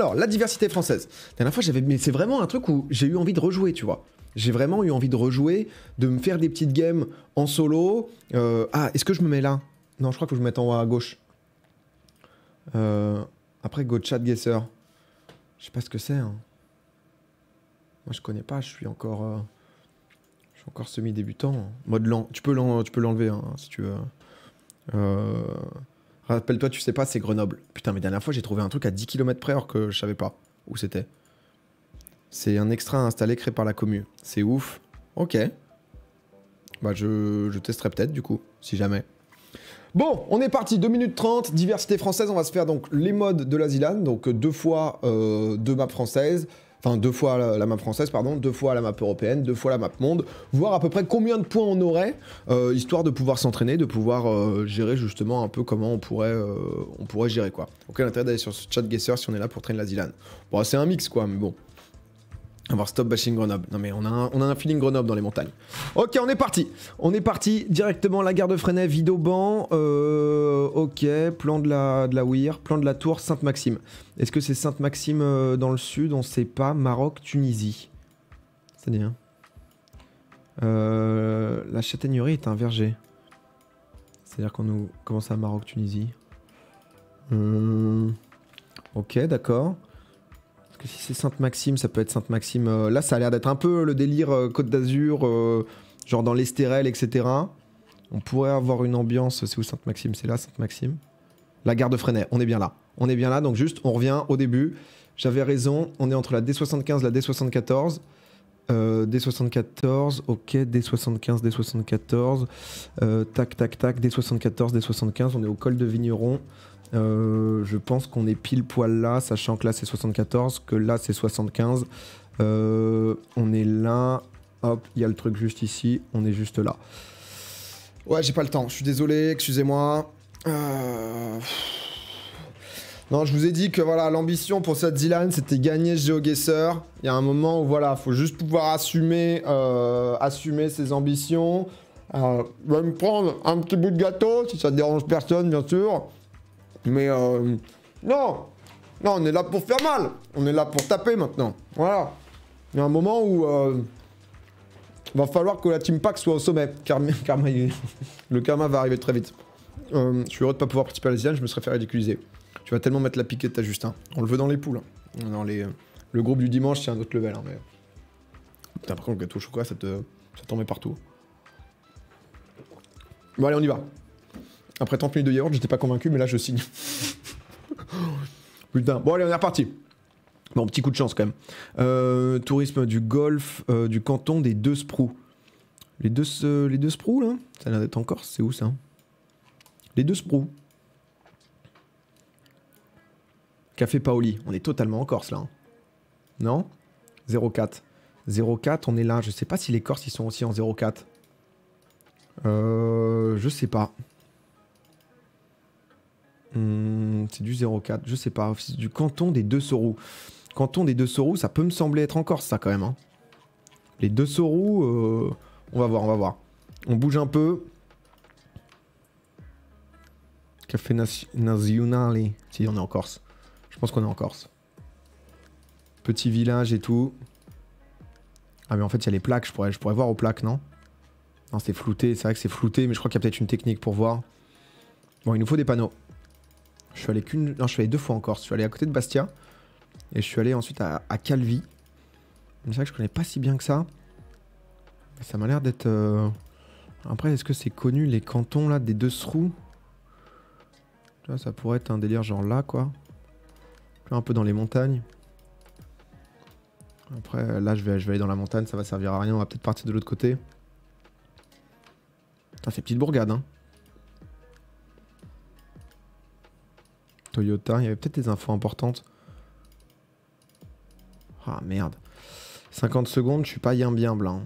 Alors, la diversité française. La dernière fois, mais c'est vraiment un truc où j'ai eu envie de rejouer, tu vois. J'ai vraiment eu envie de rejouer, de me faire des petites games en solo. Ah, est-ce que je me mets là? Non, je crois que je me mets en haut à gauche. Après, Go Chat Guesser. Je sais pas ce que c'est. Hein. Moi, je connais pas. Je suis encore semi-débutant. Mode lent. Tu peux l'enlever hein, si tu veux. Rappelle-toi, tu sais pas, c'est Grenoble. Putain, mais dernière fois, j'ai trouvé un truc à 10 km/h que je savais pas où c'était. C'est un extra installé créé par la commu. C'est ouf. Ok. Bah, je testerai peut-être, du coup, si jamais. Bon, on est parti, 2 minutes 30, diversité française, on va se faire donc les modes de la ZLAN, donc 2 fois 2 maps françaises, enfin 2 fois la map française, pardon, 2 fois la map européenne, 2 fois la map monde, voir à peu près combien de points on aurait, histoire de pouvoir s'entraîner, de pouvoir gérer justement un peu comment on pourrait gérer quoi. Donc l'intérêt d'aller sur ce chat guesser si on est là pour traîner la ZLAN. Bon, c'est un mix quoi, mais bon. On va voir stop bashing Grenoble. Non mais on a un feeling Grenoble dans les montagnes. Ok, on est parti. On est parti directement la gare de Fresnay, Vidauban. Ok, plan de la Weir, plan de la Tour, Sainte-Maxime. Est-ce que c'est Sainte-Maxime dans le sud? On sait pas. Maroc, Tunisie. C'est-à-dire la châtaignerie est un verger. C'est-à-dire qu'on nous commence à Maroc, Tunisie. Ok, d'accord. Si c'est Sainte-Maxime, ça peut être Sainte-Maxime. Là, ça a l'air d'être un peu le délire Côte d'Azur, genre dans l'Estérel, etc. On pourrait avoir une ambiance. C'est où Sainte-Maxime? C'est là, Sainte-Maxime. La gare de Fresnay, on est bien là. On est bien là, donc juste, on revient au début. J'avais raison, on est entre la D75 et la D74. D74, ok, D75, D74. Tac, tac, tac, D74, D75. On est au col de Vigneron. Je pense qu'on est pile poil là, sachant que là c'est 74, que là c'est 75. On est là, hop, il y a le truc juste ici, on est juste là. Ouais, j'ai pas le temps, je suis désolé, excusez-moi. Non, je vous ai dit que voilà, l'ambition pour cette ZLAN c'était gagner ce GeoGuessr. Il y a un moment où voilà, faut juste pouvoir assumer ses ambitions. Je vais me prendre un petit bout de gâteau, si ça dérange personne bien sûr. Mais non, on est là pour faire mal. On est là pour taper maintenant. Voilà. Il y a un moment où va falloir que la Team Pack soit au sommet. Le karma va arriver très vite. Je suis heureux de ne pas pouvoir participer à la ZLAN, je me serais fait ridiculiser. Tu vas tellement mettre la piquette à Justin. On le veut dans les poules. Hein. Dans le groupe du dimanche, c'est un autre level. Hein, mais... Putain, par contre, le gâteau au chocolat, ça t'en met partout. Bon, allez, on y va. Après 30 minutes de yaourt, j'étais pas convaincu, mais là je signe. Putain. Bon, allez, on est reparti. Bon, petit coup de chance quand même. Tourisme du Golfe, du canton des Deux Sprous. Les deux Sprous, là? Ça a l'air d'être en Corse, c'est où ça? Les Deux Sprous. Café Paoli. On est totalement en Corse, là. Hein. Non? 04. 04, on est là. Je sais pas si les Corses, ils sont aussi en 04. Je sais pas. C'est du 04, je sais pas. C'est du canton des Deux Sorous. Canton des Deux Sorous, ça peut me sembler être en Corse, ça, quand même. Hein. Les Deux Sorous, on va voir. On bouge un peu. Café Nazionale. Si, on est en Corse. Je pense qu'on est en Corse. Petit village et tout. Ah, mais en fait, il y a les plaques. Je pourrais voir aux plaques, non? Non, c'est flouté. C'est vrai que c'est flouté, mais je crois qu'il y a peut-être une technique pour voir. Bon, il nous faut des panneaux. Je suis allé non, je suis allé 2 fois en Corse. Je suis allé à côté de Bastia. Et je suis allé ensuite à Calvi. C'est vrai que je connais pas si bien que ça. Mais ça m'a l'air d'être... Après, est-ce que c'est connu les cantons là des Deux Sprous? Ça pourrait être un délire genre là, quoi. Un peu dans les montagnes. Après, là, je vais aller dans la montagne. Ça va servir à rien. On va peut-être partir de l'autre côté. Putain, c'est petite bourgade, hein. Toyota, il y avait peut-être des infos importantes. Ah merde. 50 secondes, je suis pas bien blanc.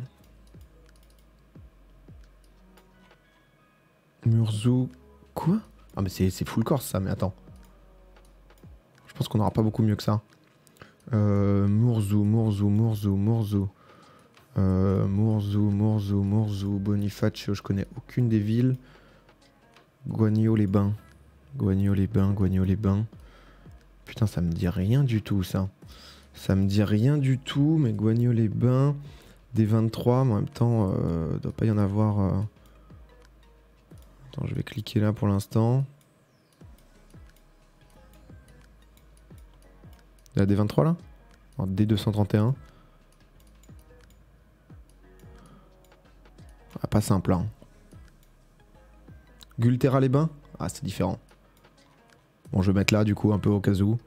Murzou. Quoi? Ah mais c'est full Corse ça, mais attends. Je pense qu'on n'aura pas beaucoup mieux que ça. Murzou. Bonifacio, je connais aucune des villes. Guagno-les-Bains. Putain, ça me dit rien du tout, ça. Ça me dit rien du tout, mais Guagno-les-Bains, des 23, mais en même temps, doit pas y en avoir... Attends, je vais cliquer là pour l'instant. Il y a des 23 là? Alors, D231. Ah, pas simple, hein. Gultera-les-Bains? Ah, c'est différent. Bon, je vais mettre là, du coup, un peu au cas où.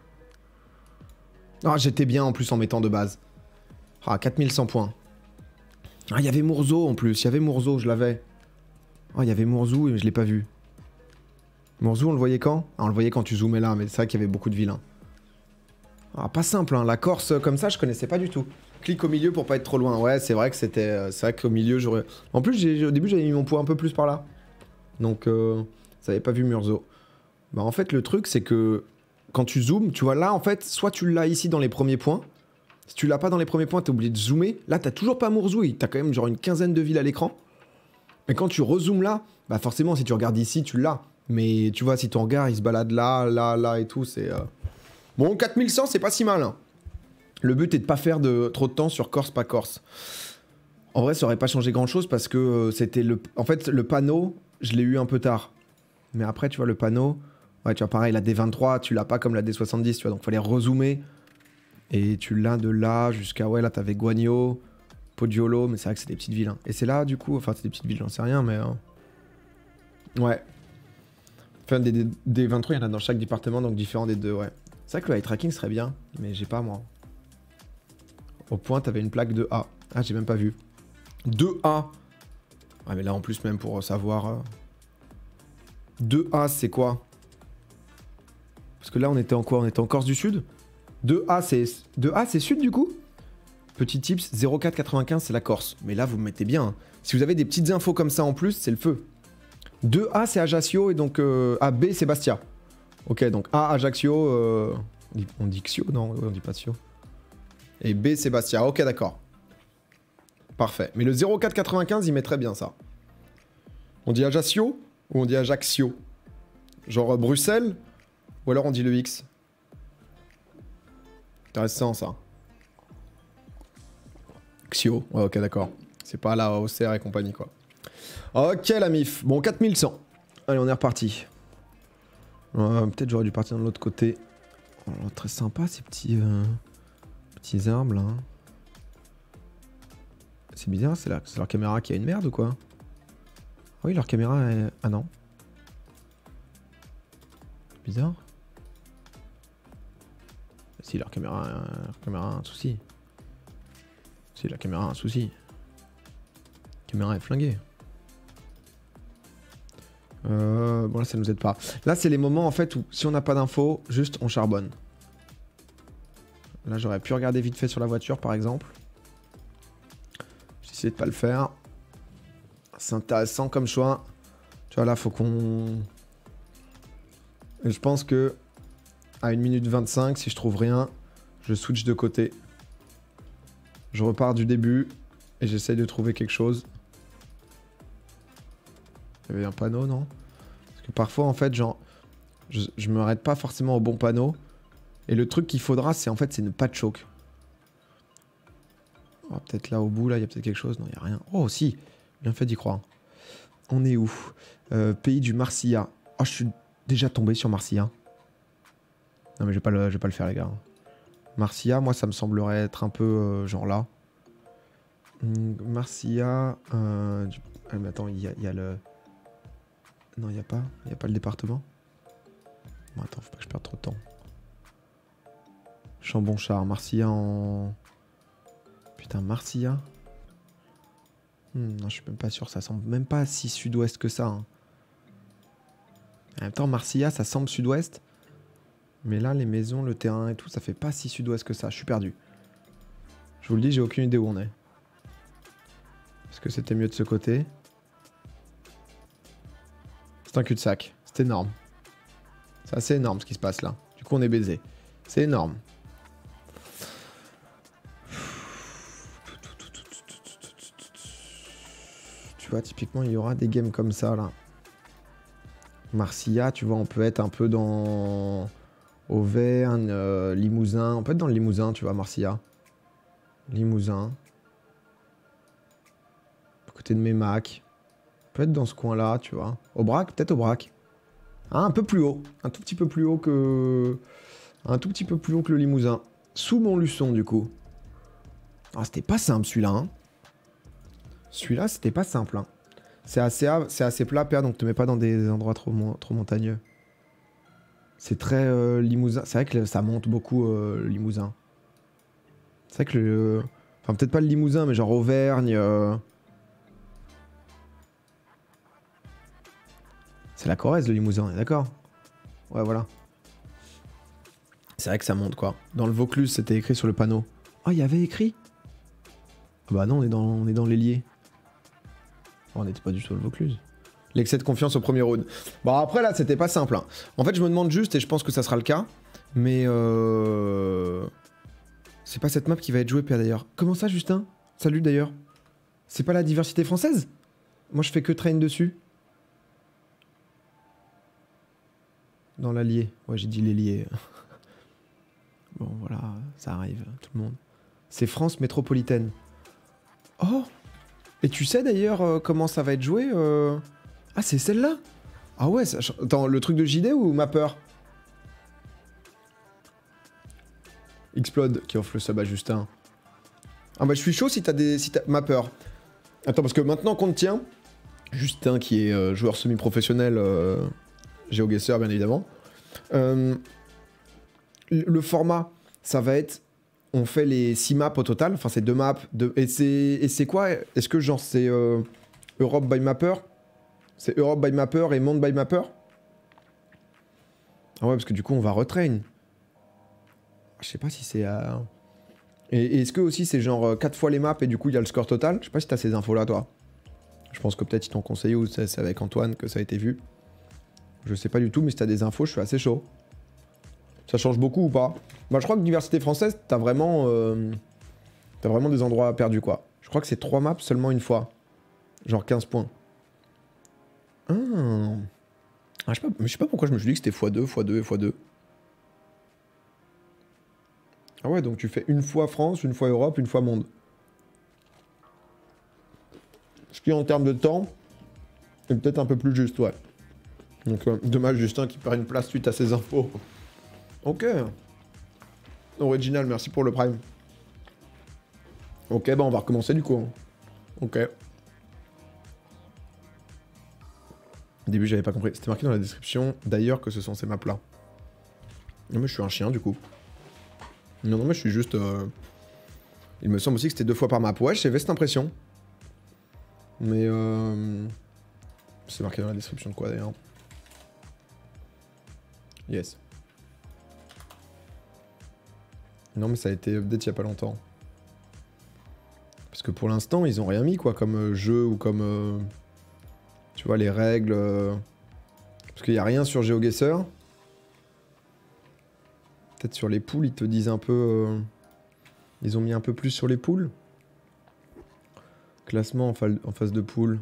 Ah, j'étais bien en plus en mettant de base. Ah, 4100 points. Ah, il y avait Mourzo en plus. Il y avait Mourzo, je l'avais. Ah, il y avait Mourzou, mais je l'ai pas vu. Mourzou, on le voyait quand? Ah, on le voyait quand tu zoomais là, mais c'est vrai qu'il y avait beaucoup de vilains. Ah, pas simple, hein. La Corse comme ça, je connaissais pas du tout. Clique au milieu pour pas être trop loin. Ouais, c'est vrai que c'était... c'est vrai qu'au milieu, j'aurais... En plus, au début, j'avais mis mon poids un peu plus par là. Donc, ça avait pas vu Murzo. Bah, en fait, le truc, c'est que quand tu zoomes, tu vois là, en fait, soit tu l'as ici dans les premiers points. Si tu l'as pas dans les premiers points, t'es obligé de zoomer. Là, t'as toujours pas Mourzouille. T'as quand même genre une quinzaine de villes à l'écran. Et quand tu rezoomes là, bah forcément, si tu regardes ici, tu l'as. Mais tu vois, si ton regard, il se balade là, là, là et tout, c'est... Bon, 4100, c'est pas si mal, hein. Le but est de pas faire trop de temps sur Corse, pas Corse. En vrai, ça aurait pas changé grand-chose parce que c'était le... En fait, le panneau, je l'ai eu un peu tard. Mais après, tu vois, le panneau... Ouais, tu vois, pareil, la D23, tu l'as pas comme la D70, tu vois. Donc, fallait rezoomer. Et tu l'as de là jusqu'à... Ouais, là, t'avais Guagno, Poggiolo, mais c'est vrai que c'est des petites villes. Hein. Et c'est là, du coup... Enfin, c'est des petites villes, j'en sais rien, mais... Ouais. Enfin, des 23, il y en a dans chaque département, donc différents des deux, ouais. C'est vrai que le eye tracking serait bien, mais j'ai pas, moi. Au point, t'avais une plaque de A. Ah, j'ai même pas vu. 2A. Ouais, mais là, en plus, même pour savoir... 2A, c'est quoi? Parce que là, on était en quoi? On était en Corse du Sud? 2A, c'est Sud, du coup? Petit tips, 0495, c'est la Corse. Mais là, vous me mettez bien. Hein. Si vous avez des petites infos comme ça en plus, c'est le feu. 2A, c'est Ajaccio, et donc... A, B, c'est Bastia. Ok, donc A, Ajaccio... On dit Xio? Non, on dit pas Xio. Et B, c'est Bastia. Ok, d'accord. Parfait. Mais le 0495, il met très bien ça. On dit Ajaccio ou on dit Ajaccio? Genre Bruxelles? Ou alors on dit le X? Intéressant ça. Xio. Ouais, ok, d'accord. C'est pas la OCR et compagnie, quoi. Ok, la MIF. Bon, 4100. Allez, on est reparti. Peut-être j'aurais dû partir de l'autre côté. Oh, très sympa, ces petits arbres, là. C'est bizarre, c'est leur caméra qui a une merde ou quoi? Ah oui, leur caméra est... Ah non. Bizarre. Si, leur caméra a un souci. Si, la caméra a un souci. La caméra est flinguée. Bon, là, ça nous aide pas. Là, c'est les moments, en fait, où si on n'a pas d'infos, juste on charbonne. Là, j'aurais pu regarder vite fait sur la voiture, par exemple. J'ai essayé de pas le faire. C'est intéressant comme choix. Tu vois, là, faut qu'on... Et je pense que à 1 minute 25, si je trouve rien, je switch de côté. Je repars du début et j'essaye de trouver quelque chose. Il y avait un panneau, non? Parce que parfois, en fait, genre, je me arrête pas forcément au bon panneau. Et le truc qu'il faudra, c'est en fait, c'est ne pas de choke. Oh, peut-être là au bout, là, il y a peut-être quelque chose. Non, il n'y a rien. Oh, si, bien fait d'y croire. On est où? Pays du Marcilla. Oh, je suis déjà tombé sur Marcilla. Non, mais je vais pas le faire, les gars. Marcilla, moi, ça me semblerait être un peu genre là. Marcilla... Ah, mais attends, il y a le... Non, il n'y a pas. Il n'y a pas le département. Bon, attends, faut pas que je perde trop de temps. Chambonchard, Marcilla en... Putain, Marcilla. Non, je suis même pas sûr. Ça semble même pas si sud-ouest que ça. Hein. En même temps, Marcilla, ça semble sud-ouest. Mais là, les maisons, le terrain et tout, ça fait pas si sud-ouest que ça. Je suis perdu. Je vous le dis, j'ai aucune idée où on est. Est-ce que c'était mieux de ce côté? C'est un cul-de-sac. C'est énorme. C'est assez énorme ce qui se passe là. Du coup, on est baisé. C'est énorme. Tu vois, typiquement, il y aura des games comme ça là. Marcilla, tu vois, on peut être un peu dans Auvergne, Limousin. On peut être dans le Limousin, tu vois, Marcilla. Limousin. À côté de Mémac. On peut être dans ce coin-là, tu vois. Aubrac, peut-être Aubrac. Ah, un peu plus haut. Un tout petit peu plus haut que... Un tout petit peu plus haut que le Limousin. Sous Montluçon, du coup. Ah, c'était pas simple, celui-là, hein. Celui-là, c'était pas simple, hein. C'est assez plat, père, donc te mets pas dans des endroits trop montagneux. C'est très Limousin. C'est vrai que ça monte beaucoup, le Limousin. C'est vrai que le... Enfin, peut-être pas le Limousin, mais genre Auvergne... C'est la Corrèze, le Limousin, on est d'accord? Ouais, voilà. C'est vrai que ça monte, quoi. Dans le Vaucluse, c'était écrit sur le panneau. Oh, il y avait écrit? Ah bah non, on est dans l'Hélier. Oh, on n'était pas du tout dans le Vaucluse. L'excès de confiance au premier round. Bon, après, là, c'était pas simple, hein. En fait, je me demande juste, et je pense que ça sera le cas, mais c'est pas cette map qui va être jouée, Pierre, d'ailleurs. Comment ça, Justin? Salut, d'ailleurs. C'est pas la diversité française? Moi, je fais que train dessus. Dans l'Allier. Ouais, j'ai dit l'Hélier. Bon, voilà, ça arrive, tout le monde. C'est France métropolitaine. Oh! Et tu sais d'ailleurs comment ça va être joué Ah, c'est celle-là? Ah ouais, ça... Attends, le truc de JD ou Mapper? Explode qui offre le sub à Justin. Ah bah je suis chaud si t'as des... Mapper. Attends, parce que maintenant qu'on te tient, Justin qui est joueur semi-professionnel, GeoGuessr bien évidemment, le format, ça va être... On fait les 6 maps au total, enfin c'est 2 maps, et c'est quoi? Est-ce que genre c'est Europe by Mapper? C'est Europe by Mapper et Monde by Mapper? Ah ouais, parce que du coup on va retrain. Je sais pas si c'est... Et est-ce que aussi c'est genre 4 fois les maps et du coup il y a le score total? Je sais pas si t'as ces infos là toi. Je pense que peut-être ils t'ont conseillé ou c'est avec Antoine que ça a été vu. Je sais pas du tout, mais si t'as des infos, je suis assez chaud. Ça change beaucoup ou pas? Bah je crois que diversité française, t'as vraiment des endroits perdus quoi. Je crois que c'est 3 maps seulement une fois. Genre 15 points. Ah. Ah, je sais pas pourquoi je me suis dit que c'était x2, x2 et x2. Ah ouais, donc tu fais une fois France, une fois Europe, une fois monde. Ce qui en termes de temps est peut-être un peu plus juste, ouais. Donc dommage Justin qui perd une place suite à ces infos. Ok. Original, merci pour le prime. Ok, bah on va recommencer du coup. Ok. Au début j'avais pas compris. C'était marqué dans la description d'ailleurs que ce sont ces maps là. Non mais je suis un chien du coup. Non mais je suis juste... Il me semble aussi que c'était 2 fois par map. Ouais, j'avais cette impression. Mais c'est marqué dans la description de quoi d'ailleurs. Yes. Non mais ça a été update il y a pas longtemps. Parce que pour l'instant ils ont rien mis quoi comme jeu ou comme... tu vois les règles... Parce qu'il n'y a rien sur GeoGuessr. Peut-être sur les poules ils te disent un peu... Ils ont mis un peu plus sur les poules. Classement en phase de poule.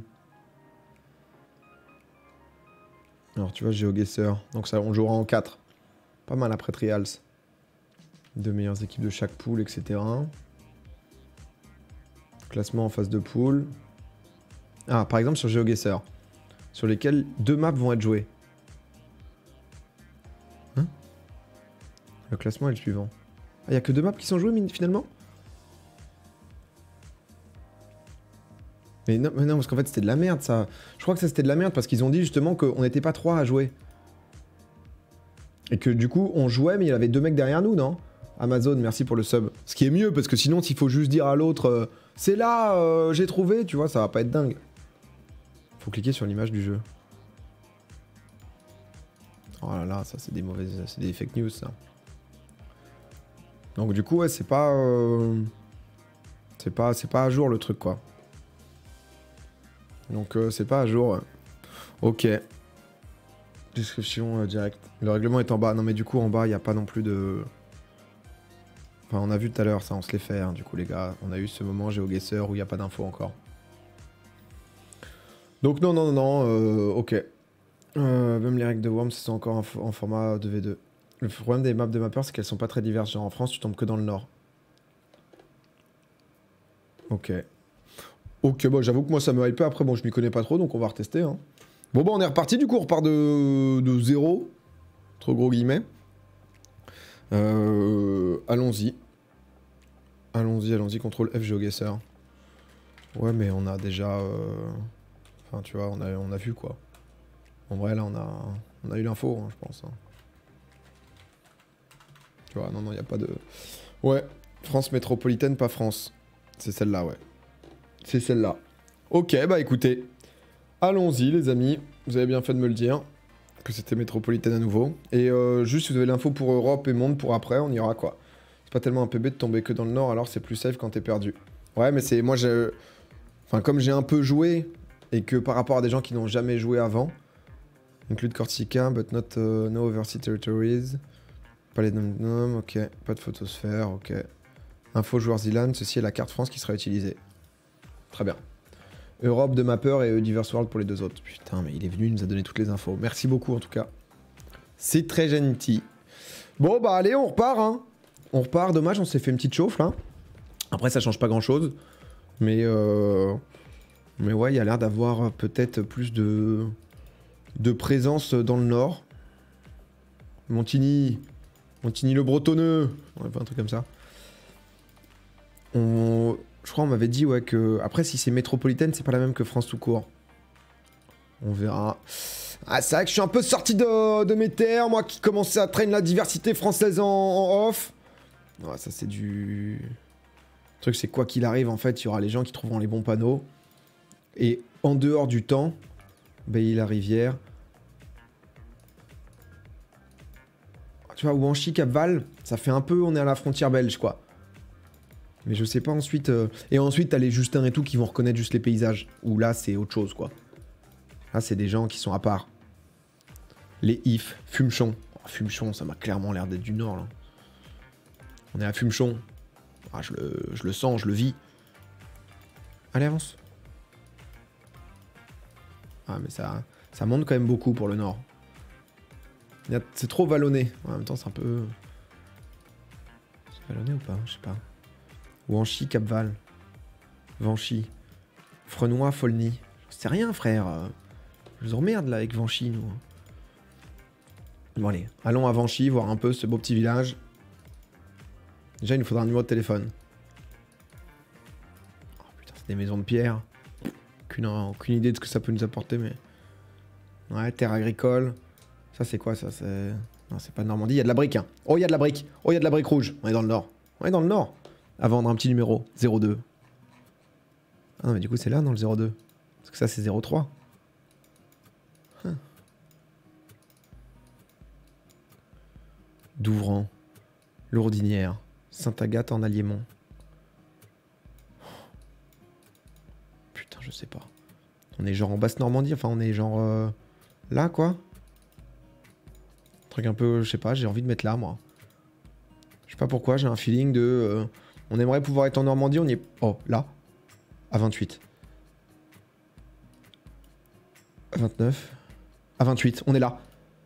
Alors tu vois GeoGuessr. Donc ça on jouera en 4. Pas mal après Trials. 2 meilleures équipes de chaque poule, etc. Classement en phase de poule. Ah par exemple sur GeoGuessr. Sur lesquels 2 maps vont être jouées. Hein? Le classement est le suivant. Ah, y a que 2 maps qui sont jouées finalement? Mais non, parce qu'en fait c'était de la merde ça. Je crois que ça c'était de la merde parce qu'ils ont dit justement qu'on n'était pas 3 à jouer. Et que du coup on jouait mais il y avait 2 mecs derrière nous, non? Amazon, merci pour le sub. Ce qui est mieux parce que sinon s'il faut juste dire à l'autre c'est là, j'ai trouvé, tu vois, ça va pas être dingue. Faut cliquer sur l'image du jeu. Oh là là, ça c'est des mauvaises... c'est des fake news ça. Donc du coup ouais c'est pas... c'est pas à jour le truc quoi. Donc c'est pas à jour. Ok. Description direct. Le règlement est en bas. Non mais du coup en bas il n'y a pas non plus de... Enfin on a vu tout à l'heure ça, on se les fait hein, du coup les gars. On a eu ce moment GeoGuessr où il n'y a pas d'infos encore. Donc non, ok. Même les règles de Worms c'est encore en format 2v2. Le problème des maps de mapper, c'est qu'elles sont pas très diverses. Genre en France, tu tombes que dans le nord. Ok. Ok, bah j'avoue que moi ça me hype. Après, bon, je m'y connais pas trop, donc on va retester. Hein. Bon, bah on est reparti, du coup, on repart de zéro. Trop gros guillemets. Allons-y. Allons-y, contrôle F GeoGuessr. Ouais, mais on a déjà... Enfin, tu vois, on a vu, quoi. En vrai, là, on a eu l'info, hein, je pense. Hein. Tu vois, non, il n'y a pas de... Ouais, France métropolitaine, pas France. C'est celle-là, ouais. C'est celle-là. Ok, bah écoutez. Allons-y, les amis. Vous avez bien fait de me le dire. Que c'était métropolitaine à nouveau. Et juste, si vous avez l'info pour Europe et monde pour après, on ira, quoi. C'est pas tellement un PB de tomber que dans le nord, alors c'est plus safe quand t'es perdu. Ouais, mais c'est... Moi, j'ai... Enfin, comme j'ai un peu joué, et que par rapport à des gens qui n'ont jamais joué avant... Include Corsica, but not no overseas territories. Palais de Nom, ok. Pas de photosphère, ok. Info joueurs Zilan, ceci est la carte France qui sera utilisée. Très bien. Europe de Mapper et Diverse World pour les deux autres. Putain, mais il est venu, il nous a donné toutes les infos. Merci beaucoup en tout cas. C'est très gentil. Bon, bah allez, on repart, hein. On repart, dommage, on s'est fait une petite chauffe là. Après, ça change pas grand chose. Mais ouais, il y a l'air d'avoir peut-être plus de présence dans le nord. Montigny le Bretonneux. Ouais, pas un truc comme ça. Je crois on m'avait dit ouais que... Après si c'est métropolitaine, c'est pas la même que France tout court. On verra. Ah c'est vrai que je suis un peu sorti de mes terres, moi qui commençais à traîner la diversité française en off. Ouais, ça c'est du... Le truc c'est quoi qu'il arrive en fait, il y aura les gens qui trouveront les bons panneaux. Et en dehors du temps, Bailly-la-Rivière... Tu vois, Ouanchy, Cap-Val, ça fait un peu, on est à la frontière belge, quoi. Mais je sais pas ensuite... Et ensuite, t'as les Justins et tout qui vont reconnaître juste les paysages. Où là, c'est autre chose, quoi. Là, c'est des gens qui sont à part. Les If, Fumechon. Oh, Fumechon, ça m'a clairement l'air d'être du nord, là. On est à Fumechon. Ah, je le sens, je le vis. Allez, avance. Ah, mais ça monte quand même beaucoup pour le nord. C'est trop vallonné. En même temps, c'est un peu... C'est vallonné ou pas? Je sais pas. Ouanchy, Cap-Val. Vanchy. Frenois, Folny. C'est rien, frère. Je vous emmerde, là, avec Vanchy, nous. Bon, allez. Allons à Vanchy, voir un peu ce beau petit village. Déjà, il nous faudra un numéro de téléphone. Oh, putain, c'est des maisons de pierre. Aucune idée de ce que ça peut nous apporter, mais... Ouais, terre agricole. Ça, c'est quoi, ça? C'est... Non, c'est pas Normandie. Il y a de la brique, hein. Oh, il y a de la brique. Oh, il y a de la brique rouge. On est dans le nord. On est dans le nord. À vendre un petit numéro. 02. Ah non, mais du coup, c'est là, dans le 02. Parce que ça, c'est 03. Douvran. Lourdinière. Sainte-Agathe en Alliémont. Putain, je sais pas. On est genre en Basse-Normandie. Enfin, on est genre... là, quoi. Truc un peu... Je sais pas, j'ai envie de mettre là, moi. Je sais pas pourquoi, j'ai un feeling de... on aimerait pouvoir être en Normandie, on y est... Oh, là. À 28. À 29. À 28, on est là.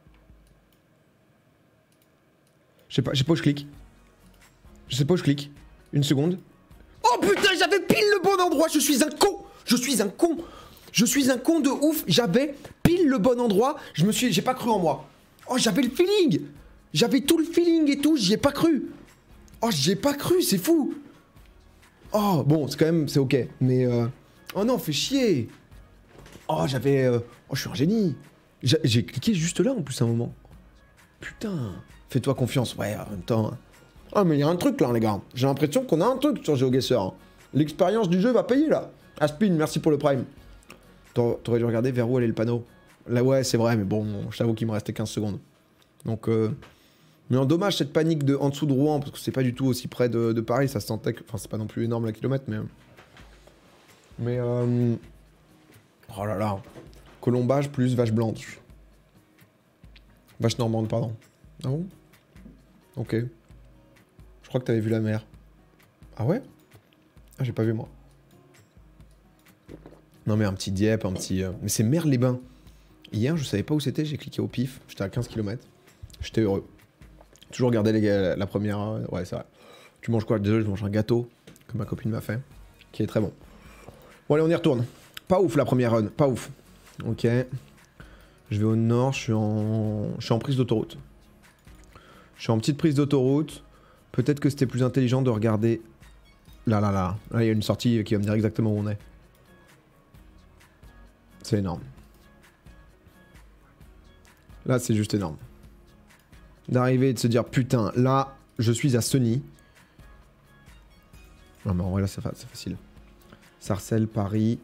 Je sais pas où je clique. Je sais pas où je clique. Une seconde. Oh putain, j'avais pile le bon endroit, je suis un con. Je suis un con. Je suis un con de ouf, j'avais pile le bon endroit. J'ai pas cru en moi. Oh, j'avais le feeling. J'avais tout le feeling et tout, j'y ai pas cru. Oh, j'y ai pas cru, c'est fou. Oh, bon, c'est quand même, c'est ok. Mais, oh non, fais chier. Oh, j'avais... Oh, je suis un génie. J'ai cliqué juste là, en plus, à un moment. Putain. Fais-toi confiance. Ouais, en même temps... Ah, mais il y a un truc, là, les gars. J'ai l'impression qu'on a un truc sur GeoGuessr. Hein. L'expérience du jeu va payer, là. Aspin, merci pour le prime. T'aurais dû regarder vers où allait le panneau. Là, ouais, c'est vrai, mais bon, je t'avoue qu'il me restait 15 secondes. Donc, mais en dommage, cette panique de en dessous de Rouen, parce que c'est pas du tout aussi près de Paris, ça se sentait que... Enfin, c'est pas non plus énorme la kilomètre, mais... Mais, oh là là. Colombage plus vache blanche. Vache normande, pardon. Ah bon? Ok. Je crois que t'avais vu la mer. Ah ouais? Ah, j'ai pas vu, moi. Non, mais un petit Dieppe, un petit... Mais c'est Merles-les-Bains. Hier, je savais pas où c'était, j'ai cliqué au pif. J'étais à 15 km. J'étais heureux. Toujours garder la première. Ouais, c'est vrai. Tu manges quoi? Désolé, je mange un gâteau que ma copine m'a fait, qui est très bon. Bon, allez, on y retourne. Pas ouf la première run, pas ouf. Ok. Je vais au nord, je suis en prise d'autoroute. Je suis en petite prise d'autoroute. Peut-être que c'était plus intelligent de regarder. Là, il y a une sortie qui va me dire exactement où on est. C'est énorme. Là, c'est juste énorme. D'arriver et de se dire, putain, là, je suis à Sony. Non, mais en vrai, là, c'est facile. Sarcelles, Paris.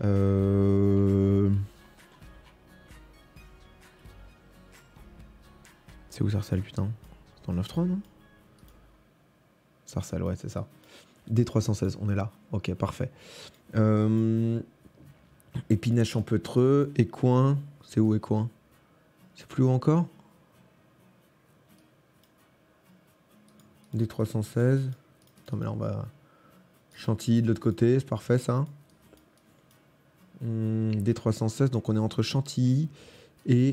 C'est où Sarcelles, putain? C'est dans le 9-3, non? Sarcelles, ouais, c'est ça. D316, on est là. Ok, parfait. Épinay Champeutreux, Écouen. C'est où Écouen? C'est plus haut encore? D316. Attends, mais là, on va... Chantilly de l'autre côté, c'est parfait, ça. D316, donc on est entre Chantilly et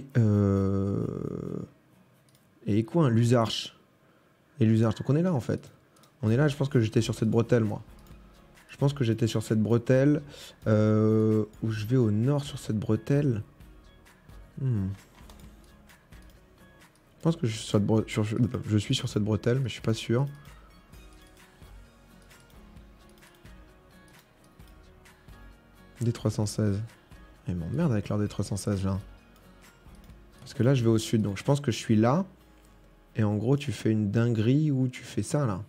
Écouen, Luzarches. Et Luzarches, donc on est là, en fait. On est là, je pense que j'étais sur cette bretelle, moi. Je pense que j'étais sur cette bretelle. Où je vais au nord sur cette bretelle. Je pense que je suis sur cette bretelle, mais je suis pas sûr. D316. Il m'emmerde avec l'heure D316 là. Parce que là, je vais au sud, donc je pense que je suis là. Et en gros, tu fais une dinguerie ou tu fais ça là.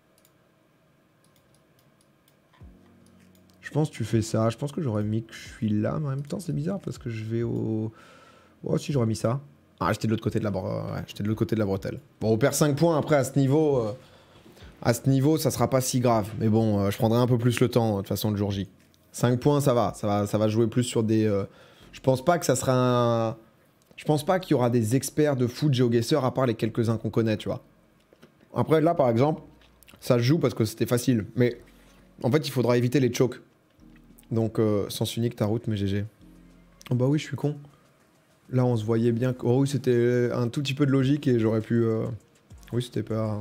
Je pense que tu fais ça. Je pense que j'aurais mis que je suis là, mais en même temps, c'est bizarre parce que je vais au. Oh, si j'aurais mis ça. Ah, j'étais de l'autre côté de la j'étais de l'autre côté de la bretelle. Bon, on perd 5 points après à ce niveau. À ce niveau, ça sera pas si grave. Mais bon, je prendrai un peu plus le temps, de toute façon, le jour J. 5 points, ça va jouer plus sur des... Je pense pas que ça sera un... Je pense pas qu'il y aura des experts de foot GeoGuessr à part les quelques-uns qu'on connaît, tu vois. Après, là, par exemple, ça se joue parce que c'était facile. Mais en fait, il faudra éviter les chokes. Donc, sens unique, ta route, mais GG. Oh bah oui, je suis con. Là, on se voyait bien... Oh oui, c'était un tout petit peu de logique et j'aurais pu... Oui, c'était pas...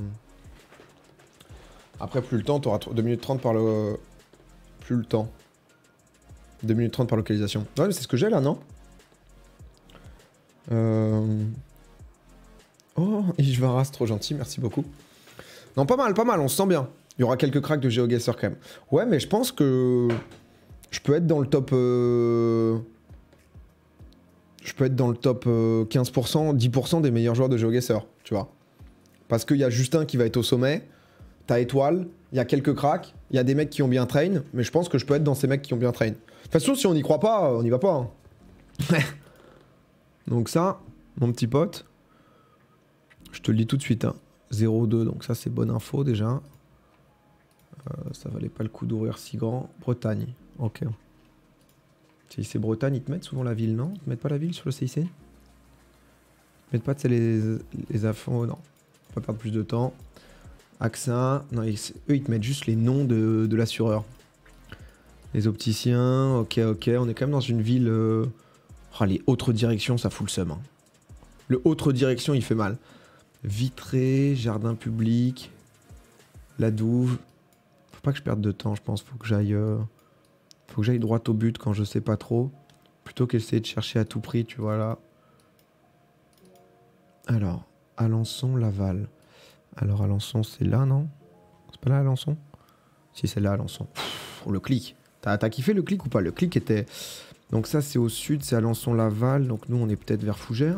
Après, plus le temps, t'auras 2 minutes 30 par le... Plus le temps. 2 minutes 30 par localisation. Ouais, mais c'est ce que j'ai là, non? Oh, Ishvaras, trop gentil, merci beaucoup. Non, pas mal, on se sent bien. Il y aura quelques cracks de GeoGuessr quand même. Ouais, mais je pense que... Je peux être dans le top... Je peux être dans le top 15%, 10% des meilleurs joueurs de GeoGuessr, tu vois. Parce qu'il y a Justin qui va être au sommet, t'as Étoile, il y a quelques cracks, il y a des mecs qui ont bien train, mais je pense que je peux être dans ces mecs qui ont bien train. De toute façon, si on n'y croit pas, on n'y va pas. Hein. Donc ça, mon petit pote, je te le dis tout de suite, hein. 0,2, donc ça c'est bonne info déjà. Ça valait pas le coup d'ouvrir si grand. Bretagne, ok. CIC Bretagne, ils te mettent souvent la ville, non? Ils te mettent pas la ville sur le CIC? Ils te mettent pas les infos, non. Faut pas perdre plus de temps. AXA, non, eux ils te mettent juste les noms de l'assureur. Les opticiens, ok, on est quand même dans une ville... Oh, les autres directions, ça fout le seum. Hein. Le autre direction, il fait mal. Vitré, jardin public, la Douve. Faut pas que je perde de temps, je pense. Faut que j'aille droit au but quand je sais pas trop. Plutôt qu'essayer de chercher à tout prix, tu vois là. Alors, Alençon, Laval. Alors, Alençon, c'est là, non? C'est pas là, Alençon? Si, c'est là, Alençon. Pff, le clic. T'as kiffé le clic ou pas? Le clic était... Donc ça, c'est au sud, c'est Alençon-Laval. Donc nous, on est peut-être vers Fougères.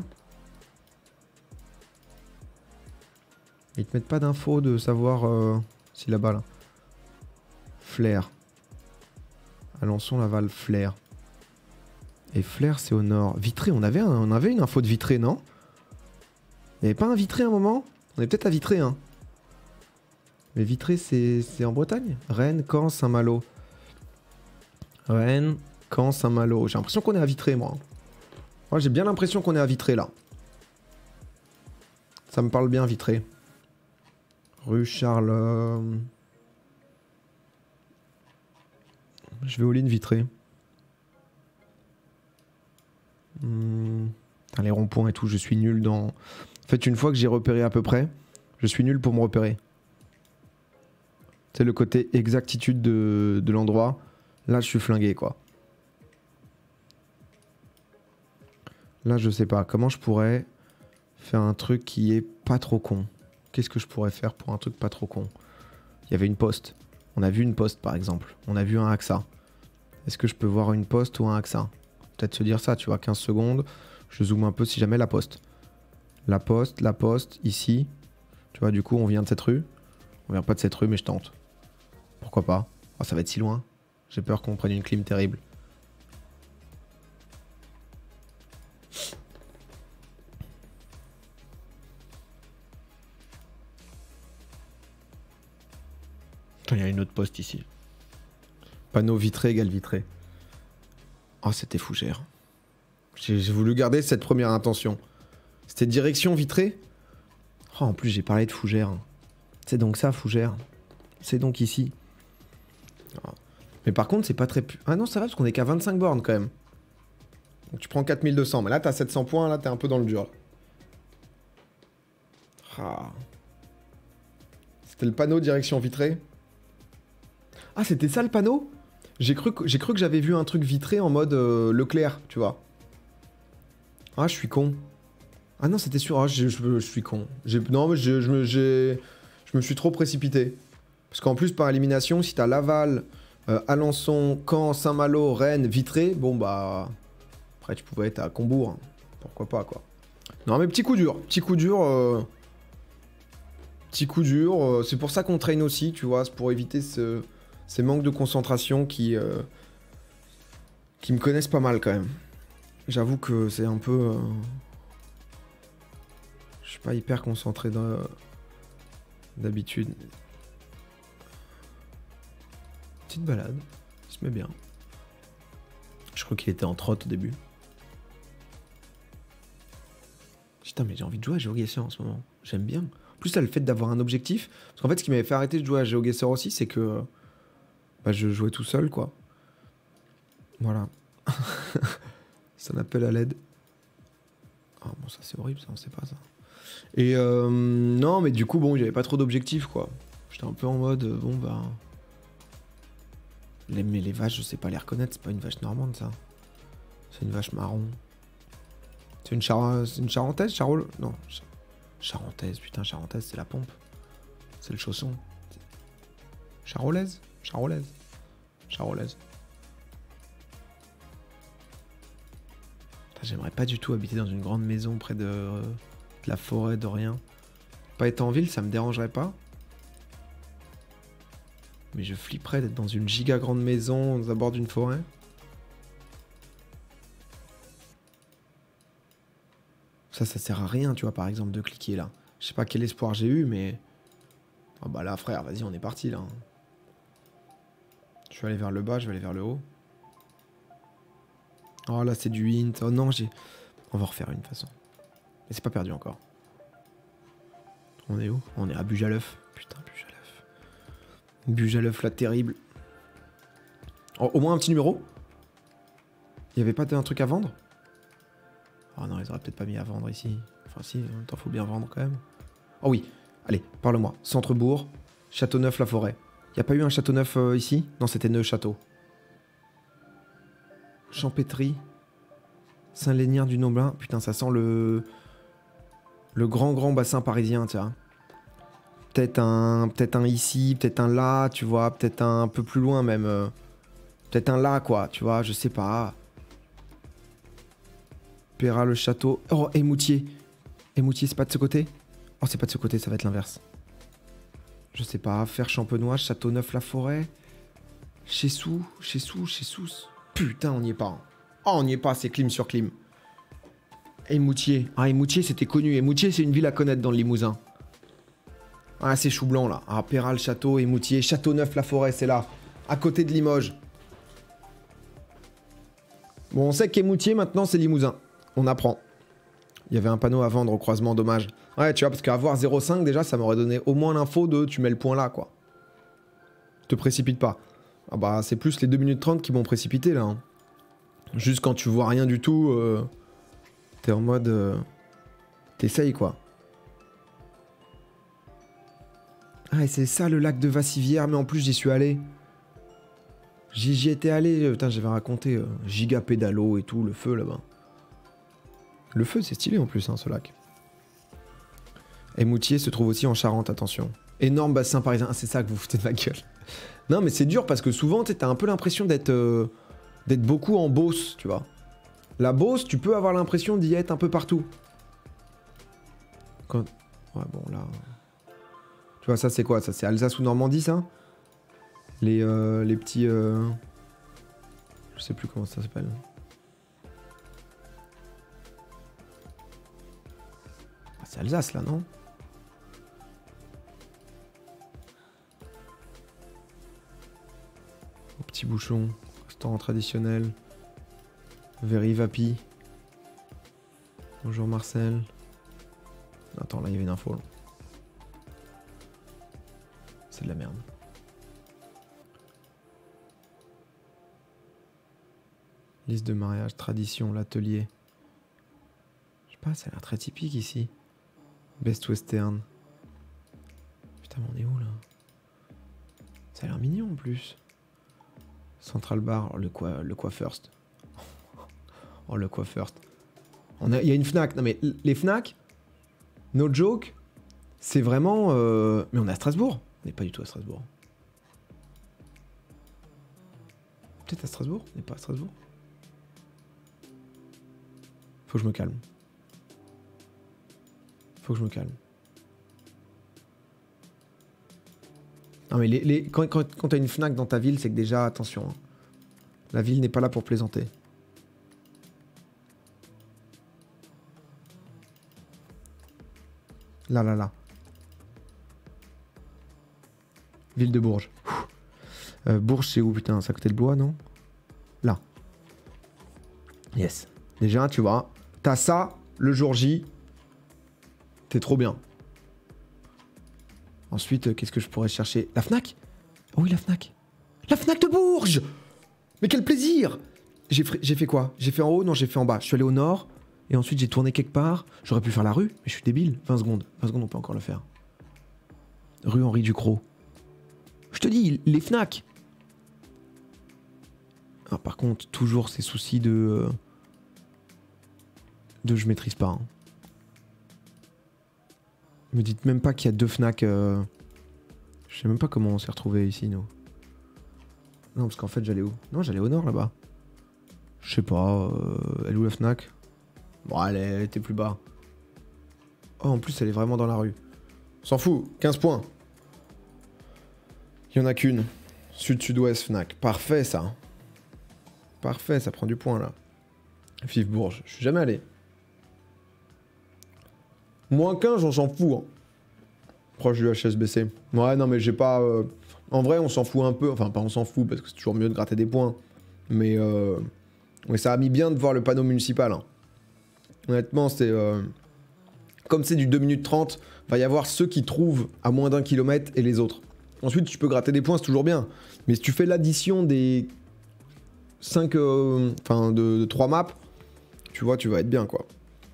Ils te mettent pas d'infos de savoir si là-bas, là. Flers. Alençon-Laval, Flers. Et Flers, c'est au nord. Vitré, on avait une info de Vitré, non? Il n'y avait pas un Vitré à un moment? On est peut-être à Vitré, hein. Mais Vitré, c'est en Bretagne? Rennes, Caen, Saint-Malo. Rennes, Caen, Saint-Malo. J'ai l'impression qu'on est à Vitré, moi. Moi, j'ai bien l'impression qu'on est à Vitré, là. Ça me parle bien, Vitré. Rue Charles... Je vais au ligne Vitré. Les ronds-points et tout, je suis nul dans... En fait, une fois que j'ai repéré à peu près, Je suis nul pour me repérer. C'est le côté exactitude de l'endroit. Là, je suis flingué, quoi. Là, je sais pas. Comment je pourrais faire un truc qui est pas trop con? Qu'est-ce que je pourrais faire pour un truc pas trop con? Il y avait une poste. On a vu une poste, par exemple. On a vu un AXA. Est-ce que je peux voir une poste ou un AXA? Peut-être se dire ça, tu vois, 15 secondes. Je zoome un peu si jamais la poste. La poste, ici. Tu vois, du coup, on vient de cette rue. On vient pas de cette rue, mais je tente. Pourquoi pas? Oh, ça va être si loin. J'ai peur qu'on prenne une clim terrible. Il y a une autre poste ici. Panneau vitré égale vitré. Oh, c'était fougère. J'ai voulu garder cette première intention. C'était direction vitrée. Oh, en plus, j'ai parlé de fougère. C'est donc ça, fougère. C'est donc ici. Oh. Mais par contre, c'est pas très... Ah non, ça va, parce qu'on est qu'à 25 bornes, quand même. Donc tu prends 4200. Mais là, t'as 700 points. Là, t'es un peu dans le dur. Ah. C'était le panneau direction vitrée. Ah, c'était ça, le panneau? J'ai cru que j'avais vu un truc vitré en mode Leclerc, tu vois. Ah, je suis con. Ah non, c'était sûr. Ah, je suis con. Non, mais je me suis trop précipité. Parce qu'en plus, par élimination, si t'as Laval, Alençon, Caen, Saint-Malo, Rennes, Vitré, bon bah... Après, tu pouvais être à Combourg. Hein. Pourquoi pas, quoi. Non, mais petit coup dur. Petit coup dur. Petit coup dur. C'est pour ça qu'on traîne aussi, tu vois. C'est pour éviter ces manques de concentration qui me connaissent pas mal, quand même. J'avoue que c'est un peu... Je suis pas hyper concentré d'habitude. Petite balade, il se met bien. Je crois qu'il était en trotte au début. Putain, mais j'ai envie de jouer à GeoGuessr en ce moment. J'aime bien. En plus, là, le fait d'avoir un objectif. Parce qu'en fait, ce qui m'avait fait arrêter de jouer à GeoGuessr aussi, c'est que bah, je jouais tout seul, quoi. Voilà. Ça n'appelle à l'aide. Ah bon, ça c'est horrible, ça, on sait pas ça. Et non, mais du coup, bon, j'avais pas trop d'objectifs, quoi. J'étais un peu en mode, bon, bah... Mais les vaches, je sais pas les reconnaître, c'est pas une vache normande, ça. C'est une vache marron. C'est une charentaise, charole... Non, charentaise, putain, charentaise, c'est la pompe. C'est le chausson. Charolaise. J'aimerais pas du tout habiter dans une grande maison près de la forêt, de rien. Pas être en ville, ça me dérangerait pas. Mais je flipperais d'être dans une giga grande maison aux abords d'une forêt. Ça sert à rien, tu vois, par exemple, de cliquer là. Je sais pas quel espoir j'ai eu, mais... Oh bah là, frère, vas-y, on est parti, là. Je vais aller vers le bas, je vais aller vers le haut. Oh là, c'est du hint. Oh non, on va refaire une façon. Mais c'est pas perdu encore. On est où? On est à Bujaleuf. Putain, Bujaleuf. Bujaleuf, là, terrible. Oh, au moins un petit numéro? Il y avait pas un truc à vendre? Oh non, ils auraient peut-être pas mis à vendre ici. Enfin si, en même temps, faut bien vendre quand même. Oh oui, allez, parle-moi. Centre-bourg, Châteauneuf-la-Forêt. Y a pas eu un Châteauneuf ici? Non, c'était Neufchâteau. Champétry. Saint-Lénière du Noblin. Putain, ça sent le grand bassin parisien, tu vois. Peut-être un ici, peut-être un là, tu vois. Peut-être un peu plus loin même. Peut-être un là, quoi, tu vois, je sais pas. Péra le château. Oh, Émoutier. Émoutier, c'est pas de ce côté? Oh, c'est pas de ce côté, ça va être l'inverse. Je sais pas. Faire Champenois, Châteauneuf-la-Forêt. Chessous. Putain, on n'y est pas. Oh, on n'y est pas, c'est clim sur clim. Émoutier. Ah, Émoutier, c'était connu. Émoutier, c'est une ville à connaître dans le Limousin. Ah, c'est chou blanc, là. Ah, Péral, Château, Émoutier. Châteauneuf-la-Forêt, c'est là. À côté de Limoges. Bon, on sait qu'Émoutier, maintenant, c'est Limousin. On apprend. Il y avait un panneau à vendre au croisement, dommage. Ouais, tu vois, parce qu'avoir 0,5, déjà, ça m'aurait donné au moins l'info de tu mets le point là, quoi. Te précipite pas. Ah bah, c'est plus les 2 minutes 30 qui m'ont précipité, là. Hein. Juste quand tu vois rien du tout, t'es en mode... t'essayes, quoi. Ah, et c'est ça le lac de Vassivière, mais en plus j'y suis allé. J'y étais allé, putain, j'avais raconté giga pédalo et tout, le feu là-bas. Le feu, c'est stylé en plus, hein, ce lac. Et Moutier se trouve aussi en Charente, attention. Énorme bassin parisien. Ah, c'est ça que vous foutez de ma gueule. Non, mais c'est dur parce que souvent, t'as un peu l'impression d'être beaucoup en Beauce, tu vois. La Beauce, tu peux avoir l'impression d'y être un peu partout. Quand... Ouais, bon, là... Tu vois, ça, c'est quoi? Ça, c'est Alsace ou Normandie, ça? Les petits... Je sais plus comment ça s'appelle. Ah, c'est Alsace, là, non? Au petit bouchon. Restaurant traditionnel. Very Vapi. Bonjour Marcel. Attends, là, il y avait une info, là. C'est de la merde. Liste de mariage, tradition, l'atelier. Je sais pas, ça a l'air très typique ici. Best Western. Putain, mais on est où là? Ça a l'air mignon en plus. Central Bar, le Coiffeurst. Oh, le Coiffeurst. Il y a une Fnac. Non mais les Fnac, no joke, c'est vraiment... Mais on est à Strasbourg. On n'est pas du tout à Strasbourg. Peut-être à Strasbourg? On n'est pas à Strasbourg? Faut que je me calme. Faut que je me calme. Non mais quand t'as une Fnac dans ta ville, c'est que déjà, attention. Hein. La ville n'est pas là pour plaisanter. Là. Ville de Bourges. Bourges, c'est où, putain? C'est à côté de Blois, non? Là. Yes. Déjà, tu vois, t'as ça, le jour J. T'es trop bien. Ensuite, qu'est-ce que je pourrais chercher? La Fnac? Oh oui, la Fnac. La Fnac de Bourges! Mais quel plaisir! J'ai fait quoi? J'ai fait en haut? Non, j'ai fait en bas. Je suis allé au nord. Et ensuite, j'ai tourné quelque part. J'aurais pu faire la rue, mais je suis débile. 20 secondes. 20 secondes, on peut encore le faire. Rue Henri Ducrot. Je te dis, les Fnac. Ah, par contre, toujours ces soucis de je maîtrise pas. Hein. Me dites même pas qu'il y a 2 Fnac. Je sais même pas comment on s'est retrouvé ici, nous. Non, parce qu'en fait, j'allais où? Non, j'allais au nord, là-bas. Je sais pas. Elle est où la Fnac? Bon, elle était plus bas. Oh, en plus, elle est vraiment dans la rue. On s'en fout. 15 points. Il y en a qu'une. Sud-Sud-Ouest Fnac. Parfait, ça. Parfait, ça prend du point, là. Vive Bourges. Je suis jamais allé. Moins 15, on s'en fout. Hein. Proche du HSBC. Ouais, non, mais j'ai pas... En vrai, on s'en fout un peu. Enfin, pas on s'en fout, parce que c'est toujours mieux de gratter des points. Mais ça a mis bien de voir le panneau municipal. Hein. Honnêtement, c'est... Comme c'est du 2 minutes 30, va y avoir ceux qui trouvent à moins d'1 kilomètre et les autres. Ensuite, tu peux gratter des points, c'est toujours bien. Mais si tu fais l'addition des 5... Enfin, de 3 maps, tu vois, tu vas être bien, quoi.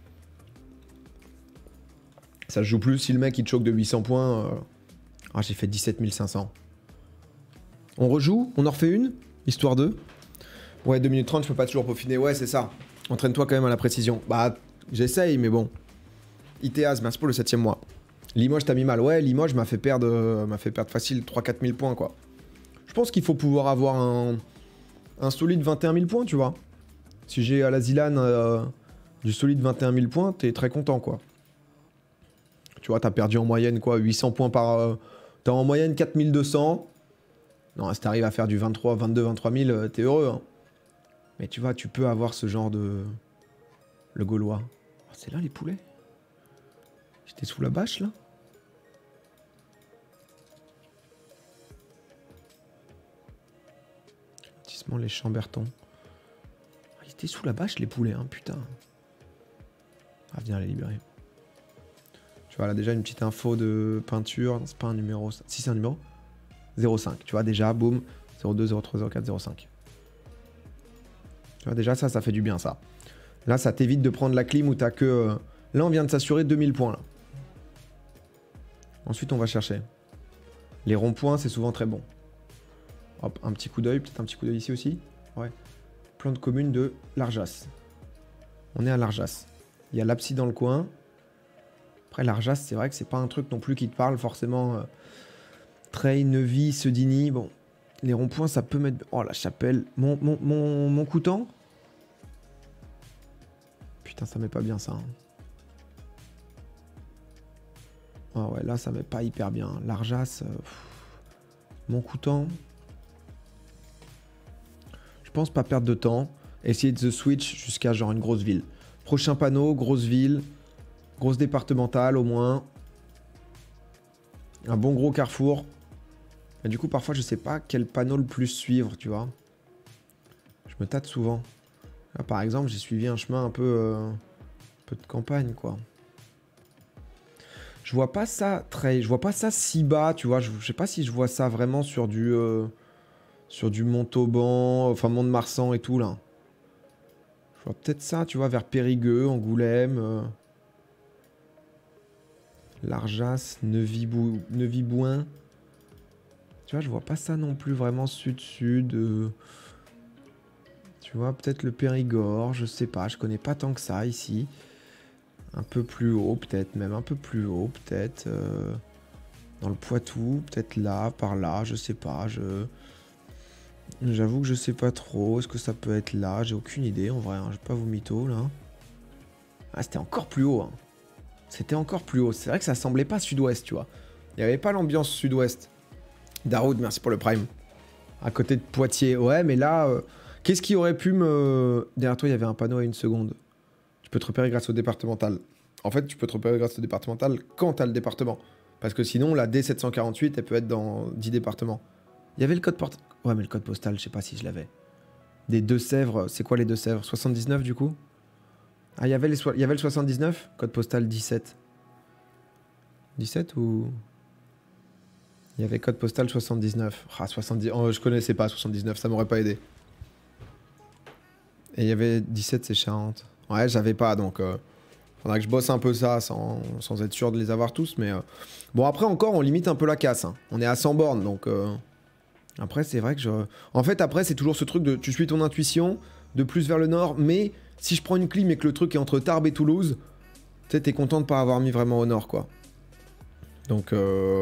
Ça se joue plus si le mec il te choque de 800 points. Ah, j'ai fait 17 500. On rejoue? On en refait une? Histoire de... Ouais, 2 minutes 30, je peux pas toujours peaufiner. Ouais, c'est ça. Entraîne-toi quand même à la précision. Bah, j'essaye, mais bon. ITAS, merci pour le 7ème mois. Limoges, t'as mis mal. Ouais, Limoges m'a fait perdre facile 3-4 000 points, quoi. Je pense qu'il faut pouvoir avoir un solide 21 000 points, tu vois. Si j'ai à la Zilan du solide 21 000 points, t'es très content, quoi. Tu vois, t'as perdu en moyenne, quoi, 800 points par... t'as en moyenne 4200. Non, si t'arrives à faire du 22, 23 000, t'es heureux, hein. Mais tu vois, tu peux avoir ce genre de... Le Gaulois. Oh, c'est là, les poulets? J'étais sous la bâche, là? Lotissement Les Chambertons. Ah, ils étaient sous la bâche, les poulets, hein, putain. Ah, viens les libérer. Tu vois, là, déjà, une petite info de peinture. C'est pas un numéro... Si, c'est un numéro 05. Tu vois, déjà, boum. 02, 03, 04, 05. Tu vois, déjà, ça fait du bien, ça. Là, ça t'évite de prendre la clim où t'as que... Là, on vient de s'assurer 2000 points, là. Ensuite, on va chercher. Les ronds-points, c'est souvent très bon. Hop, un petit coup d'œil, peut-être un petit coup d'œil ici aussi. Ouais. Plante commune de Larjas. On est à Larjas. Il y a l'abside dans le coin. Après, Larjas, c'est vrai que c'est pas un truc non plus qui te parle forcément. Trey, Neuvy, Sedini. Bon, les ronds-points, ça peut mettre... Oh, la chapelle. Mon coutant. Putain, ça met pas bien, ça. Hein. Ah ouais, là, ça met pas hyper bien. Larjas. Mon coutant. Je pense pas perdre de temps. Essayer de the switch jusqu'à genre une grosse ville. Prochain panneau, grosse ville. Grosse départementale, au moins. Un bon gros carrefour. Et du coup, parfois, je sais pas quel panneau le plus suivre, tu vois. Je me tâte souvent. Là, par exemple, j'ai suivi un chemin un peu de campagne, quoi. Je vois pas ça très... Je vois pas ça si bas, tu vois. Je sais pas si je vois ça vraiment sur du Montauban, enfin Mont-de-Marsan et tout, là. Je vois peut-être ça, tu vois, vers Périgueux, Angoulême... Larjas, Neuvy-Bouin. Tu vois, je vois pas ça non plus vraiment sud-sud. Tu vois, peut-être le Périgord, je sais pas, je connais pas tant que ça ici. Un peu plus haut, peut-être, même un peu plus haut, peut-être. Dans le Poitou, peut-être là, par là, je sais pas. J'avoue que je sais pas trop. Est-ce que ça peut être là? J'ai aucune idée en vrai, hein. Je vais pas vous mytho là. Ah, c'était encore plus haut, hein. C'était encore plus haut. C'est vrai que ça semblait pas sud-ouest, tu vois. Il y avait pas l'ambiance sud-ouest. Daroud, merci pour le prime. À côté de Poitiers. Ouais, mais là, qu'est-ce qui aurait pu me... Derrière toi, il y avait un panneau à 1 seconde. Tu peux te repérer grâce au départemental. En fait, tu peux te repérer grâce au départemental quand t'as le département. Parce que sinon, la D748, elle peut être dans 10 départements. Il y avait le code postal. Ouais, mais le code postal, je sais pas si je l'avais. Des Deux-Sèvres, c'est quoi les Deux-Sèvres? 79 du coup? Ah, il y avait le 79? Code postal 17. 17 ou... Il y avait code postal 79. Ah, 70... Oh, je connaissais pas 79, ça m'aurait pas aidé. Et il y avait 17, c'est Charentes. Ouais, j'avais pas, donc... faudrait que je bosse un peu ça, sans être sûr de les avoir tous, mais... Bon, après, encore, on limite un peu la casse. Hein. On est à 100 bornes, donc... Après, c'est vrai que je... En fait, après, c'est toujours ce truc de... Tu suis ton intuition, de plus vers le nord, mais... Si je prends une clim et que le truc est entre Tarbes et Toulouse, tu sais, t'es content de pas avoir mis vraiment au nord, quoi. Donc...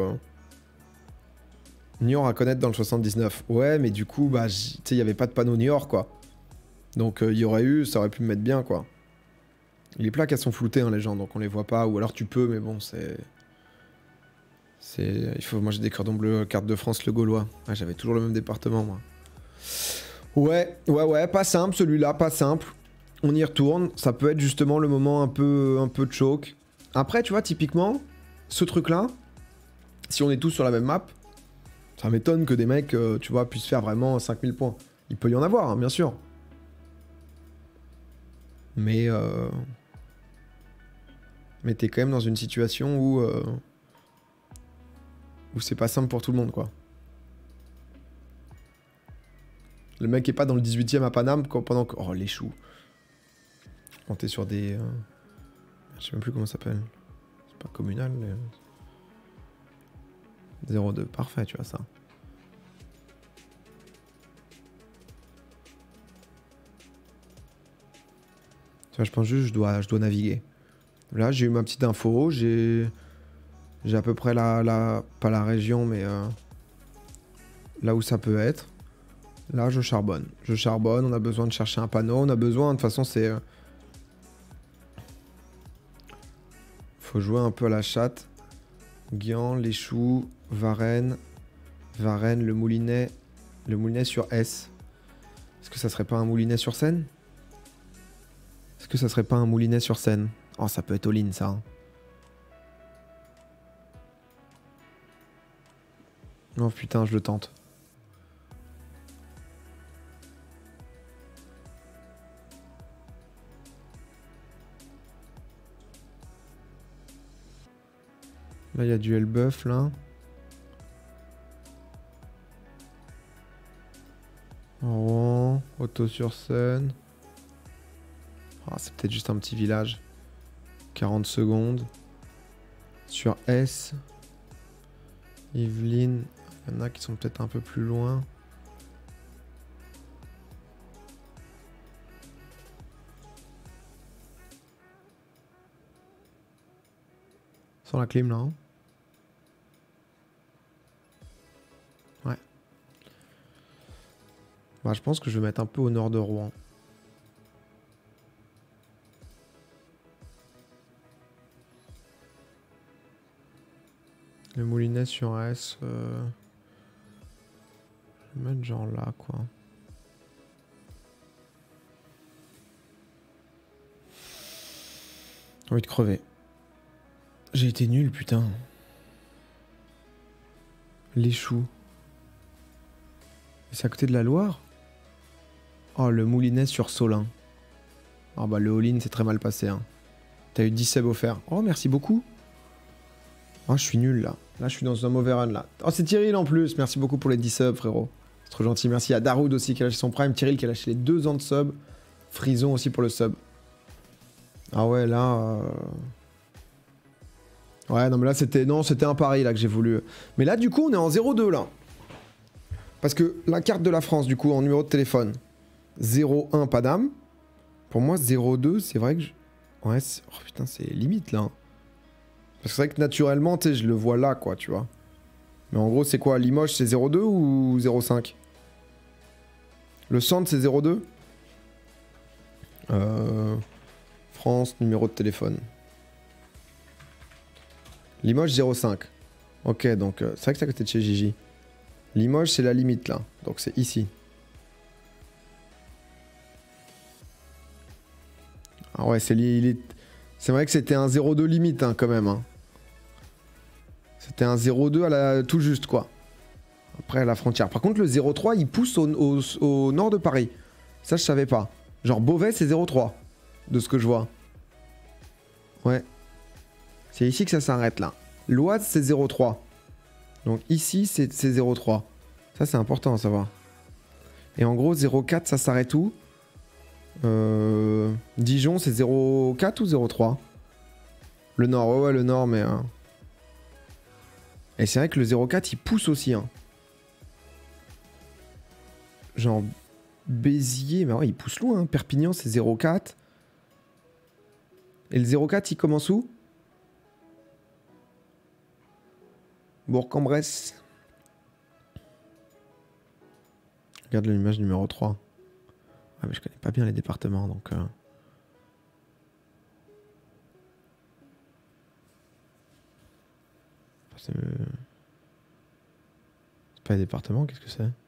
Niort à connaître dans le 79. Ouais, mais du coup, bah, tu sais, il n'y avait pas de panneau Niort, quoi. Donc, il y aurait eu, ça aurait pu me mettre bien, quoi. Les plaques, elles sont floutées, hein, les gens, donc on les voit pas. Ou alors tu peux, mais bon, c'est... Il faut... Moi, j'ai des cordons bleus, carte de France, le Gaulois. Ouais, j'avais toujours le même département, moi. Ouais, pas simple, celui-là, pas simple. On y retourne. Ça peut être justement le moment un peu de choke. Après, tu vois, typiquement, ce truc-là, si on est tous sur la même map, ça m'étonne que des mecs, tu vois, puissent faire vraiment 5000 points. Il peut y en avoir, hein, bien sûr. Mais t'es quand même dans une situation où c'est pas simple pour tout le monde, quoi. Le mec est pas dans le 18ème à Paname pendant que... Oh, les choux. Quand t'es sur des... Je sais même plus comment ça s'appelle. C'est pas communal, mais... 0,2. Parfait, tu vois ça. Tu vois, je pense juste que je dois naviguer. Là, j'ai eu ma petite info. J'ai à peu près pas la région, mais là où ça peut être. Là, je charbonne. Je charbonne. On a besoin de chercher un panneau. On a besoin, de toute façon, c'est... Faut jouer un peu à la chatte. Guian, les choux, Varennes, le Moulinet sur S. Est-ce que ça serait pas un Moulinet sur Seine? Est-ce que ça serait pas un Moulinet sur Seine? Oh, ça peut être all-in, ça. Hein. Oh putain, je le tente. Là, il y a du Elbeuf, là. Rouen, Auto-sur-Seine. Ah, c'est peut-être juste un petit village. 40 secondes. Sur S. Yveline. Il y en a qui sont peut-être un peu plus loin. Sans la clim là. Hein. Ouais. Bah, je pense que je vais mettre un peu au nord de Rouen. Le Moulinet sur S. Je vais mettre genre là quoi. J'ai envie de crever. J'ai été nul, putain. Les choux. C'est à côté de la Loire? Oh, le Moulinet sur Solin. Oh bah le all-in c'est très mal passé. Hein. T'as eu 10 subs offerts. Oh merci beaucoup. Oh je suis nul là. Là je suis dans un mauvais run là. Oh c'est Tyril en plus. Merci beaucoup pour les 10 subs frérot. C'est trop gentil. Merci à Daroud aussi qui a lâché son prime. Tyril qui a lâché les 2 ans de sub. Frison aussi pour le sub. Ah ouais là... Ouais non mais là c'était... Non c'était un pari là que j'ai voulu... Mais là du coup on est en 0-2 là. Parce que la carte de la France du coup en numéro de téléphone. 0-1 pas d'âme. Pour moi 0-2 c'est vrai que... Ouais oh putain c'est limite là. Parce que c'est vrai que naturellement tu sais je le vois là quoi tu vois. Mais en gros c'est quoi Limoges c'est 0-2 ou 0-5 Le centre c'est 0-2 France numéro de téléphone. Limoges 0,5. Ok, donc c'est vrai que c'est à côté de chez Gigi. Limoges, c'est la limite là. Donc c'est ici. Ah ouais, c'est vrai que c'était un 0,2 limite hein, quand même. Hein. C'était un 0,2 à la tout juste quoi. Après à la frontière. Par contre, le 0,3 il pousse au nord de Paris. Ça, je savais pas. Genre Beauvais, c'est 0,3. De ce que je vois. Ouais. C'est ici que ça s'arrête là. L'Oise c'est 0,3. Donc ici c'est 0,3. Ça c'est important à savoir. Et en gros 0,4 ça s'arrête où Dijon c'est 0,4 ou 0,3 Le nord, ouais le nord mais... Et c'est vrai que le 0,4 il pousse aussi. Hein. Genre Béziers, mais ouais il pousse loin. Hein. Perpignan c'est 0,4. Et le 0,4 il commence où Bourg-en-Bresse. Regarde l'image numéro 3. Ah mais je connais pas bien les départements donc... C'est pas les départements, qu'est-ce que c'est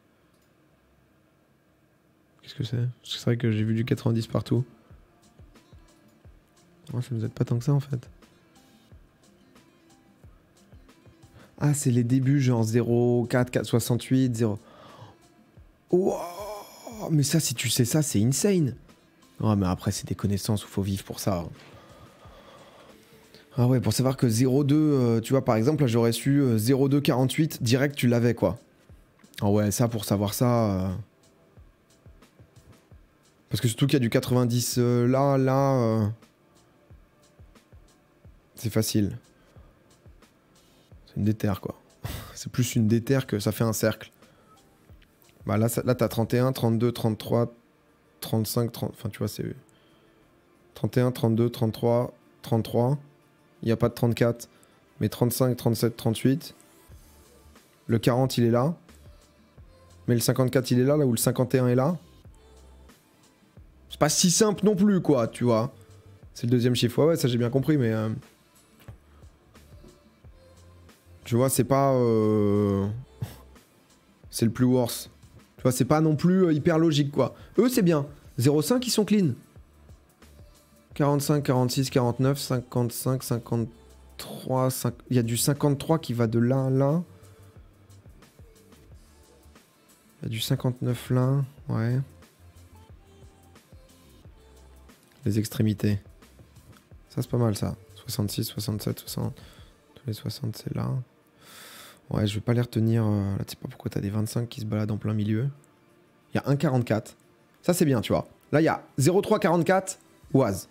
Qu'est-ce que c'est Parce que c'est vrai que j'ai vu du 90 partout. Oh, ça nous aide pas tant que ça en fait. Ah, c'est les débuts, genre 0, 4, 4, 68, 0. Wow, mais ça, si tu sais ça, c'est insane. Oh, mais après, c'est des connaissances où faut vivre pour ça. Ah ouais, pour savoir que 0,2, tu vois, par exemple, là, j'aurais su 0,2, 48, direct, tu l'avais, quoi. Ah ouais, ça, pour savoir ça... Parce que surtout qu'il y a du 90 là... C'est facile. C'est une déterre quoi. C'est plus une déterre que ça fait un cercle. Bah là, là t'as 31, 32, 33, 35, 30... Enfin tu vois c'est... 31, 32, 33, 33. Il n'y a pas de 34. Mais 35, 37, 38. Le 40 il est là. Mais le 54 il est là, là où le 51 est là. C'est pas si simple non plus quoi, tu vois. C'est le deuxième chiffre. Ouais, ça j'ai bien compris mais... Tu vois, c'est pas... C'est le plus worse. Tu vois, c'est pas non plus hyper logique, quoi. Eux, c'est bien. 0,5, ils sont clean. 45, 46, 49, 55, 53... Il y a du 53 qui va de là à là. Il y a du 59 là. Ouais. Les extrémités. Ça, c'est pas mal, ça. 66, 67, 60... Tous les 60, c'est là. Ouais, je vais pas les retenir. Là, tu sais pas pourquoi t'as des 25 qui se baladent en plein milieu. Il y a un 44. Ça, c'est bien, tu vois. Là, il y a 0344 Oise.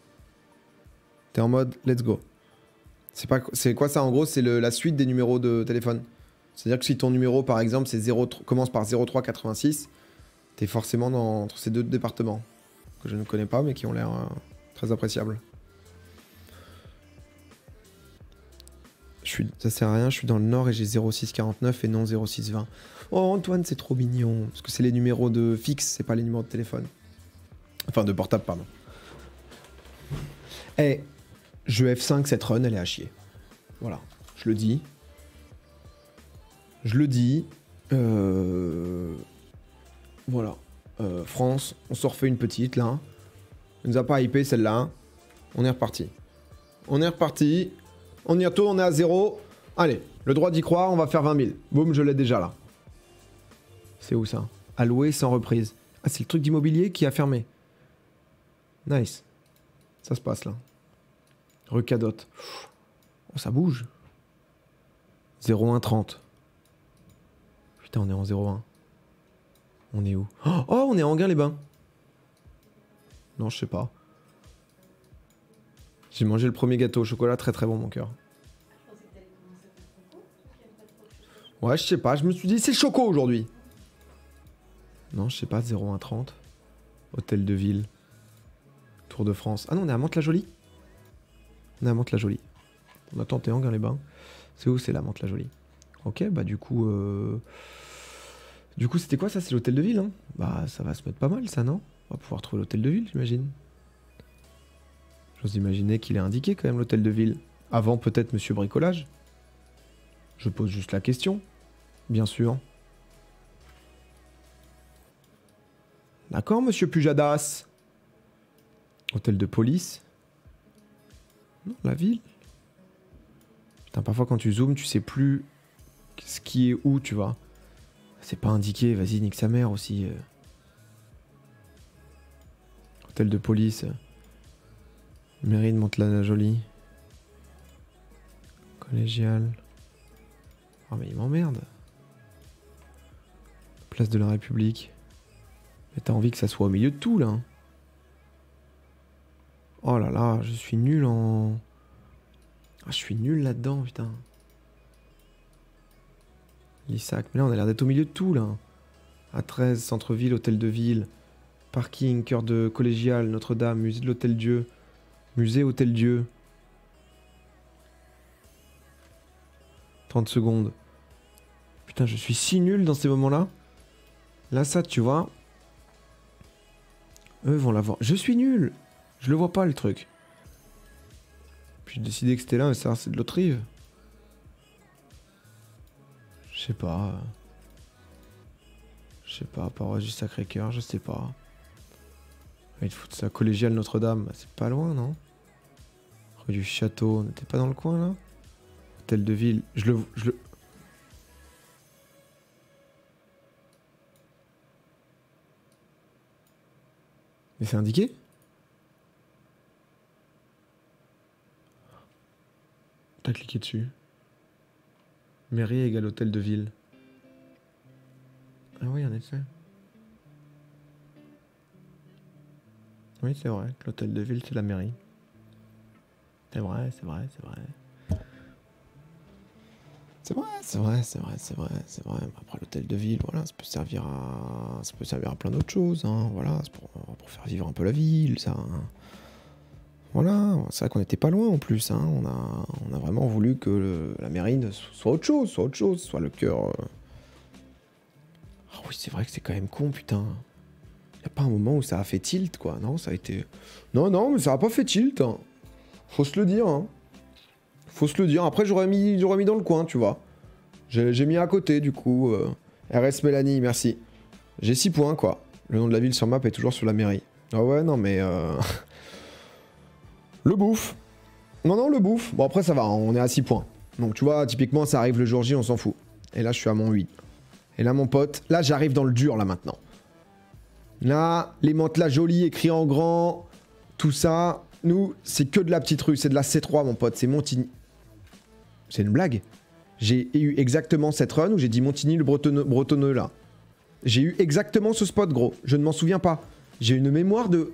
T'es en mode let's go. C'est quoi ça, en gros? C'est la suite des numéros de téléphone. C'est-à-dire que si ton numéro, par exemple, commence par 0386, t'es forcément entre ces deux départements, que je ne connais pas, mais qui ont l'air très appréciables. Ça sert à rien, je suis dans le nord et j'ai 0649 et non 0620. Oh Antoine, c'est trop mignon, parce que c'est les numéros de fixe, c'est pas les numéros de téléphone. Enfin, de portable, pardon. Eh, jeu F5, cette run, elle est à chier. Voilà, je le dis. Je le dis. Voilà. France, on s'en refait une petite, là. On nous a pas hypé, celle-là. On est reparti. On est reparti. On y retourne, on est à 0. Allez, le droit d'y croire, on va faire 20 000. Boum, je l'ai déjà, là. C'est où, ça? À louer sans reprise. Ah, c'est le truc d'immobilier qui a fermé. Nice. Ça se passe, là. Recadote. Oh, ça bouge. 0,130. Putain, on est en 0,1. On est où? Oh, on est à Anguin-les-Bains. Non, je sais pas. J'ai mangé le premier gâteau au chocolat, très très bon, mon cœur. Ouais, je sais pas, je me suis dit, c'est choco aujourd'hui. Non, je sais pas, 0,130. Hôtel de ville. Tour de France. Ah non, on est à Mantes-la-Jolie. On est à Mantes-la-Jolie. On a tenté Anguin-les-Bains. C'est où? C'est là, Mantes-la-Jolie. Ok, bah du coup... Du coup, c'était quoi ça? C'est l'hôtel de ville, hein? Bah, ça va se mettre pas mal, ça, non? On va pouvoir trouver l'hôtel de ville, j'imagine. J'ose imaginer qu'il est indiqué, quand même, l'hôtel de ville. Avant, peut-être, Monsieur Bricolage. Je pose juste la question. Bien sûr. D'accord, Monsieur Pujadas. Hôtel de police. Non, la ville. Putain, parfois, quand tu zoomes, tu sais plus ce qui est où, tu vois. C'est pas indiqué, vas-y, nique sa mère aussi. Hôtel de police. Mairie de Mantes-la-Jolie. Collégial. Oh mais il m'emmerde. Place de la République. Mais t'as envie que ça soit au milieu de tout, là. Oh là là, je suis nul en... Ah, je suis nul là-dedans, putain. Lissac. Mais là, on a l'air d'être au milieu de tout, là. A13, centre-ville, hôtel de ville. Parking, cœur de collégial, Notre-Dame, musée de l'Hôtel-Dieu. Musée Hôtel-Dieu. 30 secondes. Putain, je suis si nul dans ces moments-là. Là, ça, tu vois. Eux vont l'avoir. Je suis nul. Je le vois pas, le truc. Puis j'ai décidé que c'était là, mais ça, c'est de l'autre rive. Je sais pas. Je sais pas, paroisse du Sacré-Cœur, je sais pas. Il te fout ça, collégial Notre-Dame. Bah, c'est pas loin, non? Rue du Château, on n'était pas dans le coin, là? Hôtel de ville, je le... Mais c'est indiqué? T'as cliqué dessus. Mairie égale hôtel de ville. Ah oui, en effet. Oui, c'est vrai que l'hôtel de ville, c'est la mairie. C'est vrai, c'est vrai, c'est vrai. C'est vrai, c'est vrai, c'est vrai, c'est vrai, c'est vrai. Après l'hôtel de ville, voilà, ça peut servir à plein d'autres choses, hein. Voilà, c'est pour faire vivre un peu la ville, ça. Hein. Voilà, c'est vrai qu'on n'était pas loin en plus, hein. On a vraiment voulu que la mairie soit autre chose, soit le cœur. Ah oui, c'est vrai que c'est quand même con, putain. Y a pas un moment où ça a fait tilt, quoi. Non, ça a été... Non, mais ça a pas fait tilt. Hein. Faut se le dire, hein. Faut se le dire. Après, j'aurais mis dans le coin, tu vois. J'ai mis à côté, du coup. RS Mélanie, merci. J'ai 6 points, quoi. Le nom de la ville sur map est toujours sur la mairie. Ah ouais, non, mais... Le bouffe. Non, le bouffe. Bon, après, ça va, on est à 6 points. Donc, tu vois, typiquement, ça arrive le jour J, on s'en fout. Et là, je suis à mon 8. Et là, mon pote, là, j'arrive dans le dur, là, maintenant. Là, les Mantes-la-Jolie écrit en grand, tout ça. Nous, c'est que de la petite rue, c'est de la C3, mon pote, c'est Montigny. C'est une blague. J'ai eu exactement cette run où j'ai dit Montigny le bretonneux, là. J'ai eu exactement ce spot, gros. Je ne m'en souviens pas. J'ai une mémoire de...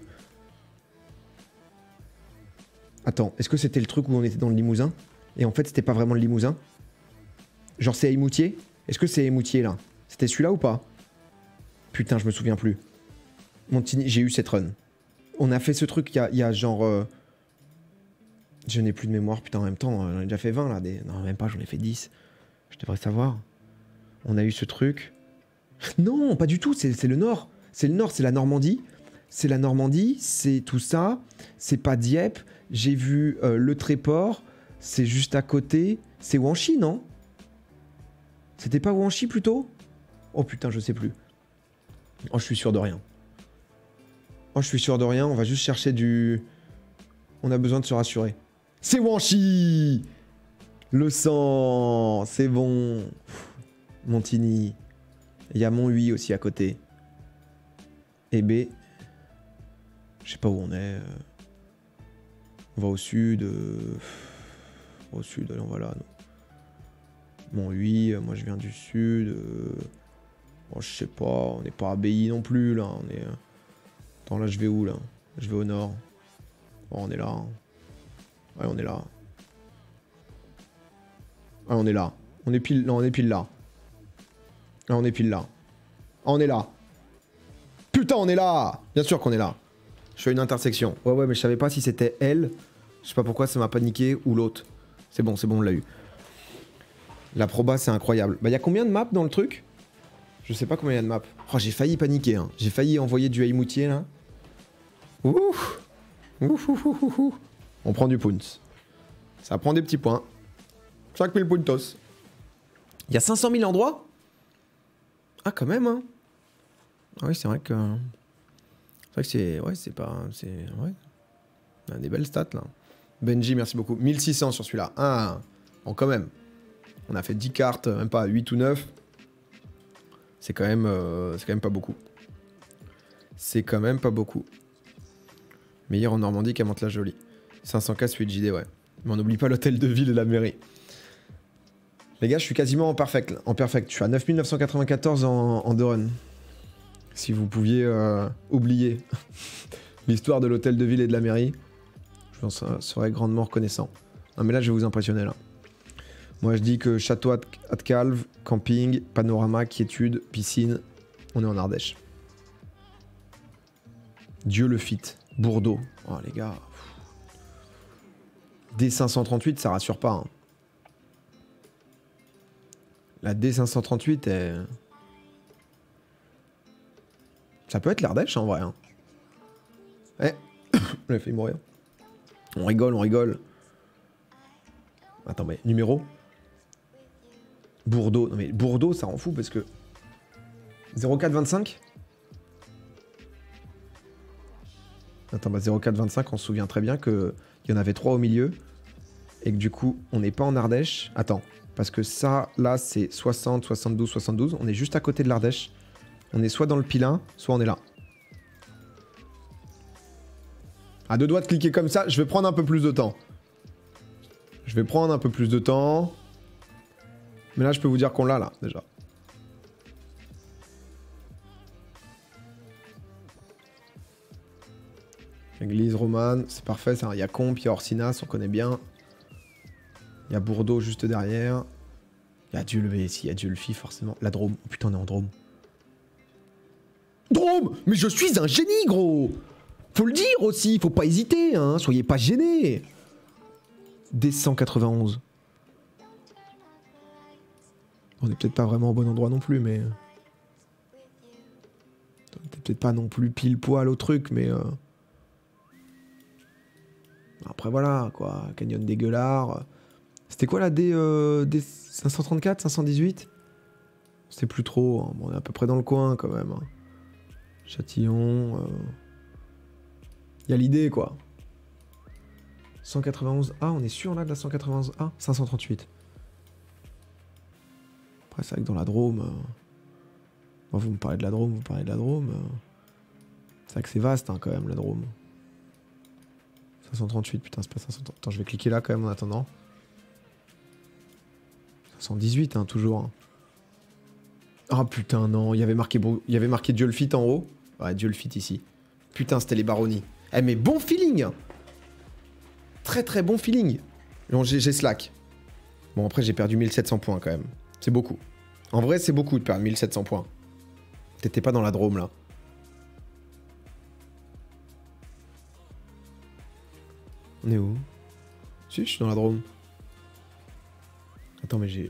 Attends, est-ce que c'était le truc où on était dans le Limousin? Et en fait, c'était pas vraiment le Limousin? Genre, c'est à Imoutier? Est-ce que c'est Moutier, là? C'était celui-là ou pas? Putain, je me souviens plus. Montigny, j'ai eu cette run. On a fait ce truc il y a genre... Je n'ai plus de mémoire, putain, en même temps, j'en ai déjà fait 20, là. Non, même pas, j'en ai fait 10. Je devrais savoir. On a eu ce truc. Non, pas du tout, c'est le Nord. C'est le Nord, c'est la Normandie. C'est la Normandie, c'est tout ça. C'est pas Dieppe. J'ai vu le Tréport. C'est juste à côté. C'est Ouanchy, non? C'était pas Ouanchy, plutôt? Oh putain, je sais plus. Oh, je suis sûr de rien. Oh, je suis sûr de rien. On va juste chercher du... On a besoin de se rassurer. C'est Ouanchy! Le sang! C'est bon. Montigny. Il y a Monthuy aussi à côté. Et B. Je sais pas où on est. On va au sud. Au sud, allez, on va là. Monthuy, moi je viens du sud. Bon, je sais pas, on n'est pas à Bailly non plus là. On est... Attends, là je vais où là? Je vais au nord. Bon, on est là. Ouais, on est là. Ouais, on est là. On est pile, non, on est pile là. Ah, on est pile là. Ah, on est là. Putain, on est là! Bien sûr qu'on est là. Je fais une intersection. Ouais, mais je savais pas si c'était elle. Je sais pas pourquoi ça m'a paniqué ou l'autre. C'est bon, on l'a eu. La proba, c'est incroyable. Bah, y a combien de maps dans le truc? Je sais pas combien il y a de maps. Oh, j'ai failli paniquer, hein. J'ai failli envoyer du Haïmoutier, là. Ouf. On prend du pounce. Ça prend des petits points. 5000 puntos. Il y a 500 000 endroits? Ah, quand même, hein. Ah oui, c'est vrai que... C'est vrai que c'est... Ouais, c'est pas... C'est... Ouais. On a des belles stats, là. Benji, merci beaucoup. 1600 sur celui-là. Ah, bon, quand même. On a fait 10 cartes, même pas 8 ou 9. C'est quand même pas beaucoup. C'est quand même pas beaucoup. Meilleur en Normandie qu'à Mantes-la-Jolie. 500K suite JD, ouais. Mais on n'oublie pas l'hôtel de ville et la mairie. Les gars, je suis quasiment en perfect. Là. En perfect. Je suis à 9994 en 2 runs. Si vous pouviez oublier l'histoire de l'hôtel de ville et de la mairie, je serais grandement reconnaissant. Non mais là, je vais vous impressionner là. Moi, je dis que château à Calve, camping, panorama, quiétude, piscine. On est en Ardèche. Dieu le fit. Bourdeau. Oh les gars. D538, ça rassure pas. Hein. La D538 est... Ça peut être l'Ardèche en vrai. Hein. Eh, j'ai failli mourir. On rigole. Attends, mais numéro Bourdeau. Non mais Bourdeau, ça rend fou parce que... 0425 Attends, bah 0425, on se souvient très bien qu'il y en avait 3 au milieu. Et que du coup, on n'est pas en Ardèche. Attends, parce que ça, là, c'est 60, 72, 72. On est juste à côté de l'Ardèche. On est soit dans le Pilin, soit on est là. À 2 doigts de cliquer comme ça, je vais prendre un peu plus de temps. Mais là, je peux vous dire qu'on l'a, là, déjà. Église romane, c'est parfait. Il y a Comp, il y a Orsinas, on connaît bien. Il y a Bourdeau juste derrière. Il y a Dulvé ici, il y a Dulphy, forcément. La Drôme. Oh putain, on est en Drôme. Drôme! Mais je suis un génie, gros! Faut le dire aussi, faut pas hésiter, hein. Soyez pas gênés. D191. On est peut-être pas vraiment au bon endroit non plus, mais... On était peut-être pas non plus pile poil au truc, mais... Après voilà, quoi. Canyon des Gueulards. C'était quoi la D534, 518? C'était plus trop. Hein. Bon, on est à peu près dans le coin, quand même. Hein. Châtillon... Il y a l'idée, quoi. 191A, on est sûr là de la 191A? 538. Après, c'est vrai que dans la Drôme... Bon, vous me parlez de la Drôme, C'est vrai que c'est vaste, hein, quand même, la Drôme. 538, putain, c'est pas 530. Attends, je vais cliquer là, quand même, en attendant. 518, hein, toujours. Hein. Ah, putain, non, il y avait marqué Dieu le fit en haut. Ouais, Dieu le fit ici. Putain, c'était les baronnies. Eh, mais bon feeling! Très très bon feeling. Bon, j'ai slack. Bon, après, j'ai perdu 1700 points quand même. C'est beaucoup. En vrai, c'est beaucoup de perdre 1700 points. T'étais pas dans la Drôme, là. On est où? Si, je suis dans la Drôme. Attends, mais j'ai...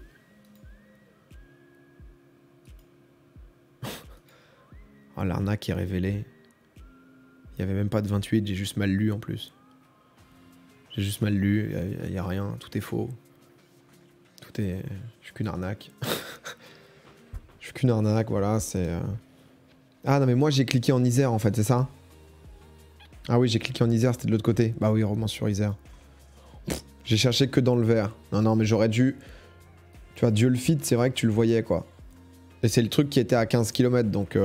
Oh, l'arnaque est révélée. Il y avait même pas de 28, j'ai juste mal lu en plus. J'ai juste mal lu, il y a rien, tout est faux. Tout est... Je suis qu'une arnaque. Je suis qu'une arnaque, voilà, c'est... Ah non mais moi j'ai cliqué en Isère en fait, c'est ça? Ah oui, j'ai cliqué en Isère, c'était de l'autre côté. Bah oui, roman sur Isère. J'ai cherché que dans le vert. Non, non, mais j'aurais dû... Tu vois, Dieu le fit, c'est vrai que tu le voyais, quoi. Et c'est le truc qui était à 15 km, donc...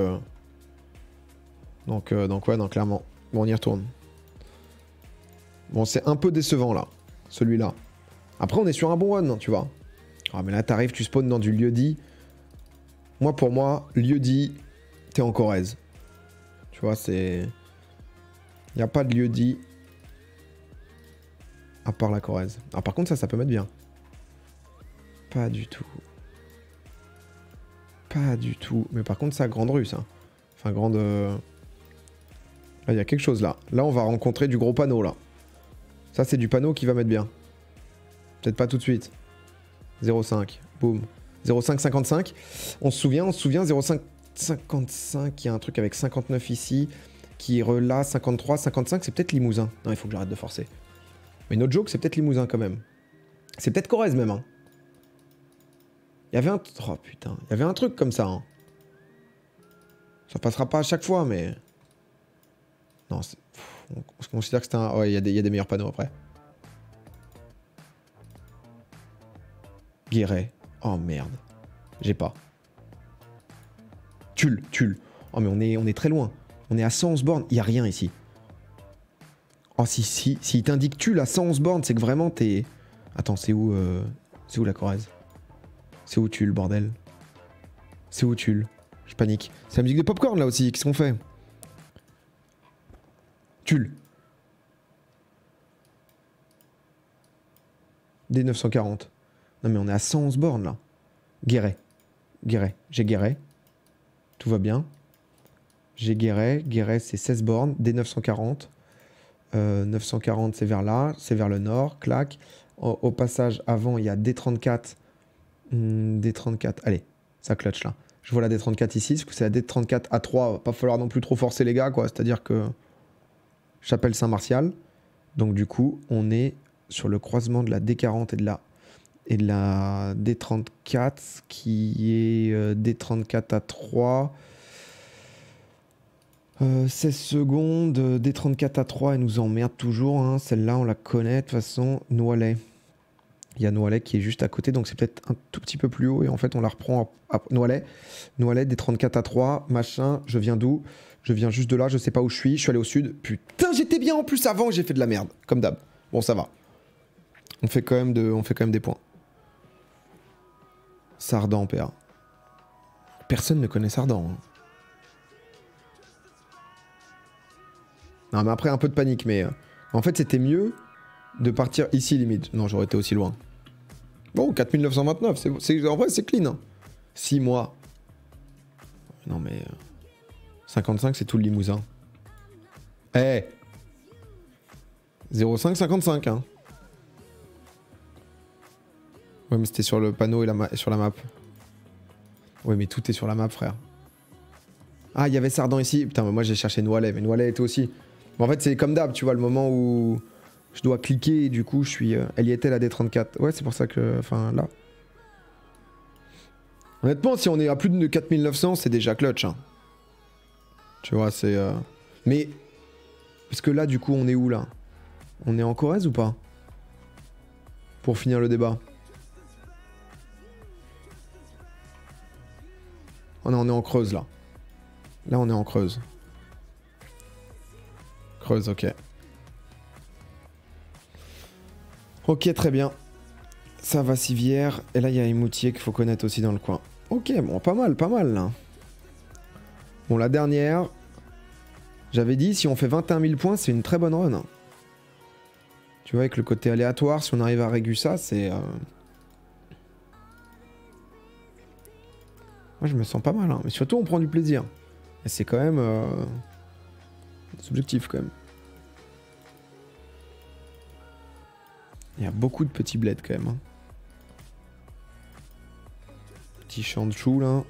Donc ouais, non, clairement. Bon, on y retourne. Bon, c'est un peu décevant, là. Celui-là. Après, on est sur un bon run, tu vois. Ah, mais là, t'arrives, tu spawns dans du lieu-dit. Moi, pour moi, lieu-dit, t'es en Corrèze. Tu vois, c'est... Il n'y a pas de lieu-dit à part la Corrèze. Alors par contre, ça peut mettre bien. Pas du tout. Pas du tout. Mais par contre, ça, grande rue, ça. Enfin, grande... Là, il y a quelque chose, là. Là, on va rencontrer du gros panneau, là. Ça, c'est du panneau qui va mettre bien. Peut-être pas tout de suite. 0,5. Boum. 0,555. On se souvient, 0,555. Il y a un truc avec 59 ici. Qui est là, 53, 55, c'est peut-être Limousin. Non, il faut que j'arrête de forcer. Mais notre joke, c'est peut-être Limousin quand même. C'est peut-être Corrèze même. Hein. Il y avait un... Oh putain, il y avait un truc comme ça. Hein. Ça passera pas à chaque fois, mais... Non, on considère que c'est un... Ouais, il y a des meilleurs panneaux après. Guéret. Oh merde. J'ai pas. Tulle. Oh mais on est très loin. On est à 111 bornes, il n'y a rien ici. Oh si il t'indique Tulle à 111 bornes, c'est que vraiment t'es... Attends, c'est où la Corrèze? C'est où Tulle, bordel? C'est où Tulle? Je panique. C'est la musique de Popcorn là aussi, qu'est-ce qu'on fait? Tulle. D940. Non mais on est à 111 bornes là. Guéret. J'ai Guéret. Tout va bien. J'ai Guéret c'est 16 bornes, D940. 940 c'est vers là, c'est vers le nord, clac. Au passage avant il y a D34. D34, allez, ça clutch là. Je vois la D34 ici, parce que c'est la D34 A3, va pas falloir non plus trop forcer les gars quoi, c'est-à-dire que Chapelle Saint-Martial. Donc du coup, on est sur le croisement de la D40 et de la D34 qui est D34 A3. 16 secondes, D34 A3, elle nous emmerde toujours. Hein. Celle-là, on la connaît de toute façon. Noaillet. Il y a Noaillet qui est juste à côté, donc c'est peut-être un tout petit peu plus haut. Et en fait, on la reprend à Noaillet. Noaillet, D34 A3, machin. Je viens d'où? Je viens juste de là, je sais pas où je suis allé au sud. Putain, j'étais bien en plus avant, j'ai fait de la merde. Comme d'hab. Bon, ça va. On fait quand même des points. Sardan, PA. Personne ne connaît Sardan. Hein. Non mais après un peu de panique mais en fait c'était mieux de partir ici limite. Non j'aurais été aussi loin. Bon 4929 en vrai c'est clean. Hein. 6 mois. Non mais 55 c'est tout le Limousin. Eh 0555 hein. Ouais mais c'était sur le panneau et sur la map. Ouais mais tout est sur la map frère. Ah il y avait Sardan ici. Putain mais moi j'ai cherché Noaillet mais Noaillet était aussi. En fait, c'est comme d'hab, tu vois, le moment où je dois cliquer et du coup, je suis... elle y était, la D34. Ouais, c'est pour ça que... Enfin, là. Honnêtement, si on est à plus de 4900, c'est déjà clutch. Hein. Tu vois, c'est... Mais... Parce que là, du coup, on est où, là? On est en Corrèze ou pas? Pour finir le débat. Oh non, on est en Creuse, là. Là, on est en Creuse. Creuse, ok. Ok, très bien. Ça va, Civière. Et là, il y a Émoutier qu'il faut connaître aussi dans le coin. Ok, bon, pas mal, là. Bon, la dernière. J'avais dit, si on fait 21 000 points, c'est une très bonne run. Tu vois, avec le côté aléatoire, si on arrive à régu ça, c'est... Moi, je me sens pas mal, hein. Mais surtout, on prend du plaisir. Et c'est quand même... subjectif, quand même. Il y a beaucoup de petits bleds, quand même. Hein. Petit champ de chou, là.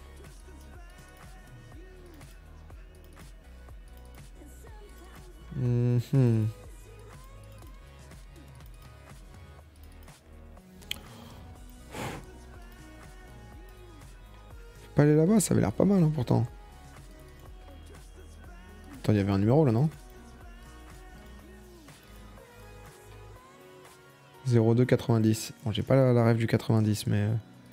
Faut pas aller là-bas, ça avait l'air pas mal, hein, pourtant. Attends, il y avait un numéro, là, non? 0290. Bon, j'ai pas la rêve du 90, mais...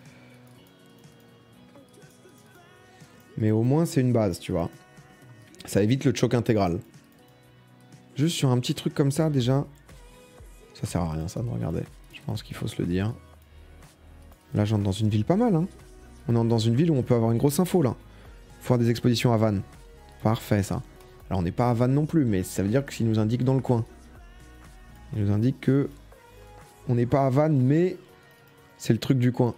Mais au moins, c'est une base, tu vois. Ça évite le choc intégral. Juste sur un petit truc comme ça, déjà... Ça sert à rien, ça, de regarder. Je pense qu'il faut se le dire. Là, j'entre dans une ville pas mal, hein. On entre dans une ville où on peut avoir une grosse info, là. Faut avoir des expositions à Vannes. Parfait, ça. Alors, on n'est pas à Vannes non plus, mais ça veut dire qu'il nous indique dans le coin. Il nous indique que... On n'est pas à Vannes, mais... C'est le truc du coin.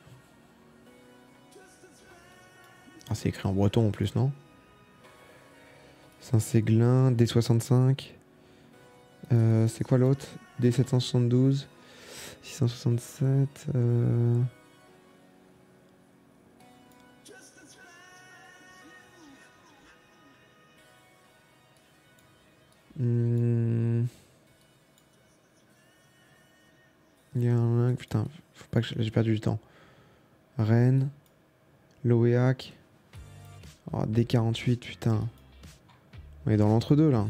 Ah, c'est écrit en breton en plus, non? Saint-Séglin, D65. C'est quoi l'autre? D772. 667. Il y a un... Putain, faut pas que j'ai perdu du temps. Rennes. Loéac. Oh, D48, putain. On est dans l'entre-deux, là.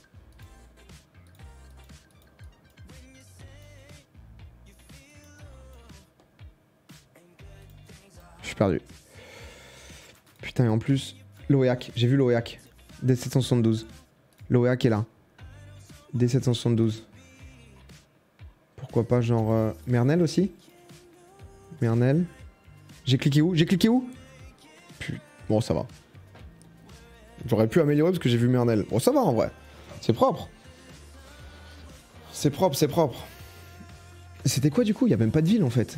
Je suis perdu. Putain, et en plus, Loéac. J'ai vu Loéac. D772. Loéac est là. D772. Pourquoi pas, genre... Mernel aussi? Mernel. J'ai cliqué où? J'ai cliqué où? Putain. Bon, ça va. J'aurais pu améliorer parce que j'ai vu Mernel. Bon, ça va en vrai. C'est propre. C'est propre, c'est propre. C'était quoi du coup? Il n'y a même pas de ville en fait.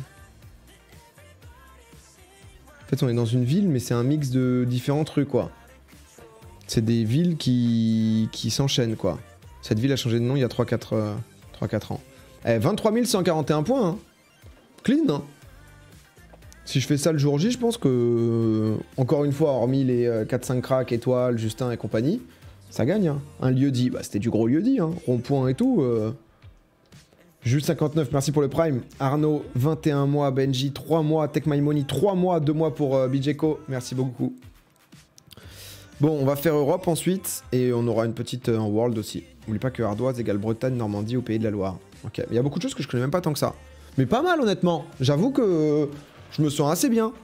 En fait, on est dans une ville, mais c'est un mix de différents trucs quoi. C'est des villes qui s'enchaînent quoi. Cette ville a changé de nom il y a 3-4 ans. Eh, 23 141 points. Hein. Clean, hein. Si je fais ça le jour J, je pense que, encore une fois, hormis les 4-5 cracks, étoiles, Justin et compagnie, ça gagne. Hein. Un lieu-dit, bah, c'était du gros lieu-dit, hein. Rond-point et tout. Juste 59, merci pour le prime. Arnaud, 21 mois. Benji, 3 mois. Tech My Money, 3 mois. 2 mois pour BJko. Merci beaucoup. Bon, on va faire Europe ensuite. Et on aura une petite en World aussi. N'oublie pas que Ardoise égale Bretagne, Normandie au Pays de la Loire. Ok, mais il y a beaucoup de choses que je connais même pas tant que ça. Mais pas mal, honnêtement. J'avoue que je me sens assez bien.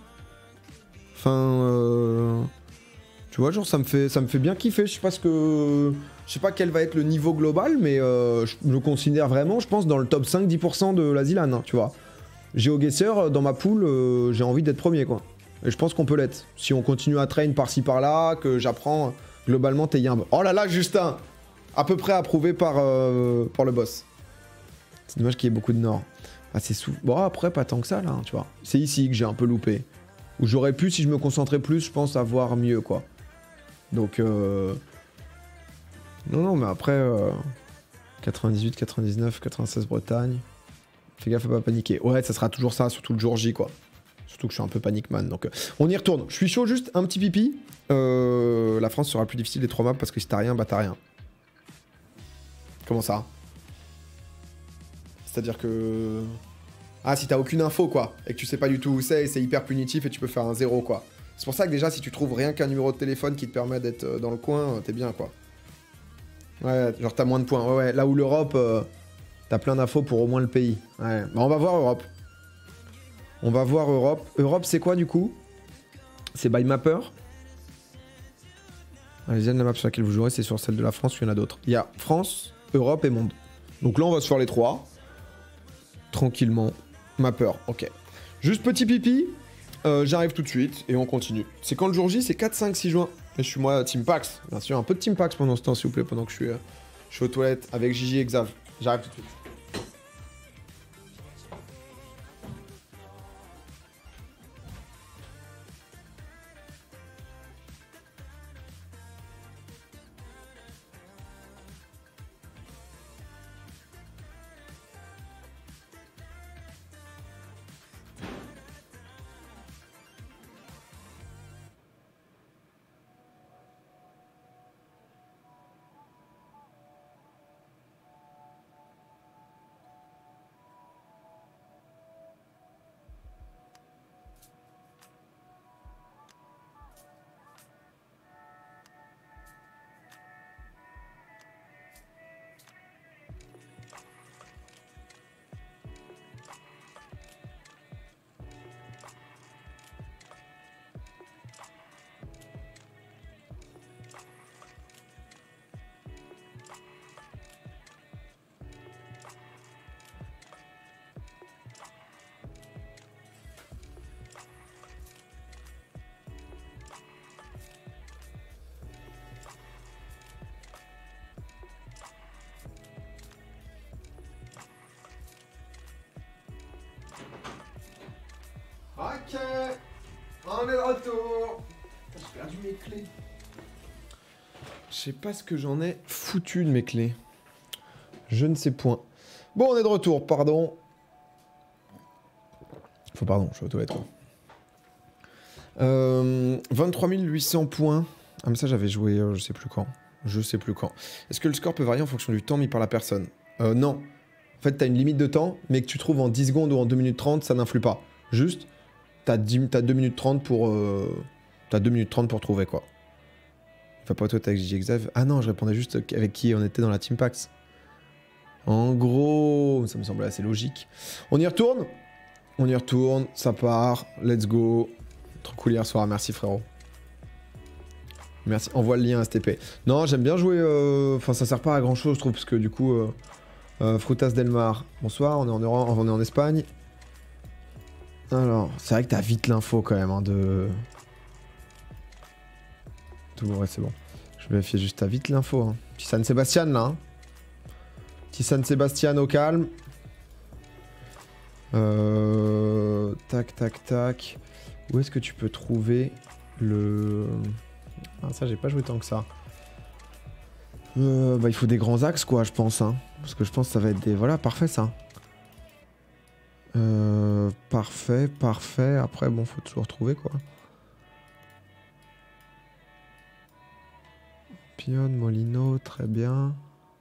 Enfin... Tu vois, genre, ça me fait bien kiffer. Je sais pas quel va être le niveau global, mais je le considère vraiment, je pense, dans le top 5-10% de la Zilan, hein, tu vois. GeoGuessr, dans ma poule, j'ai envie d'être premier, quoi. Et je pense qu'on peut l'être. Si on continue à train par-ci par-là, que j'apprends globalement tes yimbes. Oh là là, Justin! À peu près approuvé par le boss. C'est dommage qu'il y ait beaucoup de nord. Ah, c'est bon, après, pas tant que ça, là, hein, tu vois. C'est ici que j'ai un peu loupé. Où j'aurais pu, si je me concentrais plus, je pense, avoir mieux, quoi. Donc, non, mais après, 98, 99, 96 Bretagne. Fais gaffe à pas paniquer. Ouais, ça sera toujours ça, surtout le jour J, quoi. Surtout que je suis un peu panic man, donc on y retourne. Je suis chaud, juste un petit pipi. La France sera plus difficile des 3 maps parce que si t'as rien, bah t'as rien. Comment ça? C'est-à-dire que... Ah, si t'as aucune info, quoi, et que tu sais pas du tout où c'est hyper punitif et tu peux faire un 0, quoi. C'est pour ça que déjà, si tu trouves rien qu'un numéro de téléphone qui te permet d'être dans le coin, t'es bien, quoi. Ouais, genre t'as moins de points. Ouais. Là où l'Europe, t'as plein d'infos pour au moins le pays. Ouais, bah on va voir Europe. On va voir Europe. Europe, c'est quoi, du coup? C'est by mapper. La deuxième la map sur laquelle vous jouerez, c'est sur celle de la France ou il y en a d'autres. Il y a France, Europe et monde. Donc là, on va se faire les 3. Tranquillement. Mapper, ok. Juste petit pipi. J'arrive tout de suite et on continue. C'est quand le jour J? C'est 4, 5, 6 juin. Et je suis moi Team Pax. Bien sûr, un peu de Team Pax pendant ce temps, s'il vous plaît, pendant que je suis aux toilettes avec Gigi et Xav. J'arrive tout de suite. Ok, on est de retour. J'ai perdu mes clés. Je sais pas ce que j'en ai foutu de mes clés. Je ne sais point. Bon, on est de retour, pardon. Enfin, pardon, je suis aux toilettes, quoi. 23 800 points. Ah, mais ça, j'avais joué, je sais plus quand. Je sais plus quand. Est-ce que le score peut varier en fonction du temps mis par la personne? Non. En fait, t'as une limite de temps, mais que tu trouves en 10 secondes ou en 2 minutes 30, ça n'influe pas. Juste, t'as 2 minutes 30 pour... T'as 2 minutes 30 pour trouver, quoi. Enfin, pas toi, t'as avec JXF. Ah non, je répondais juste avec qui on était dans la Team Pax. En gros, ça me semblait assez logique. On y retourne? On y retourne, ça part, let's go. Trop cool hier soir, merci frérot. Merci, envoie le lien STP. Non, j'aime bien jouer, enfin ça sert pas à grand chose je trouve, parce que du coup, Frutas del Mar, bonsoir, on est en Espagne. Alors, c'est vrai que t'as vite l'info quand même, hein, de... Tout bon, ouais c'est bon. Je vais vérifier juste, t'as vite l'info, hein. Petit San Sebastian là, hein. Petit San Sebastian au calme. Tac, tac, tac. Où est-ce que tu peux trouver le... Ah, ça, j'ai pas joué tant que ça. Bah, il faut des grands axes, quoi, je pense. Hein. Parce que je pense que ça va être des... Voilà, parfait, ça. Parfait, parfait. Après, bon, faut toujours trouver, quoi. Pion, Molino, très bien.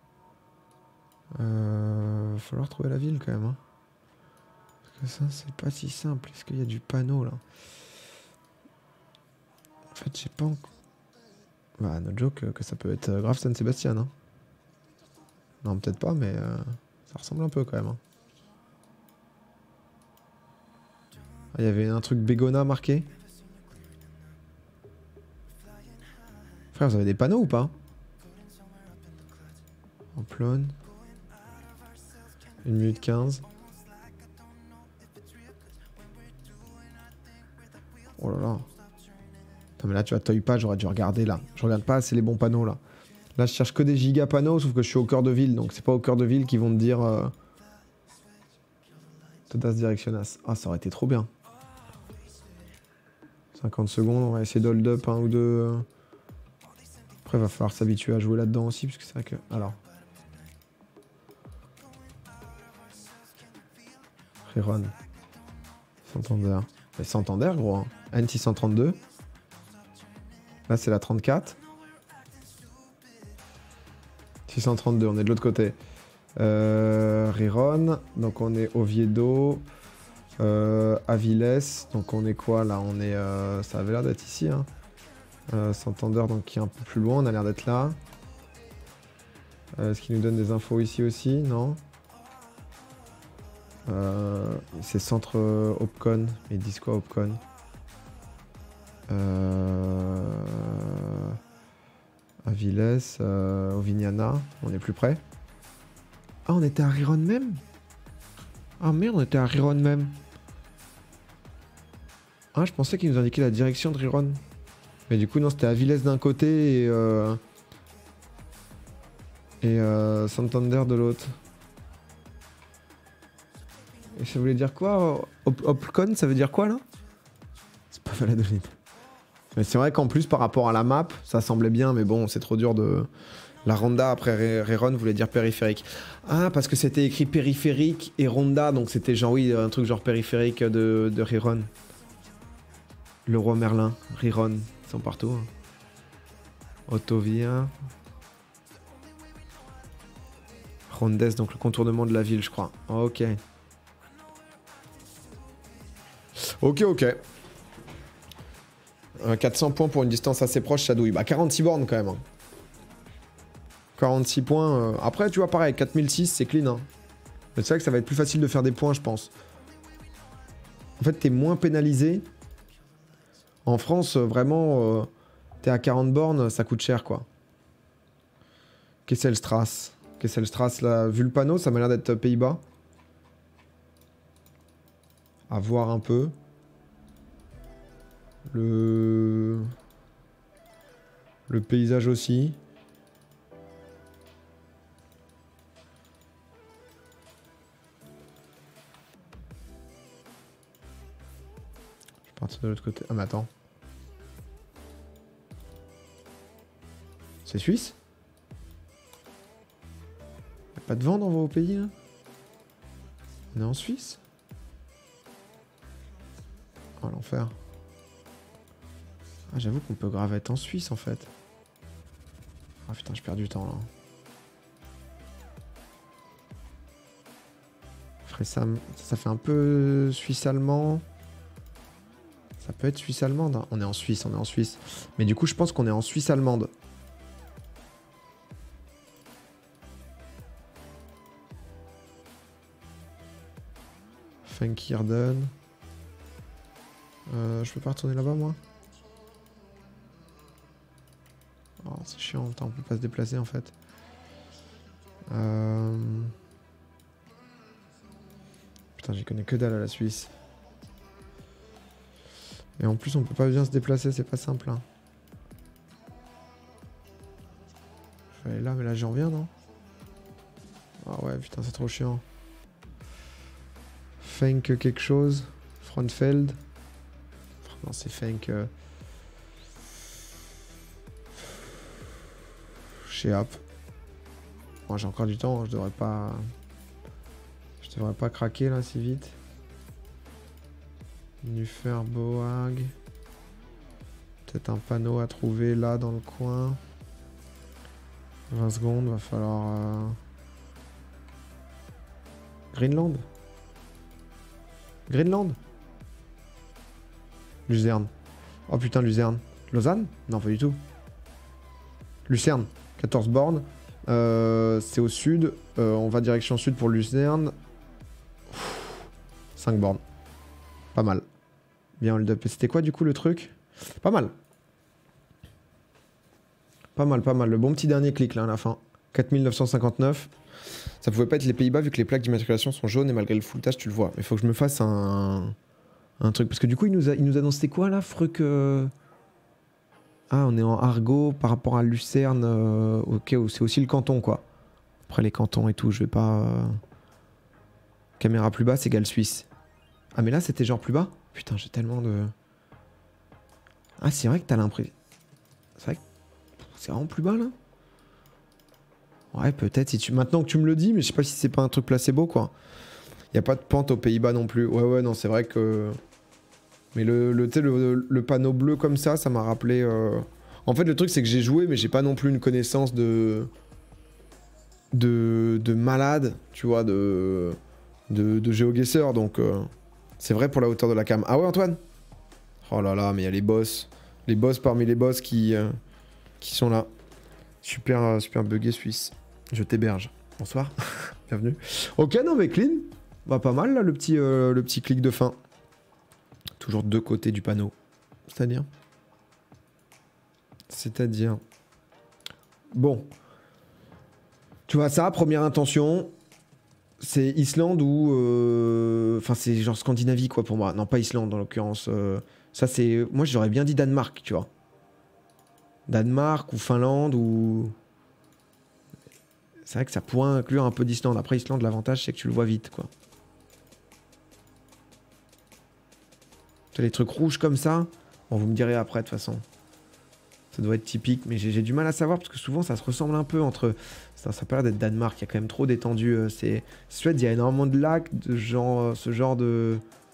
Va falloir trouver la ville, quand même. Hein. Parce que ça, c'est pas si simple. Est-ce qu'il y a du panneau, là? En fait, j'ai pas encore... Bah, no joke que ça peut être grave San Sebastian. Hein. Non, peut-être pas, mais ça ressemble un peu quand même. Hein. Ah, il y avait un truc Bégona marqué. Frère, vous avez des panneaux ou pas? Amplonne. 1 minute 15. Oh là là. Putain, mais là, tu vois, toy pas, j'aurais dû regarder là. Je regarde pas assez les bons panneaux là. Là, je cherche que des giga panneaux, sauf que je suis au cœur de ville, donc c'est pas au cœur de ville qu'ils vont te dire. Todas direccionas. Ah, ça aurait été trop bien. 50 secondes, on va essayer d'hold up un ou deux. Après, il va falloir s'habituer à jouer là-dedans aussi, parce que c'est vrai que. Alors. Riron. Santander. Mais Santander, gros. Hein. N632. Là, c'est la 34. 632, on est de l'autre côté. Riron, donc on est Oviedo. Aviles, donc on est quoi là? On est. Ça avait l'air d'être ici. Hein. Santander, donc qui est un peu plus loin, on a l'air d'être là. Est-ce qu'il nous donne des infos ici aussi? Non. C'est centre Opcon. Mais ils disent quoi Opcon? Aviles, Ovignana, on est plus près. Ah, on était à Riron même? Ah merde, on était à Riron même. Ah, je pensais qu'il nous indiquait la direction de Riron. Mais du coup, non, c'était Aviles d'un côté et Santander de l'autre. Et ça voulait dire quoi? Opcon, ça veut dire quoi là? C'est pas Valladolid. Mais c'est vrai qu'en plus, par rapport à la map, ça semblait bien, mais bon, c'est trop dur de... La Ronda après Riron voulait dire périphérique. Ah, parce que c'était écrit périphérique et Ronda, donc c'était genre, oui, un truc genre périphérique de Riron. Le roi Merlin, Riron, ils sont partout. Hein. Autovia. Rondes, donc le contournement de la ville, je crois. Ok. Ok. 400 points pour une distance assez proche, ça douille. Bah 46 bornes quand même. Hein. 46 points. Après, tu vois, pareil, 4006, c'est clean. Hein. Mais c'est vrai que ça va être plus facile de faire des points, je pense. En fait, t'es moins pénalisé. En France, vraiment, t'es à 40 bornes, ça coûte cher, quoi. Kesselstrass. Kesselstrass, là, vu le panneau, ça m'a l'air d'être Pays-Bas. À voir un peu. Le paysage aussi. partir de l'autre côté. Ah mais attends. C'est Suisse? Y'a pas de vent dans vos pays là? On est en Suisse? Oh l'enfer. Ah j'avoue qu'on peut grave être en Suisse en fait. Ah putain je perds du temps là. Ça fait un peu suisse-allemand. Ça peut être suisse-allemande. Hein. On est en Suisse, on est en Suisse. Mais du coup, je pense qu'on est en Suisse-allemande. Funkirden. Je peux pas retourner là-bas, moi? Oh, c'est chiant, on peut pas se déplacer, en fait. Putain, j'y connais que dalle à la Suisse. Et en plus, on peut pas bien se déplacer, c'est pas simple. Hein. Je vais aller là, mais là, j'en reviens, non? Ah ouais, putain, c'est trop chiant. Fenk quelque chose. Frontfeld. Non, c'est Fenk. Chez App. Moi, j'ai encore du temps, je devrais pas craquer là si vite. Nuferboag. Peut-être un panneau à trouver là dans le coin. 20 secondes, va falloir... Greenland. Greenland. Luzerne. Oh putain, Luzerne. Lausanne? Non, pas du tout. Lucerne. 14 bornes. C'est au sud. On va direction sud pour Lucerne. 5 bornes. Pas mal. Bien hold up. C'était quoi du coup le truc? Pas mal. Pas mal, pas mal. Le bon petit dernier clic là à la fin. 4959. Ça pouvait pas être les Pays-Bas vu que les plaques d'immatriculation sont jaunes et malgré le full tâche tu le vois. Mais il faut que je me fasse un truc. Parce que du coup il nous annonce c'était quoi là? Fruc... Ah on est en Argot par rapport à Lucerne. Ok, c'est aussi le canton quoi. Après les cantons et tout, je vais pas... Caméra plus basse égale Suisse. Ah mais là c'était genre plus bas? Putain j'ai tellement de... Ah c'est vrai que t'as l'impression... C'est vrai que c'est vraiment plus bas là? Ouais peut-être si tu... Maintenant que tu me le dis, mais je sais pas si c'est pas un truc placebo quoi. Y a pas de pente aux Pays-Bas non plus. Ouais ouais non c'est vrai que... Mais le panneau bleu comme ça m'a rappelé... En fait le truc c'est que j'ai joué mais j'ai pas non plus une connaissance de malade, tu vois, de GeoGuessr donc... C'est vrai pour la hauteur de la cam. Ah ouais Antoine? Oh là là mais il y a les boss. Les boss parmi les boss qui sont là. Super, super buggé suisse. Je t'héberge. Bonsoir. Bienvenue. Ok, non mais clean. Bah pas mal là le petit clic de fin. Toujours deux côtés du panneau. C'est-à-dire Bon. Tu vois ça, première intention. C'est Islande ou... Enfin c'est genre Scandinavie quoi pour moi. Non pas Islande en l'occurrence. Ça c'est... Moi j'aurais bien dit Danemark, tu vois. Danemark ou Finlande ou... C'est vrai que ça pourrait inclure un peu d'Islande. Après Islande, l'avantage c'est que tu le vois vite quoi. Tu as les trucs rouges comme ça. Bon vous me direz après de toute façon. Ça doit être typique, mais j'ai du mal à savoir parce que souvent ça se ressemble un peu entre... Ça a pas l'air d'être Danemark, il y a quand même trop d'étendue. C'est Suède, il y a énormément de lacs, de genre, ce genre de...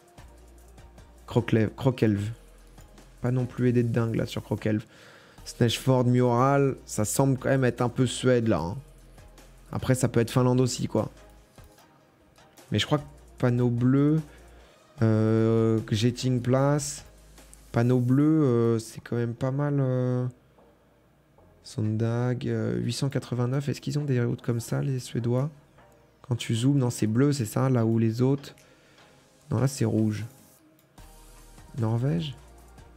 Crokelv. Pas non plus aidé de dingue là sur Crokelv. Snæfjord, Mjoral, ça semble quand même être un peu Suède là. Hein. Après ça peut être Finlande aussi quoi. Mais je crois que panneau bleu, Jetting Place, panneau bleu, c'est quand même pas mal. Sondag, 889, est-ce qu'ils ont des routes comme ça les Suédois? Quand tu zoomes, non c'est bleu c'est ça, là où les autres... Non là c'est rouge. Norvège?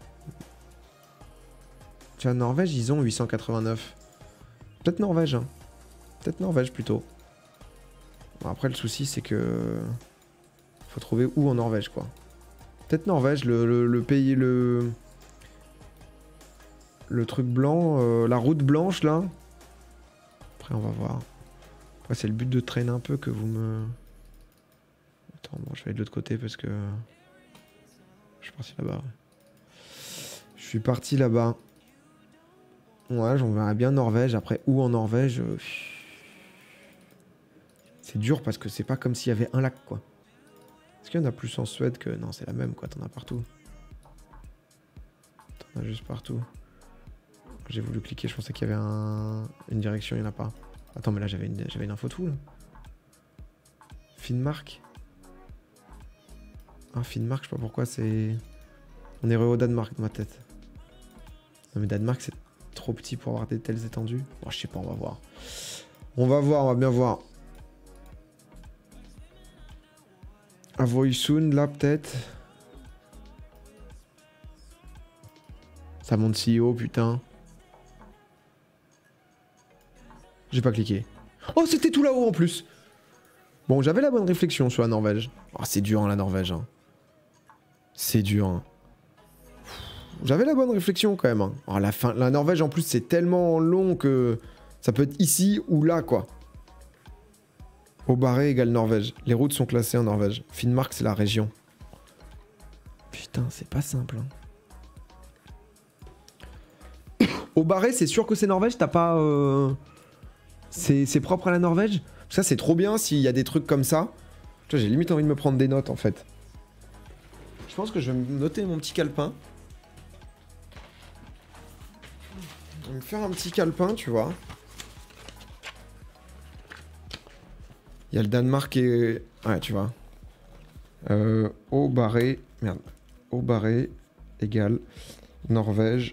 Tiens, Norvège, ils ont 889. Peut-être Norvège, hein. Peut-être Norvège plutôt. Bon, après, le souci, c'est que... Faut trouver où en Norvège, quoi. Peut-être Norvège, le pays, le truc blanc, la route blanche, là. Après, on va voir. Après, c'est le but de traîner un peu que vous me... Attends, bon, je vais aller de l'autre côté parce que... Je suis parti là-bas, ouais. suis parti là-bas. Ouais, j'en verrais bien Norvège. Après, où en Norvège c'est dur parce que c'est pas comme s'il y avait un lac, quoi. Est-ce qu'il y en a plus en Suède que... Non, c'est la même, quoi. T'en as partout. T'en as juste partout. J'ai voulu cliquer, je pensais qu'il y avait une direction, il n'y en a pas. Attends, mais là, j'avais une info tout, là. Finnmark. Ah, Finnmark, je sais pas pourquoi, c'est... On est au Danemark dans ma tête. Non, mais Danemark, c'est trop petit pour avoir des telles étendues. Bon, je sais pas, on va voir. On va voir, on va bien voir. Avoysund, là, peut-être. Ça monte si haut, putain. J'ai pas cliqué. Oh, c'était tout là-haut, en plus. Bon, j'avais la bonne réflexion sur la Norvège. Oh, c'est dur, hein, la Norvège. Hein. C'est dur, hein. J'avais la bonne réflexion, quand même. Hein. Oh, la Norvège, en plus, c'est tellement long que... Ça peut être ici ou là, quoi. Aubaré égale Norvège. Les routes sont classées en Norvège. Finnmark, c'est la région. Putain, c'est pas simple. Hein. Aubaré, c'est sûr que c'est Norvège. T'as pas... C'est propre à la Norvège. Ça, c'est trop bien s'il y a des trucs comme ça. J'ai limite envie de me prendre des notes, en fait. Je pense que je vais me noter mon petit calepin. Je vais me faire un petit calepin, tu vois. Il y a le Danemark et... Ouais, tu vois. Aubaré... Merde. Aubaré égale Norvège.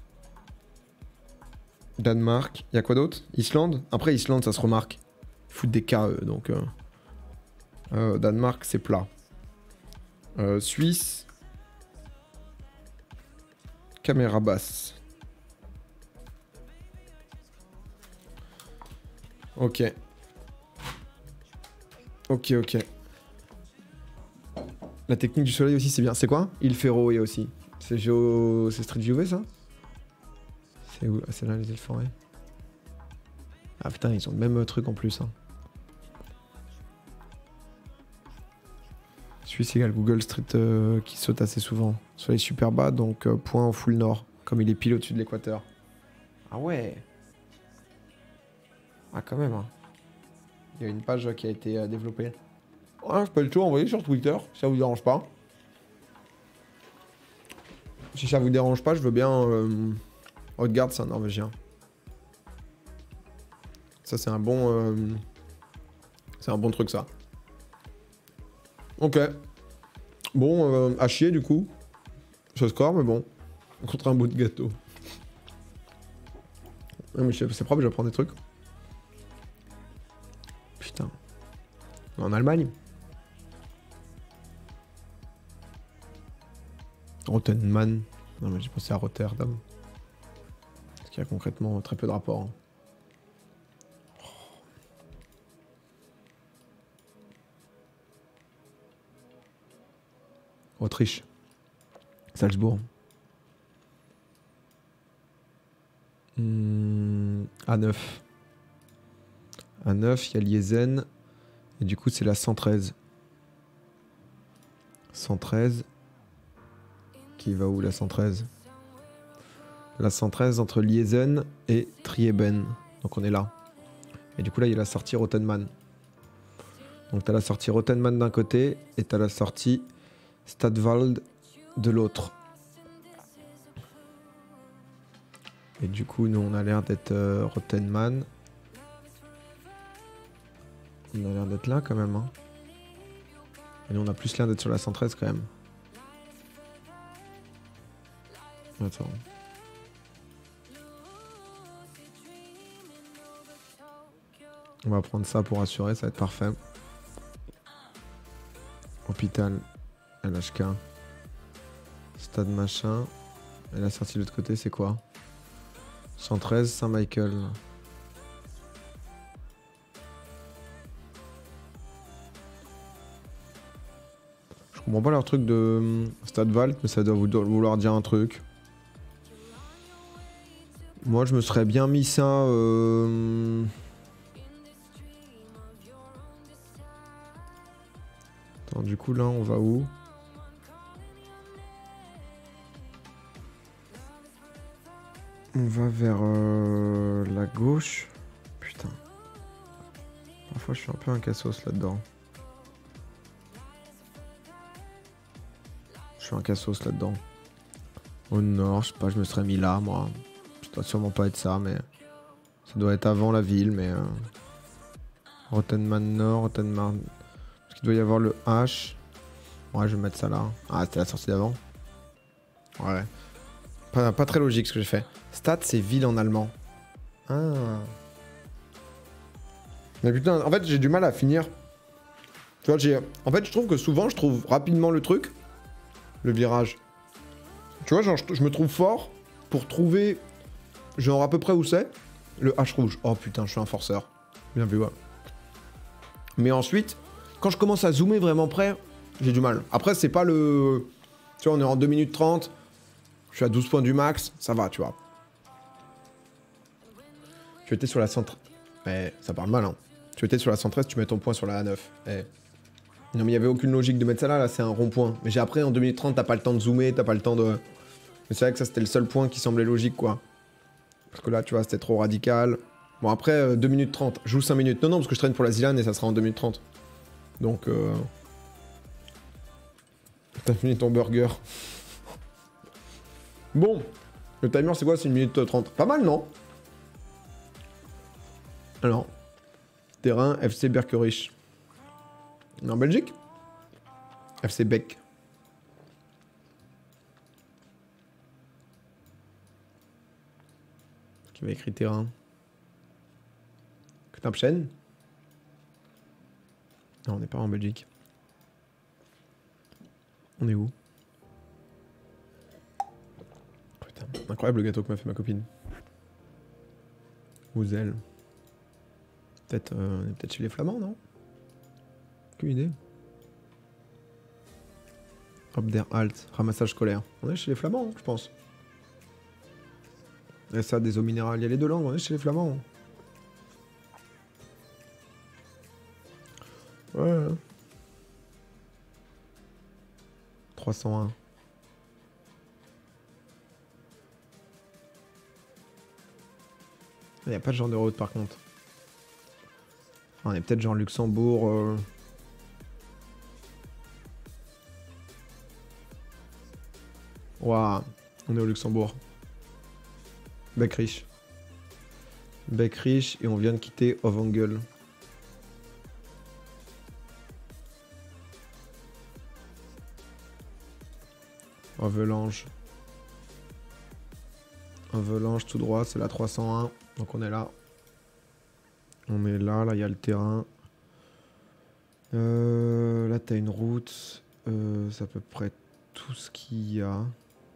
Danemark. Il y a quoi d'autre? Islande? Après, Islande, ça se remarque. Ils foutent des KE, donc... Danemark, c'est plat. Suisse. Caméra basse. Ok. Ok, ok. La technique du soleil aussi, c'est bien. C'est quoi? Il Ferro, aussi. C'est C'est Street View, ça? C'est où? Ah, c'est là, les îles forêts. Ah putain, ils ont le même truc en plus. Hein. Suisse égale Google Street qui saute assez souvent. Soleil super bas, donc point au full nord. Comme il est pile au-dessus de l'équateur. Ah ouais. Ah quand même. Hein. Il y a une page qui a été développée. Ouais, je peux le tout envoyer sur Twitter, si ça vous dérange pas. Si ça vous dérange pas, je veux bien... Haute-Garde, c'est un Norvégien. Ça, c'est un bon... C'est un bon truc, ça. Ok. Bon, à chier, du coup. Ce score, mais bon. Contre un bout de gâteau. Ouais, mais c'est propre, j'apprends des trucs. Putain. En Allemagne. Rottenman. Non, mais j'ai pensé à Rotterdam. Parce qu'il y a concrètement très peu de rapports. Hein. Autriche. Salzbourg. A9. A9, il y a Liesen. Et du coup, c'est la 113. 113. Qui va où, la 113? La 113 entre Liesen et Trieben. Donc on est là. Et du coup, là, il y a la sortie Rottenman. Donc t'as la sortie Rottenman d'un côté et t'as la sortie Stadwald de l'autre. Et du coup, nous, on a l'air d'être Rottenman. On a l'air d'être là, quand même. Hein. Et nous, on a plus l'air d'être sur la 113, quand même. Attends. On va prendre ça pour assurer, ça va être parfait. Hôpital, LHK. Stade machin. Et la sortie de l'autre côté, c'est quoi? 113, Saint-Michael. Je comprends pas leur truc de Stadwald, mais ça doit vouloir dire un truc. Moi, je me serais bien mis ça... Attends, du coup, là, on va où? On va vers la gauche. Putain. Parfois je suis un peu un cassos là-dedans. Je suis un cassos là-dedans. Au nord, je sais pas, je me serais mis là, moi. Ça doit sûrement pas être ça, mais... Ça doit être avant la ville, mais... Rottenman Nord, Rottenman... Parce qu'il doit y avoir le H. Ouais, je vais mettre ça là. Ah, c'était la sortie d'avant. Ouais. Pas très logique ce que j'ai fait. Stade, c'est ville en allemand. Ah. Mais putain, en fait, j'ai du mal à finir. Tu vois, en fait, je trouve que souvent, je trouve rapidement le truc. Le virage. Tu vois, genre, je me trouve fort pour trouver, genre, à peu près où c'est. Le H rouge. Oh putain, je suis un forceur. Bien vu, ouais. Mais ensuite, quand je commence à zoomer vraiment près, j'ai du mal. Après, c'est pas le... Tu vois, on est en 2 minutes 30. Je suis à 12 points du max. Ça va, tu vois. Tu étais sur la 113. Mais ça parle mal, hein. Tu étais sur la 113, tu mets ton point sur la A9. Eh. Non, mais il n'y avait aucune logique de mettre ça là. Là, c'est un rond-point. Mais j'ai après, en 2 minutes 30, t'as pas le temps de zoomer, t'as pas le temps de... Mais c'est vrai que ça, c'était le seul point qui semblait logique, quoi. Parce que là, tu vois, c'était trop radical. Bon, après, 2 minutes 30. Je joue 5 minutes. Non, parce que je traîne pour la Zilan et ça sera en 2 minutes 30. Donc, T'as fini ton burger. Bon. Le timer, c'est quoi? C'est 1 minute 30. Pas mal, non? Alors. Terrain, FC Berkerich. En Belgique? FC Beck. Qui m'a écrit terrain. Knapchen. Non, on n'est pas en Belgique. On est où? Putain, incroyable le gâteau que m'a fait ma copine. Moselle. Peut-être chez les Flamands, non? Aucune idée. Hop der Halt, ramassage scolaire. On est chez les Flamands, je pense. Et ça, des eaux minérales. Il y a les deux langues, on est chez les Flamands. Ouais. 301. Il n'y a pas de genre de route par contre. On est peut-être genre Luxembourg. Waouh, on est au Luxembourg. Beckrich. Beckrich et on vient de quitter Ovangel. Avelange. Avelange tout droit, c'est la 301. Donc on est là. On est là, là il y a le terrain. Là t'as une route. C'est à peu près tout ce qu'il y a.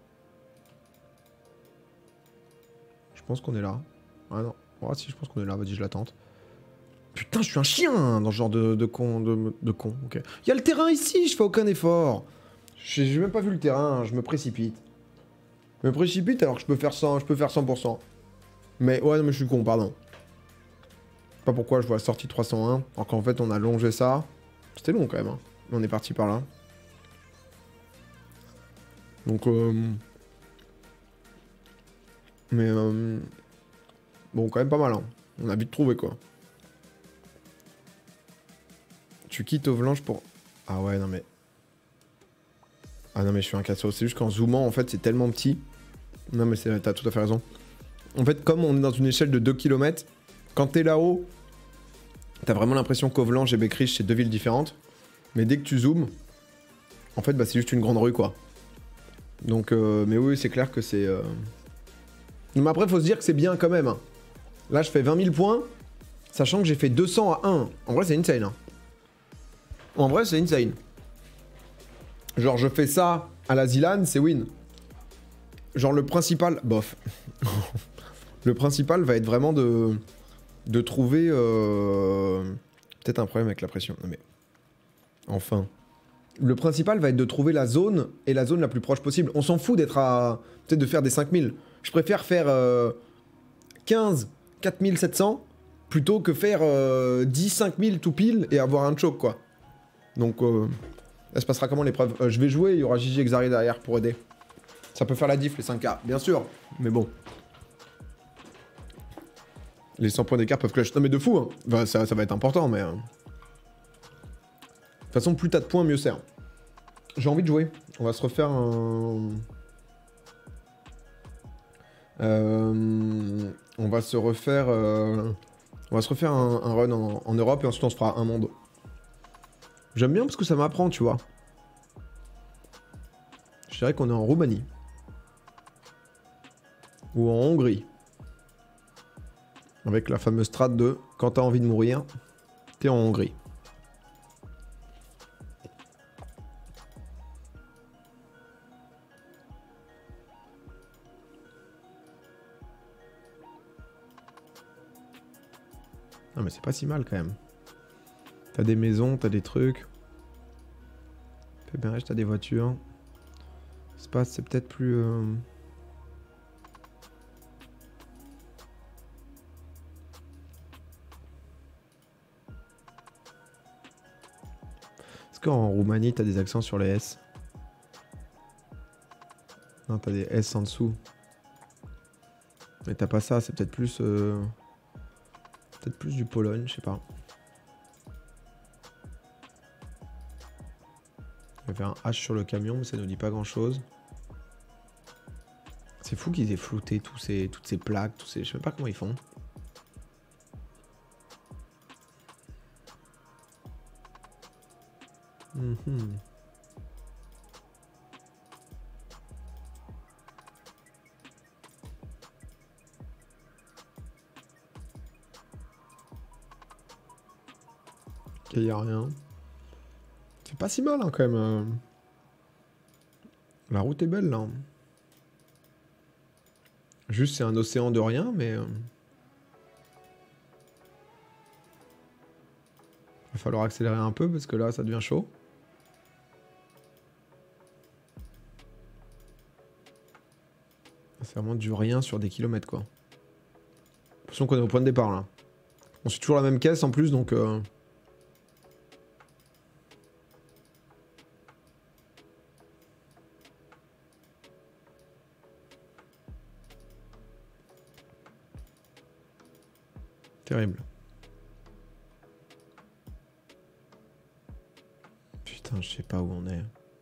Je pense qu'on est là. Ah non. Ah si, je pense qu'on est là. Vas-y, je l'attente. Putain, je suis un chien dans ce genre de con. De con, ok. Il y a le terrain ici, je fais aucun effort. J'ai même pas vu le terrain, je me précipite. Je me précipite alors que je peux faire 100, je peux faire 100%. Mais ouais, non mais je suis con, pardon. Je sais pas pourquoi je vois la sortie 301, alors qu'en fait on a longé ça. C'était long quand même, hein. On est parti par là. Donc mais bon, quand même pas mal, hein. On a vite trouvé, quoi. Tu quittes Ovlange pour... Ah ouais, non mais... Ah non mais je suis un cassos. C'est juste qu'en zoomant, en fait, c'est tellement petit. Non mais t'as tout à fait raison. En fait, comme on est dans une échelle de 2 km, quand t'es là-haut, t'as vraiment l'impression qu'Ovlange et Beckrich, c'est deux villes différentes. Mais dès que tu zoomes, en fait, bah, c'est juste une grande rue, quoi. Donc, mais oui, c'est clair que c'est... Mais après, faut se dire que c'est bien quand même. Là, je fais 20 000 points, sachant que j'ai fait 200 à 1. En vrai, c'est insane. Hein. En vrai, c'est insane. Genre, je fais ça à la Zilan, c'est win. Genre, le principal... Bof. Le principal va être vraiment de trouver... Peut-être un problème avec la pression. Non, mais... Enfin... Le principal va être de trouver la zone et la zone la plus proche possible. On s'en fout d'être à... Peut-être de faire des 5000. Je préfère faire 15 4700 plutôt que faire 10 5000 tout pile et avoir un choke, quoi. Donc, ça se passera comment l'épreuve? Je vais jouer, il y aura Gigi Xari derrière pour aider. Ça peut faire la diff, les 5K, bien sûr. Mais bon. Les 100 points d'écart peuvent clutch. Non mais de fou, hein. Enfin, ça va être important, mais... De toute façon, plus t'as de points, mieux c'est. J'ai envie de jouer. On va se refaire un... On va se refaire... On va se refaire un run en Europe et ensuite on se fera un monde. J'aime bien parce que ça m'apprend, tu vois. Je dirais qu'on est en Roumanie. Ou en Hongrie. Avec la fameuse strat de quand t'as envie de mourir, t'es en Hongrie. Non mais c'est pas si mal quand même. T'as des maisons, t'as des trucs. Péberèche, t'as des voitures. Espace, c'est peut-être plus... Est-ce qu'en Roumanie, t'as des accents sur les S? Non, t'as des S en dessous. Mais t'as pas ça, c'est peut-être plus... Peut-être plus du Pologne, je sais pas. Il y avait un H sur le camion, mais ça nous dit pas grand-chose. C'est fou qu'ils aient flouté toutes ces plaques, je sais même pas comment ils font. Ok, y a rien. C'est pas si mal hein, quand même. La route est belle là. Juste c'est un océan de rien, mais... Va falloir accélérer un peu parce que là ça devient chaud. C'est vraiment du rien sur des kilomètres quoi. J'ai l'impression qu'on est au point de départ là. On suit toujours la même caisse en plus donc... Terrible. Putain, je sais pas où on est.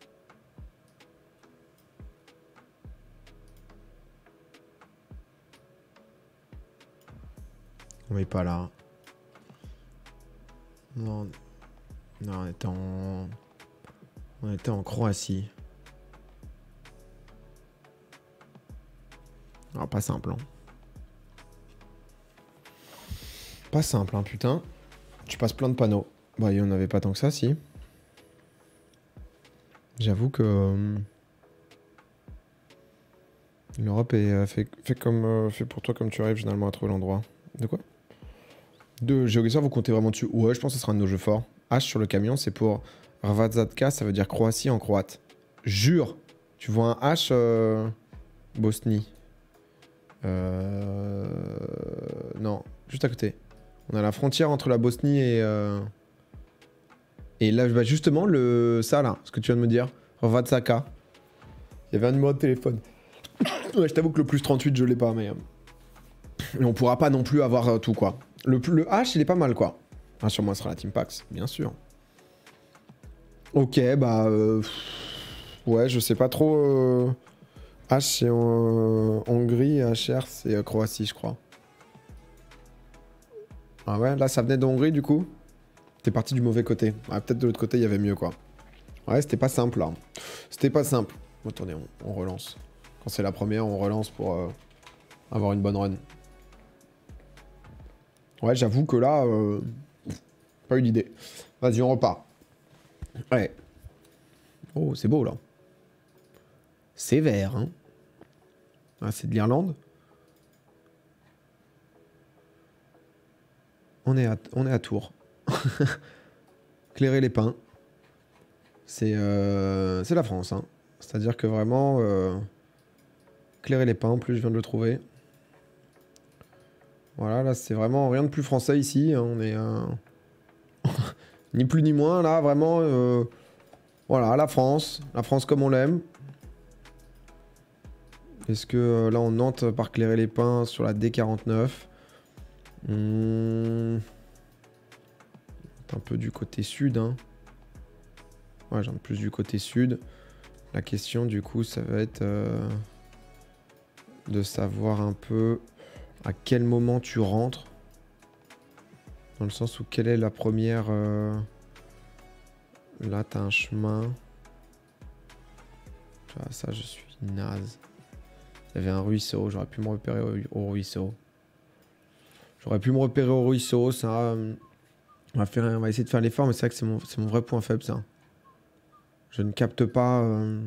On est pas là. Non. Non, on était en... On était en Croatie. Ah, pas simple, hein. Pas simple, hein, putain. Tu passes plein de panneaux. Bah, il y en avait pas tant que ça, si. J'avoue que... L'Europe est fait pour toi comme tu arrives généralement à trouver l'endroit. De quoi? De GeoGuessr, vous comptez vraiment dessus? Ouais, je pense que ce sera un de nos jeux forts. H sur le camion, c'est pour Hrvatska, ça veut dire Croatie en croate. Jure! Tu vois un H Bosnie. Non, juste à côté. On a la frontière entre la Bosnie et là, bah justement, ça là, ce que tu viens de me dire, Hrvatska. Il y avait un numéro de téléphone. Ouais, je t'avoue que le plus 38, je l'ai pas, mais on pourra pas non plus avoir tout, quoi. Le H, il est pas mal, quoi. Ah, sur moi, ce sera la Team Pax, bien sûr. Ok, bah... ouais, je sais pas trop... H, c'est en Hongrie, et HR, c'est Croatie, je crois. Ah ouais, là, ça venait de Hongrie, du coup. T'es parti du mauvais côté. Ah, peut-être de l'autre côté, il y avait mieux, quoi. Ouais, c'était pas simple, là. C'était pas simple. Bon, attendez, on relance. Quand c'est la première, on relance pour avoir une bonne run. Ouais, j'avoue que là, pas eu d'idée. Vas-y, on repart. Ouais. Oh, c'est beau, là. C'est vert, hein. Ah, c'est de l'Irlande. On est à Tours. Clairer les pins. C'est la France, hein. C'est-à-dire que vraiment... Clairer les pins, en plus, je viens de le trouver. Voilà, là, c'est vraiment rien de plus français ici. On est... ni plus ni moins, là, vraiment... voilà, la France. La France comme on l'aime. Est-ce que là, on entre par Clairer les pins sur la D49. Un peu du côté sud, hein. Ouais, j'en ai plus du côté sud. La question, du coup, ça va être de savoir un peu à quel moment tu rentres. Dans le sens où quelle est la première... Là, t'as un chemin. Tu vois, ça, je suis naze. Il y avait un ruisseau, j'aurais pu me repérer au ruisseau. J'aurais pu me repérer au ruisseau, ça... on va essayer de faire l'effort, mais c'est vrai que c'est mon vrai point faible, ça. Je ne capte pas...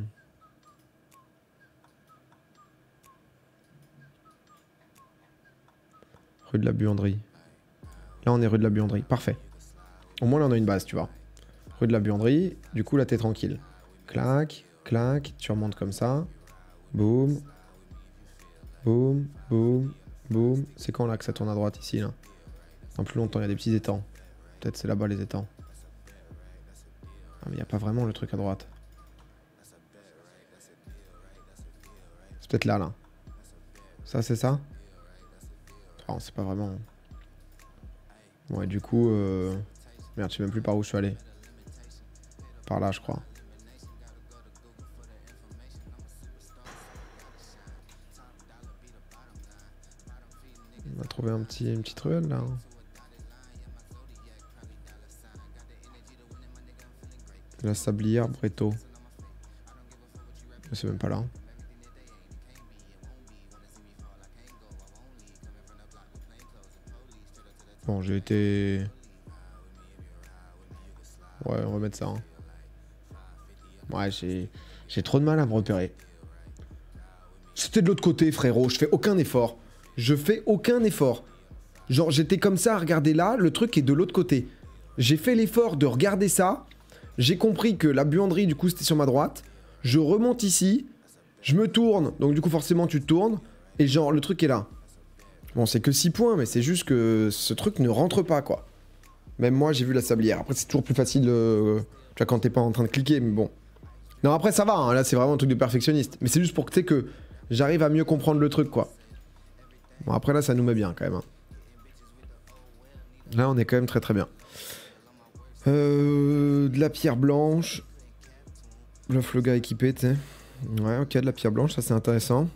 Rue de la Buanderie. Là, on est rue de la Buanderie. Parfait. Au moins, là, on a une base, tu vois. Rue de la Buanderie. Du coup, là, t'es tranquille. Clac, clac. Tu remontes comme ça. Boum. Boum, boum, boum. C'est quand, là, que ça tourne à droite, ici, là? Dans plus longtemps, il y a des petits étangs. Peut-être c'est là-bas, les étangs. Ah, mais il n'y a pas vraiment le truc à droite. C'est peut-être là, là. Ça, c'est ça? Oh, c'est pas vraiment... Ouais, du coup... Merde, je sais même plus par où je suis allé. Par là, je crois. On a trouvé une petite ruelle, là. La Sablière, Bréto. C'est même pas là. Bon, j'ai été... Ouais, on va mettre ça. Hein. Ouais, j'ai trop de mal à me repérer. C'était de l'autre côté, frérot. Je fais aucun effort. Je fais aucun effort. Genre, j'étais comme ça à regarder là. Le truc est de l'autre côté. J'ai fait l'effort de regarder ça. J'ai compris que la buanderie, du coup, c'était sur ma droite. Je remonte ici. Je me tourne. Donc, du coup, forcément, tu te tournes. Et genre, le truc est là. Bon, c'est que 6 points, mais c'est juste que ce truc ne rentre pas, quoi. Même moi, j'ai vu la sablière. Après, c'est toujours plus facile, tu vois, quand t'es pas en train de cliquer, mais bon. Non, après, ça va, hein. Là, c'est vraiment un truc de perfectionniste. Mais c'est juste pour que, tu sais, que j'arrive à mieux comprendre le truc, quoi. Bon, après, là, ça nous met bien, quand même. Hein. Là, on est quand même très, très bien. De la pierre blanche. Le gars équipé, tu sais. Ouais, ok, de la pierre blanche, ça, c'est intéressant.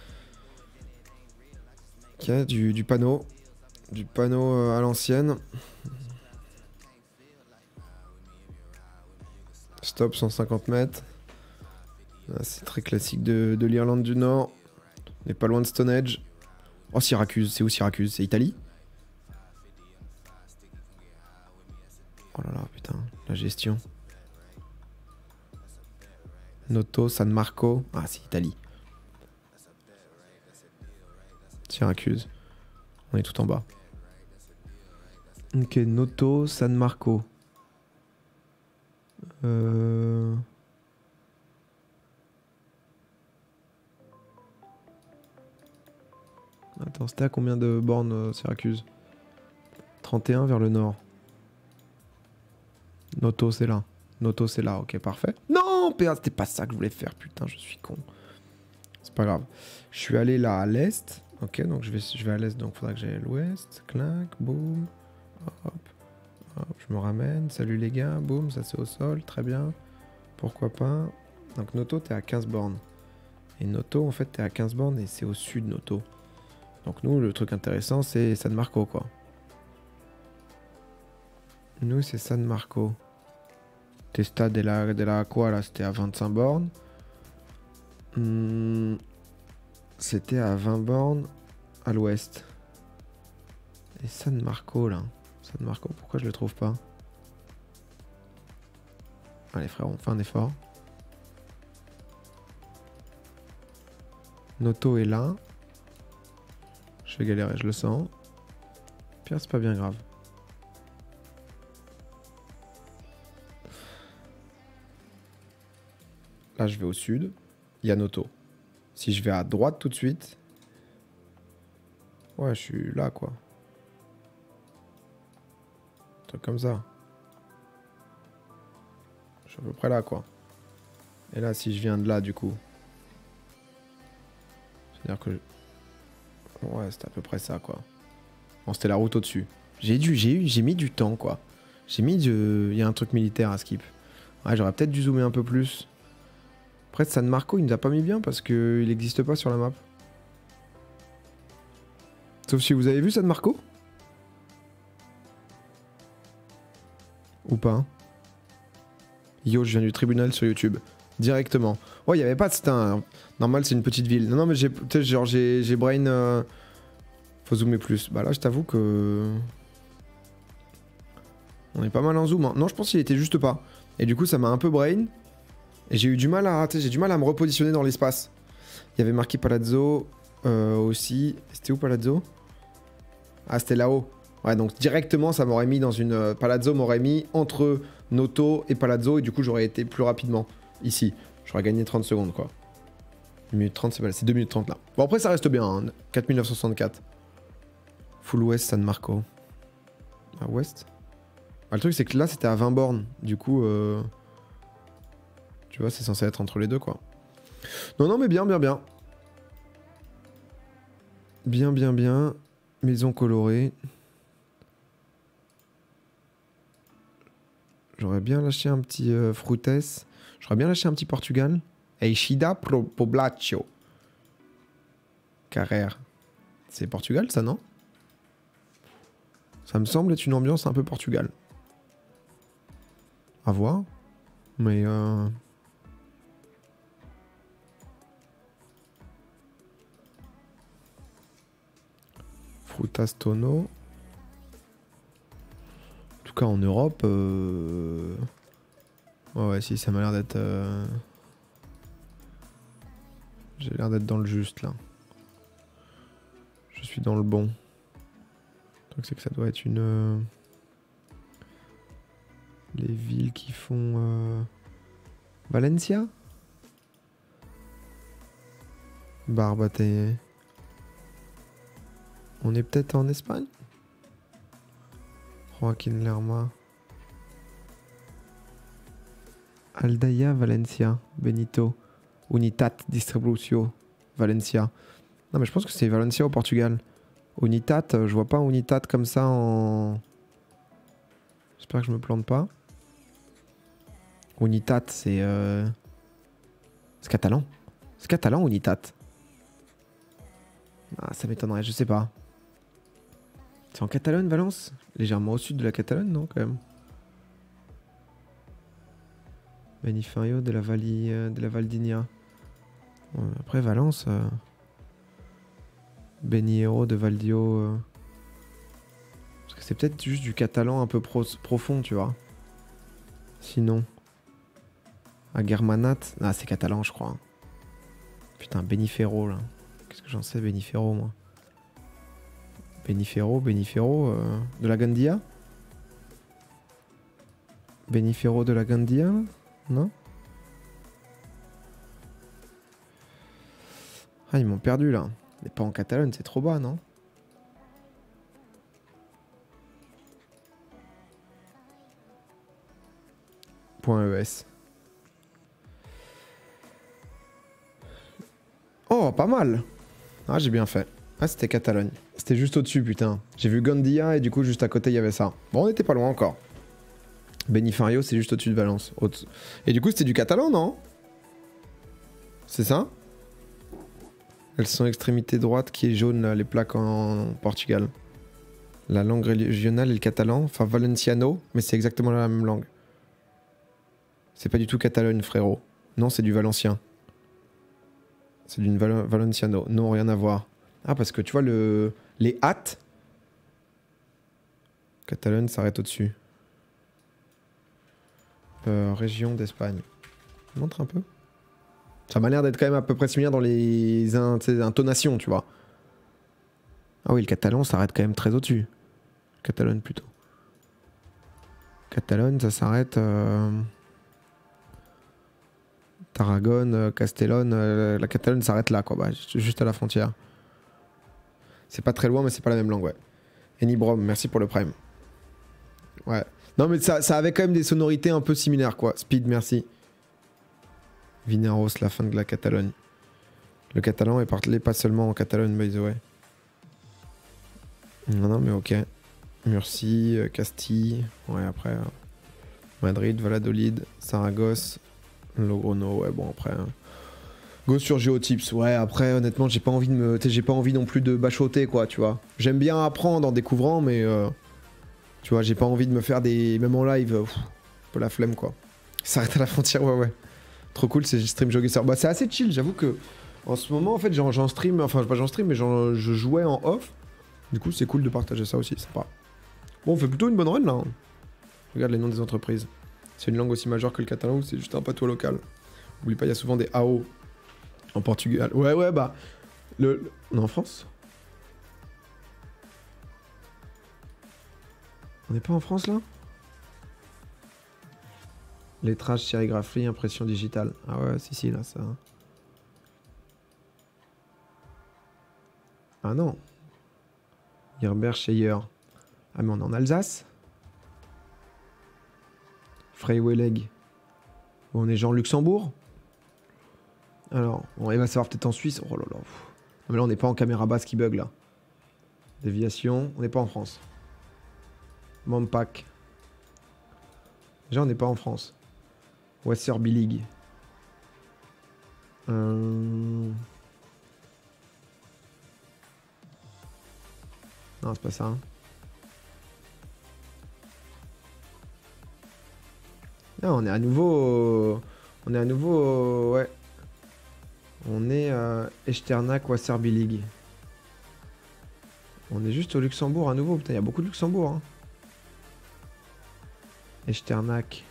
Ok, du panneau. Du panneau à l'ancienne. Stop 150 mètres. C'est très classique de l'Irlande du Nord. On n'est pas loin de Stonehenge. Oh, Syracuse. C'est où Syracuse? C'est Italie? Oh là là, putain. La gestion. Noto, San Marco. Ah, c'est Italie. Syracuse. On est tout en bas. Ok, Noto, San Marco. Attends, c'était à combien de bornes, Syracuse? 31 vers le nord. Noto, c'est là. Noto, c'est là. Ok, parfait. Non, PA, c'était pas ça que je voulais faire. Putain, je suis con. C'est pas grave. Je suis allé là à l'est. Ok, donc je vais à l'est, donc il faudra que j'aille à l'ouest. Clac, boum. Hop. Hop, je me ramène. Salut les gars. Boum, ça c'est au sol. Très bien. Pourquoi pas. Donc Noto, t'es à 15 bornes. Et Noto, en fait, t'es à 15 bornes et c'est au sud, Noto. Donc nous, le truc intéressant, c'est San Marco, quoi. Nous, c'est San Marco. Testa de la quoi, là, c'était à 25 bornes. C'était à 20 bornes à l'ouest. Et San Marco, là. San Marco, pourquoi je le trouve pas? Allez, frère, on fait un effort. Noto est là. Je vais galérer, je le sens. Pire, c'est pas bien grave. Là, je vais au sud. Il y a Noto. Si je vais à droite tout de suite... Ouais, je suis là, quoi. Un truc comme ça. Je suis à peu près là, quoi. Et là, si je viens de là, du coup... C'est-à-dire que... Ouais, c'est à peu près ça, quoi. Bon, c'était la route au-dessus. J'ai mis du temps, quoi. Il y a un truc militaire à skip. Ouais, j'aurais peut-être dû zoomer un peu plus. Après, San Marco, il nous a pas mis bien parce qu'il n'existe pas sur la map. Sauf si vous avez vu San Marco? Ou pas? Yo, je viens du tribunal sur YouTube. Directement. Ouais, il n'y avait pas de... C'était un... Normal, c'est une petite ville. Non, mais j'ai brain... Faut zoomer plus. Bah là, je t'avoue que... On est pas mal en zoom. Hein. Non, je pense qu'il était juste pas. Et du coup, ça m'a un peu brain. Et j'ai eu du mal à... J'ai du mal à me repositionner dans l'espace. Il y avait marqué Palazzo aussi. C'était où Palazzo? Ah, c'était là-haut. Ouais, donc directement, ça m'aurait mis dans une... Palazzo m'aurait mis entre Noto et Palazzo. Et du coup, j'aurais été plus rapidement ici. J'aurais gagné 30 secondes, quoi. 1 minute 30, c'est 2 minutes 30 là. Bon, après, ça reste bien. Hein. 4964. Full West San Marco. À Ouest. Ah, le truc, c'est que là, c'était à 20 bornes. Du coup, tu vois, c'est censé être entre les deux, quoi. Non, non, mais bien, bien, bien. Bien, bien, bien. Maison colorée. J'aurais bien lâché un petit Frutes. J'aurais bien lâché un petit Portugal. Eixida Poblaccio. Carrère. C'est Portugal, ça, non? Ça me semble être une ambiance un peu Portugal. À voir. Mais... Frutas Tono. En tout cas, en Europe... Ouais, ouais, si, ça m'a l'air d'être... J'ai l'air d'être dans le juste, là. Je suis dans le bon. Le truc, c'est que ça doit être une... Les villes qui font... Valencia? Barbate. On est peut-être en Espagne? Joaquin Lerma. Aldaya, Valencia. Benito. Unitat Distributio. Valencia. Non, mais je pense que c'est Valencia au Portugal. Unitat, je vois pas Unitat comme ça en... J'espère que je me plante pas. Unitat, c'est... C'est catalan. C'est catalan, Unitat. Ah, ça m'étonnerait, je sais pas. C'est en Catalogne, Valence? Légèrement au sud de la Catalogne, non, quand même? Benifario de la Valdinia. Ouais, après, Valence... Beniero de Valdio... Parce que c'est peut-être juste du catalan un peu profond, tu vois. Sinon... À Germanat... Ah, c'est catalan, je crois. Putain, Benifero, là. Qu'est-ce que j'en sais, Benifero, moi? Benifero, de la Gandia? Benifero de la Gandia, non? Ah, ils m'ont perdu, là. Mais pas en Catalogne, c'est trop bas, non? .es. Oh, pas mal. Ah, j'ai bien fait. Ah, c'était Catalogne. C'était juste au-dessus, putain. J'ai vu Gandia et du coup, juste à côté, il y avait ça. Bon, on était pas loin encore. Benifario, c'est juste au-dessus de Valence. Et du coup, c'était du catalan, non? C'est ça? Elles sont extrémité droite qui est jaune, là, les plaques en Portugal. La langue régionale est le catalan, enfin valenciano, mais c'est exactement la même langue. C'est pas du tout Catalogne, frérot. Non, c'est du valencien. C'est d'une valenciano. Non, rien à voir. Ah, parce que tu vois, les hâtes. Catalogne s'arrête au-dessus. Région d'Espagne. Montre un peu. Ça m'a l'air d'être quand même à peu près similaire dans les intonations, tu vois. Ah oui, le catalan s'arrête quand même très au-dessus. Catalogne plutôt. Catalogne, ça s'arrête... Tarragone, Castellone, la Catalogne s'arrête là, quoi. Bah, juste à la frontière. C'est pas très loin, mais c'est pas la même langue, ouais. Enibrom, merci pour le prime. Ouais. Non, mais ça avait quand même des sonorités un peu similaires, quoi. Speed, merci. Vineros, la fin de la Catalogne. Le catalan est parlé pas seulement en Catalogne, by the way. Non, non, mais ok. Murcie, Castille. Ouais, après. Madrid, Valladolid, Saragosse, Logrono. Ouais, bon, après. Go sur Géotips. Ouais, après, honnêtement, j'ai pas envie de me. J'ai pas envie non plus de bachoter, quoi, tu vois. J'aime bien apprendre en découvrant, mais. Tu vois, j'ai pas envie de me faire des. Même en live, un peu la flemme, quoi. S'arrête à la frontière, ouais, ouais. Trop cool, c'est stream Geoguessr. Bah, c'est assez chill, j'avoue que. En ce moment, en fait, j'en stream. Enfin, pas j'en stream, mais je jouais en off. Du coup, c'est cool de partager ça aussi, c'est sympa. Bon, on fait plutôt une bonne run là. Hein. Regarde les noms des entreprises. C'est une langue aussi majeure que le catalan ou c'est juste un patois local. Oublie pas, il y a souvent des AO en Portugal. Ouais, ouais, bah. On est en France? On n'est pas en France là? Lettrage, sérigraphie, impression digitale. Ah ouais, si, là, ça. Ah non. Gerber Scheyer. Ah, mais on est en Alsace? Freiwillig. On est genre Luxembourg? Alors, il va savoir peut-être en Suisse. Oh là là. Mais là, on n'est pas en caméra basse qui bug là. Déviation, on n'est pas en France. Mompac. Déjà, on n'est pas en France. Westerby League. Non, c'est pas ça. Hein. Non, on est à nouveau. On est à nouveau. Ouais. On est à Echternach Westerby League. On est juste au Luxembourg à nouveau. Putain, il y a beaucoup de Luxembourg. Hein. Echternach.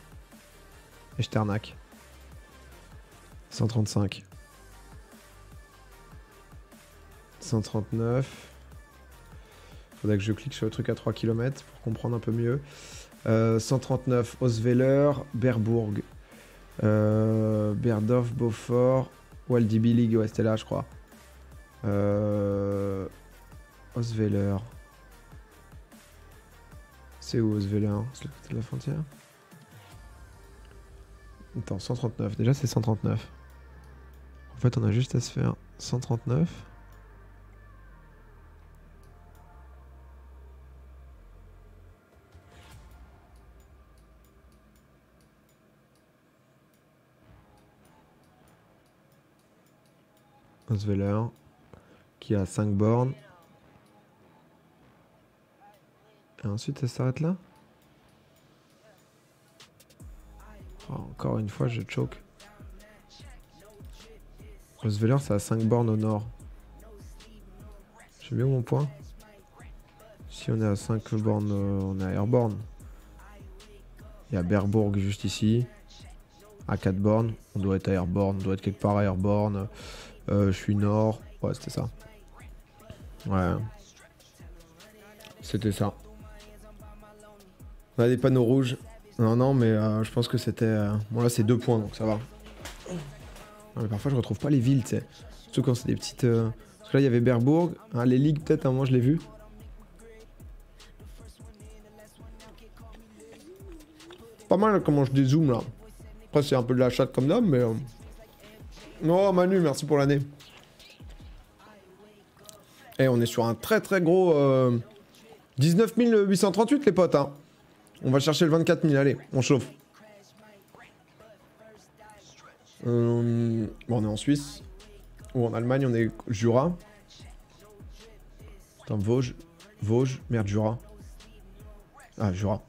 135. 139. Faudrait que je clique sur le truc à 3 km pour comprendre un peu mieux. 139, Osweiler, Berbourg. Berdorf, Beaufort, Waldby League, ouais, c'était là, je crois. Osweiler. C'est où Osweiler? C'est le côté de la frontière? Attends, 139. Déjà, c'est 139. En fait, on a juste à se faire 139. Osweiler, qui a 5 bornes. Et ensuite, ça s'arrête là? Oh, encore une fois, je choke. Osweiler, ça a 5 bornes au nord. J'ai bien mon point. Si on est à 5 bornes, on est à Airborne. Il y a Berbourg juste ici. À 4 bornes. On doit être à Airborne. On doit être quelque part à Airborne. Je suis nord. Ouais, c'était ça. Ouais. C'était ça. On a des panneaux rouges. Non, non, mais je pense que c'était... Bon, là, c'est 2 points, donc ça va. Non, mais parfois, je retrouve pas les villes, tu sais. Surtout quand c'est des petites... Parce que là, il y avait Berbourg. Hein, les ligues, peut-être, à un moment, je l'ai vu. Pas mal comment je dézoome, là. Après, c'est un peu de la chatte comme d'hab, mais... Oh, Manu, merci pour l'année. Et on est sur un très, très gros... 19 838, les potes, hein. On va chercher le 24 000, allez, on chauffe. Bon, on est en Suisse. Ou en Allemagne, on est Jura. Attends, Vosges, merde, Jura. Ah, Jura.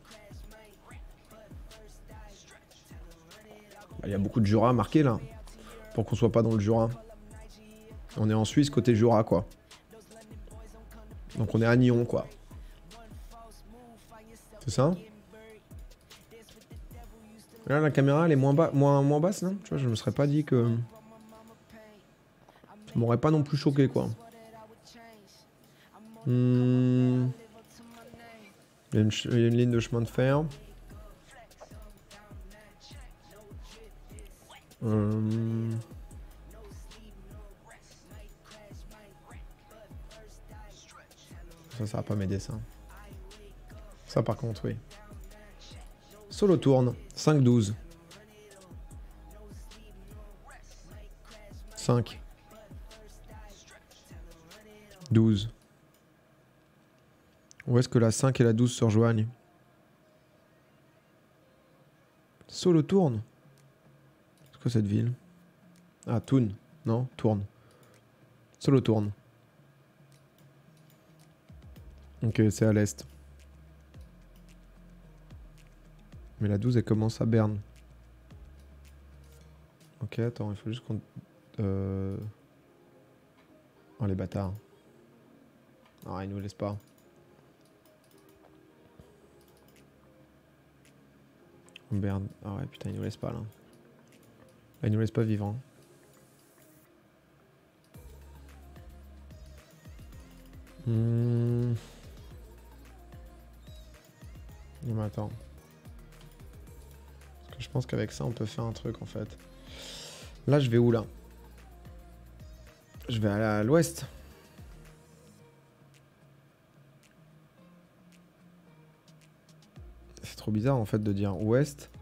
Il y a beaucoup de Jura marqués là. Pour qu'on soit pas dans le Jura. On est en Suisse côté Jura, quoi. Donc on est à Nyon, quoi. C'est ça? Là, la caméra, elle est moins basse, non? Tu vois, je me serais pas dit que... Ça m'aurait pas non plus choqué, quoi. Il y a une ligne de chemin de fer. Ça va pas m'aider, ça. Ça, par contre, oui. Solo tourne. 5-12. 5. 12. Où est-ce que la 5 et la 12 se rejoignent? Solo tourne. C'est quoi cette ville? Ah, Toon. Non, tourne. Solo tourne. Ok, c'est à l'est. Mais la 12, elle commence à Berne. Ok, attends, il faut juste qu'on... Oh, les bâtards. Ah, ils nous laissent pas. Berne. Ah ouais, putain, ils nous laissent pas, là. Là, ils nous laissent pas vivre, hein. Non, mais attends. Parce que je pense qu'avec ça, on peut faire un truc, en fait. Là, je vais où, là? Je vais aller à l'ouest. C'est trop bizarre, en fait, de dire ouest.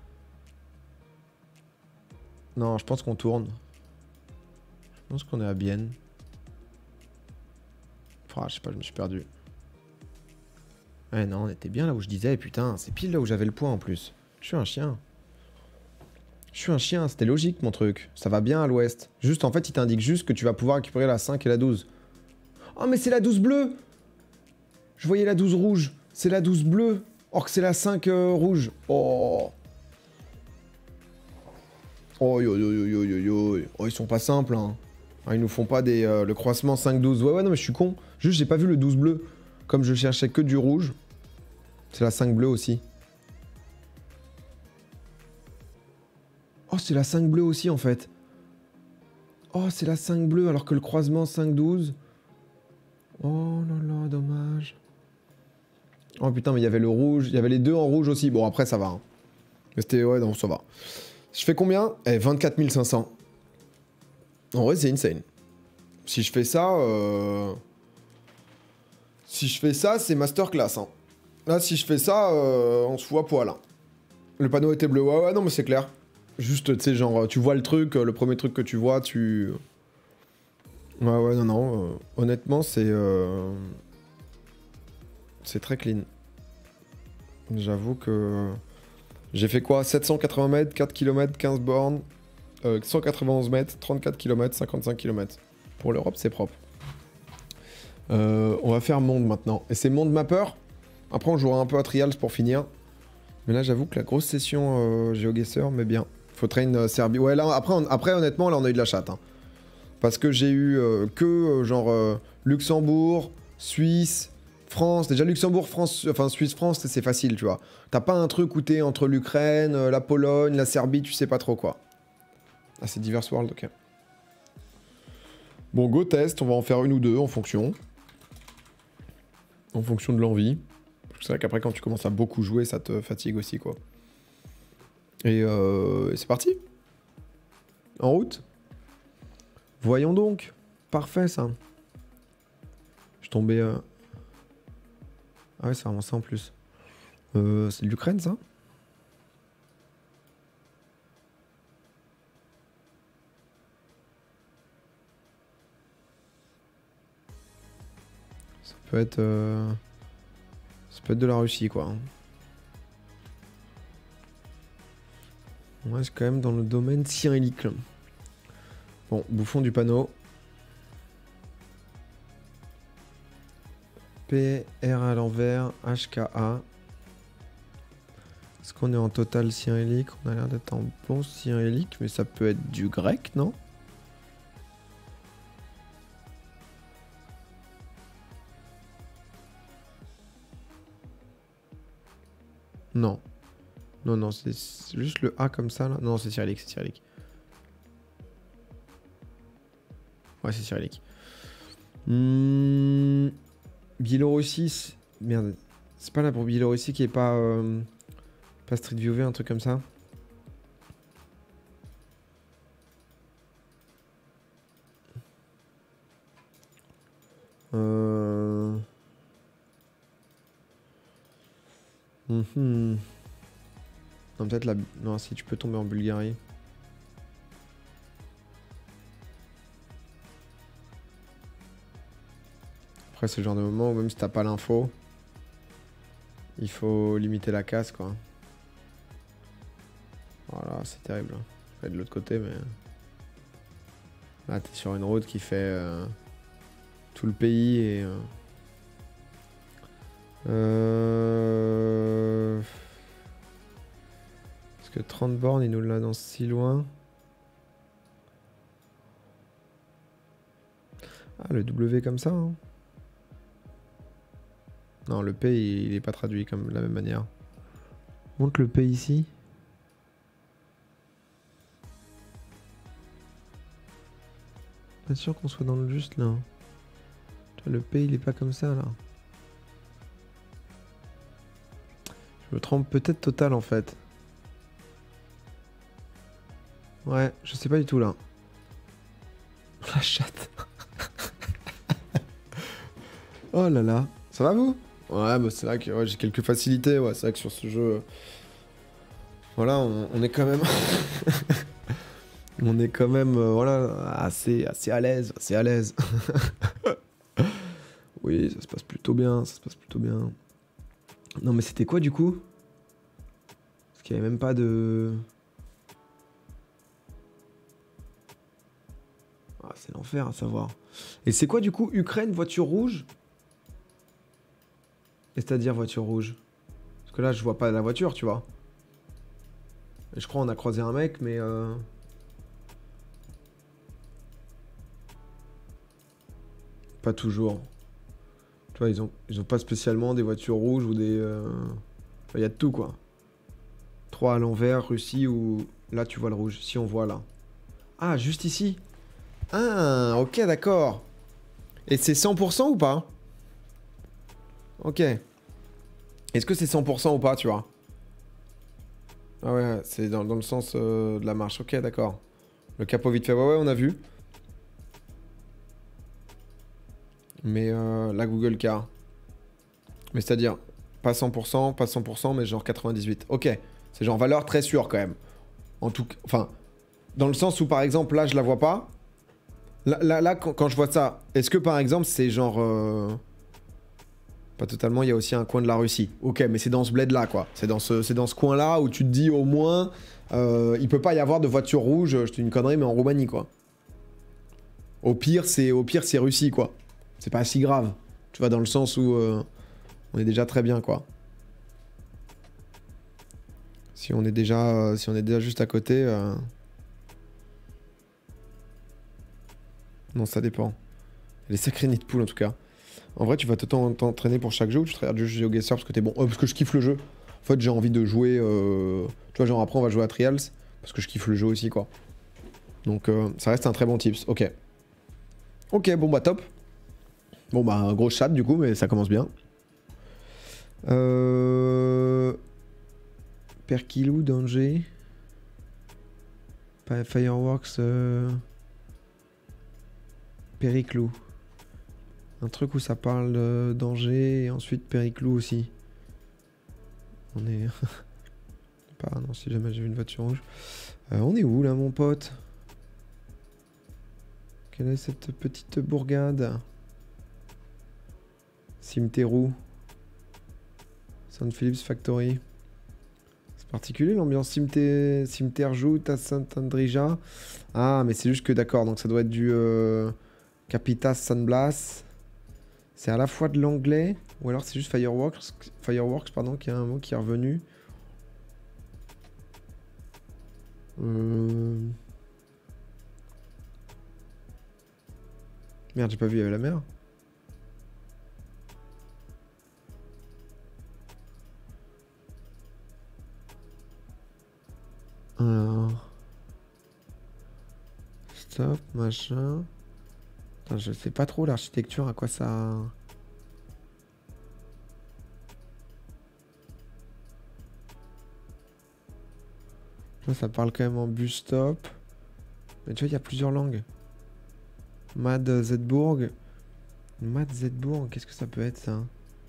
Non, je pense qu'on tourne. Je pense qu'on est à Bienne. Ah, je sais pas, je me suis perdu. Ouais, non, on était bien là où je disais, putain, c'est pile là où j'avais le point en plus. Je suis un chien. Je suis un chien, c'était logique mon truc. Ça va bien à l'ouest. Juste, en fait, il t'indique juste que tu vas pouvoir récupérer la 5 et la 12. Oh, mais c'est la 12 bleue! Je voyais la 12 rouge. C'est la 12 bleue. Or que c'est la 5 rouge. Oh. Oh, yo, yo, yo, yo, yo, yo. Oh, ils sont pas simples, hein. Ah, ils nous font pas le croisement 5-12. Ouais, ouais, non, mais je suis con. Juste, j'ai pas vu le 12 bleu. Comme je cherchais que du rouge. C'est la 5 bleue aussi. Oh, c'est la 5 bleue aussi, en fait. Oh, c'est la 5 bleue, alors que le croisement 5-12. Oh là là, dommage. Oh putain, mais il y avait le rouge. Il y avait les deux en rouge aussi. Bon, après, ça va. Hein. Mais c'était... Ouais, non, ça va. Je fais combien? Eh, 24 500. En vrai, c'est insane. Si je fais ça... Si je fais ça, c'est masterclass. Hein. Là, si je fais ça, on se fout à poil. Hein. Le panneau était bleu. Ouais, ouais, non, mais c'est clair. Juste, tu sais, genre, tu vois le truc, le premier truc que tu vois, tu... Ouais, ouais, non, non. Honnêtement, c'est très clean. J'avoue que... J'ai fait quoi? 780 mètres, 4 km, 15 bornes, 191 mètres, 34 km, 55 km. Pour l'Europe, c'est propre. On va faire monde maintenant. Et c'est monde mapper. Après, on jouera un peu à Trials pour finir. Mais là, j'avoue que la grosse session GeoGuessr, mais bien. Faut train Serbie. Ouais, là, après, honnêtement, là, on a eu de la chatte. Hein. Parce que j'ai eu Luxembourg, Suisse, France. Déjà, Luxembourg, France, enfin Suisse, France, c'est facile, tu vois. T'as pas un truc où t'es entre l'Ukraine, la Pologne, la Serbie, tu sais pas trop quoi. Ah, c'est Diverse World, ok. Bon, go test, on va en faire une ou deux en fonction. En fonction de l'envie. C'est vrai qu'après, quand tu commences à beaucoup jouer, ça te fatigue aussi, quoi. Et c'est parti. En route. Voyons donc. Parfait, ça. Je tombais... Ah ouais, c'est vraiment ça en plus. C'est de l'Ukraine, ça? Ça peut être... Ça peut être de la Russie, quoi. Ouais, c'est quand même dans le domaine cyrillique. Là. Bon, bouffons du panneau. P, R à l'envers, HKA. Est-ce qu'on est en total cyrillique? On a l'air d'être en bon cyrillique, mais ça peut être du grec, non? Non. Non, non, c'est juste le A comme ça, là. Non, c'est cyrillique, c'est cyrillique. Ouais, c'est cyrillique. Biélorussie... Merde. C'est pas là pour Biélorussie qui est pas... Pas Street View V, un truc comme ça. Non, peut-être la... Non, si tu peux tomber en Bulgarie. Après, c'est le genre de moment où même si t'as pas l'info... Il faut limiter la casse, quoi. Voilà, c'est terrible. Je vais aller de l'autre côté, mais... Là, t'es sur une route qui fait tout le pays et... Parce que 30 bornes, il nous l'annonce si loin. Ah, le W comme ça, hein. Non, le P, il est pas traduit comme de la même manière. Monte le P ici. Pas sûr qu'on soit dans le juste, là. Tu vois, le P, il est pas comme ça, là. Je me trompe peut-être total, en fait. Ouais, je sais pas du tout, là. La chatte. Oh là là. Ça va, vous? Ouais, bah c'est vrai que ouais, j'ai quelques facilités. Ouais, c'est vrai que sur ce jeu... Voilà, on est quand même... on est quand même, voilà, assez à l'aise, assez à l'aise. Oui, ça se passe plutôt bien, ça se passe plutôt bien. Non, mais c'était quoi, du coup? Parce qu'il n'y avait même pas de... Ah, c'est l'enfer à savoir. Et c'est quoi, du coup, Ukraine, voiture rouge? Et c'est-à-dire voiture rouge? Parce que là, je vois pas la voiture, tu vois. Et je crois on a croisé un mec, mais... Pas toujours. Tu vois, ils ont pas spécialement des voitures rouges ou des... Il y a de tout, quoi. 3 à l'envers, Russie, ou... Là, tu vois le rouge. Si on voit, là. Ah, juste ici. Ah, ok, d'accord. Et c'est 100% ou pas? Ok. Est-ce que c'est 100% ou pas, tu vois? Ah ouais, c'est dans le sens de la marche. Ok, d'accord. Le capot vite fait. Ouais, ouais, on a vu. Mais la Google Car. Mais c'est-à-dire, pas 100%, pas 100%, mais genre 98. Ok. C'est genre valeur très sûre, quand même. En tout cas... Enfin, dans le sens où, par exemple, là, je la vois pas. Là, quand je vois ça, est-ce que, par exemple, c'est genre... Pas totalement, il y a aussi un coin de la Russie. Ok, mais c'est dans ce bled là, quoi. C'est dans ce coin-là où tu te dis au moins, il peut pas y avoir de voiture rouge, je te dis une connerie, mais en Roumanie, quoi. Au pire, c'est Russie, quoi. C'est pas si grave. Tu vois, dans le sens où on est déjà très bien, quoi. Si on est déjà juste à côté... Non, ça dépend. Les sacrés nids de poule, en tout cas. En vrai, tu vas t'entraîner pour chaque jeu ou tu te regardes juste GeoGuessr parce que t'es bon. Parce que je kiffe le jeu. En fait, j'ai envie de jouer. Tu vois, genre après, on va jouer à Trials. Parce que je kiffe le jeu aussi, quoi. Donc, ça reste un très bon tips. Ok. Ok, bon, bah, top. Bon, bah, un gros chat, du coup, mais ça commence bien. Perkilou, danger. Fireworks. Périclou. Un truc où ça parle de danger et ensuite Périclou aussi. On est... Pardon, si jamais j'ai vu une voiture rouge. On est où là, mon pote? Quelle est cette petite bourgade? Cimterou. Saint Philip's Factory. C'est particulier l'ambiance Cimterjou, à Saint-Andrija. Ah, mais c'est juste que d'accord, donc ça doit être du Capitas San Blas. C'est à la fois de l'anglais, ou alors c'est juste Fireworks, pardon, qui a un mot qui est revenu. Merde, j'ai pas vu, il y avait la mer. Alors... Stop, machin... Putain, je sais pas trop l'architecture, à quoi ça... Là, ça parle quand même en bus stop. Mais tu vois, il y a plusieurs langues. Mad Zbourg. Mad Zbourg, qu'est-ce que ça peut être, ça?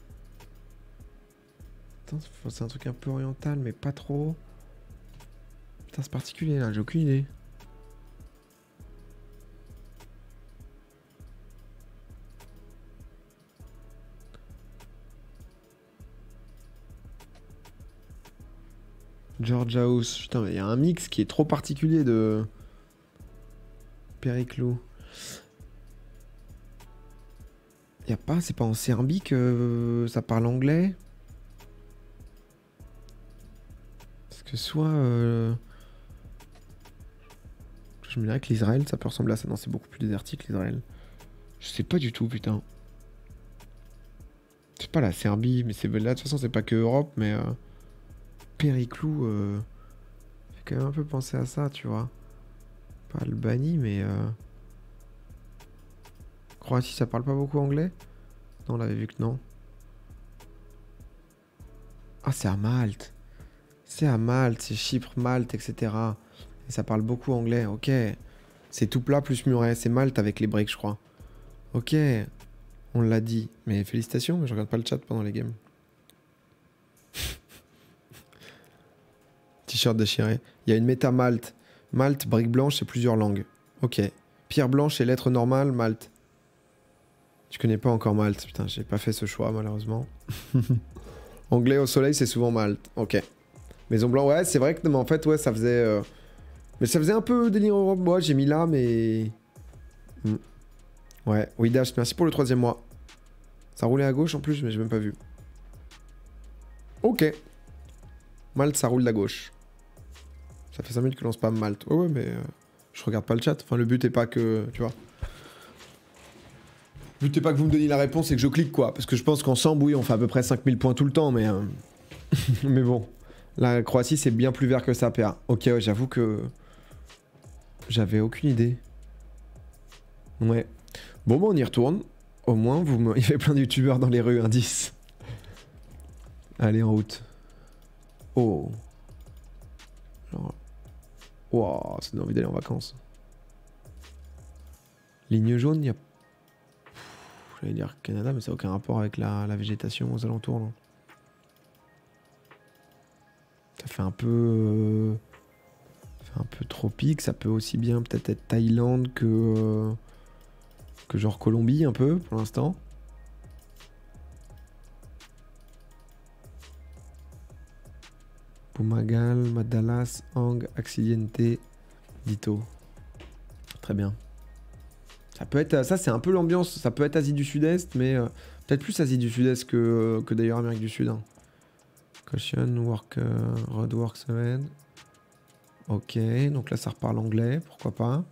Putain, c'est un truc un peu oriental, mais pas trop. Putain, c'est particulier, là, j'ai aucune idée. Georgia House. Putain, mais il y a un mix qui est trop particulier de... Périclou. Y a pas, c'est pas en Serbie que ça parle anglais? Parce que soit... Je me dirais que l'Israël, ça peut ressembler à ça. Non, c'est beaucoup plus désertique, l'Israël. Je sais pas du tout, putain. C'est pas la Serbie, mais c'est là, de toute façon, c'est pas que Europe, mais... Périclou, j'ai quand même un peu pensé à ça, tu vois. Pas Albanie, mais... Croatie, ça parle pas beaucoup anglais? Non, on l'avait vu que non. Ah, c'est à Malte. C'est à Malte, c'est Chypre, Malte, etc. Et ça parle beaucoup anglais, ok. C'est tout plat plus muret, c'est Malte avec les breaks, je crois. Ok, on l'a dit. Mais félicitations, mais je regarde pas le chat pendant les games. T-shirt déchiré. Il y a une méta Malte. Malte, brique blanche et plusieurs langues. Ok. Pierre blanche et lettres normales, Malte. Je connais pas encore Malte. Putain, j'ai pas fait ce choix, malheureusement. Anglais au soleil, c'est souvent Malte. Ok. Maison blanche, ouais, c'est vrai que... Mais en fait, ouais, ça faisait... Mais ça faisait un peu délire Europe. Moi, j'ai mis là, mais... Ouais. Oui, Dash, merci pour le 3e mois. Ça roulait à gauche en plus, mais j'ai même pas vu. Ok. Malte, ça roule à gauche. Ça fait 5 minutes que l'on spam Malte. Ouais, mais je regarde pas le chat. Enfin, le but est pas que... Tu vois. Le but est pas que vous me donniez la réponse et que je clique, quoi. Parce que je pense qu'ensemble, oui, on fait à peu près 5000 points tout le temps, mais... mais bon. La Croatie, c'est bien plus vert que ça, PA. Ok, ouais, j'avoue que... J'avais aucune idée. Ouais. Bon, bah, on y retourne. Au moins, il y avait plein de youtubeurs dans les rues, indice. Allez, en route. Oh. Genre... Wow, ça donne envie d'aller en vacances. Ligne jaune, il y a... J'allais dire Canada, mais ça n'a aucun rapport avec la végétation aux alentours, non. Ça fait un peu... un peu tropique, ça peut aussi bien peut-être être Thaïlande que genre Colombie un peu pour l'instant. Pumagal, Madalas, Hang, Accidente, Dito. Très bien. Ça peut être, ça c'est un peu l'ambiance, ça peut être Asie du Sud-Est, mais peut-être plus Asie du Sud-Est que d'ailleurs Amérique du Sud. Hein. Caution, work, road work 7. Ok, donc là ça reparle anglais, pourquoi pas.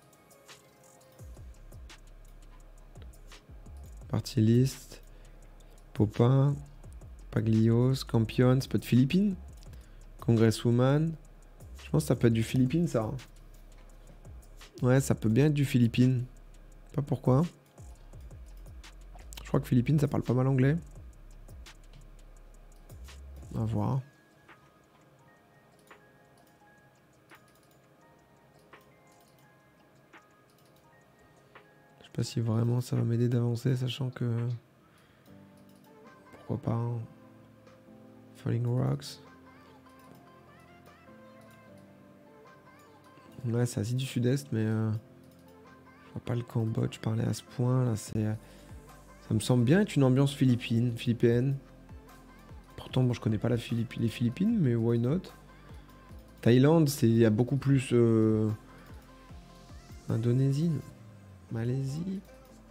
Party list. Popin. Paglios. Campion. Ça peut être Philippines. Congresswoman. Je pense que ça peut être du Philippines, ça. Ouais, ça peut bien être du Philippines. Pas pourquoi. Je crois que Philippines, ça parle pas mal anglais. À voir. Je sais pas si vraiment ça va m'aider d'avancer, sachant que... Pourquoi pas, hein. Falling Rocks. Ouais, c'est Asie du Sud-Est, mais... je vois pas le Cambodge parler à ce point, là, c'est... Ça me semble bien être une ambiance philippine. Pourtant, bon, je connais pas les Philippines, mais why not? Thaïlande, il y a beaucoup plus... Indonésie, Malaisie.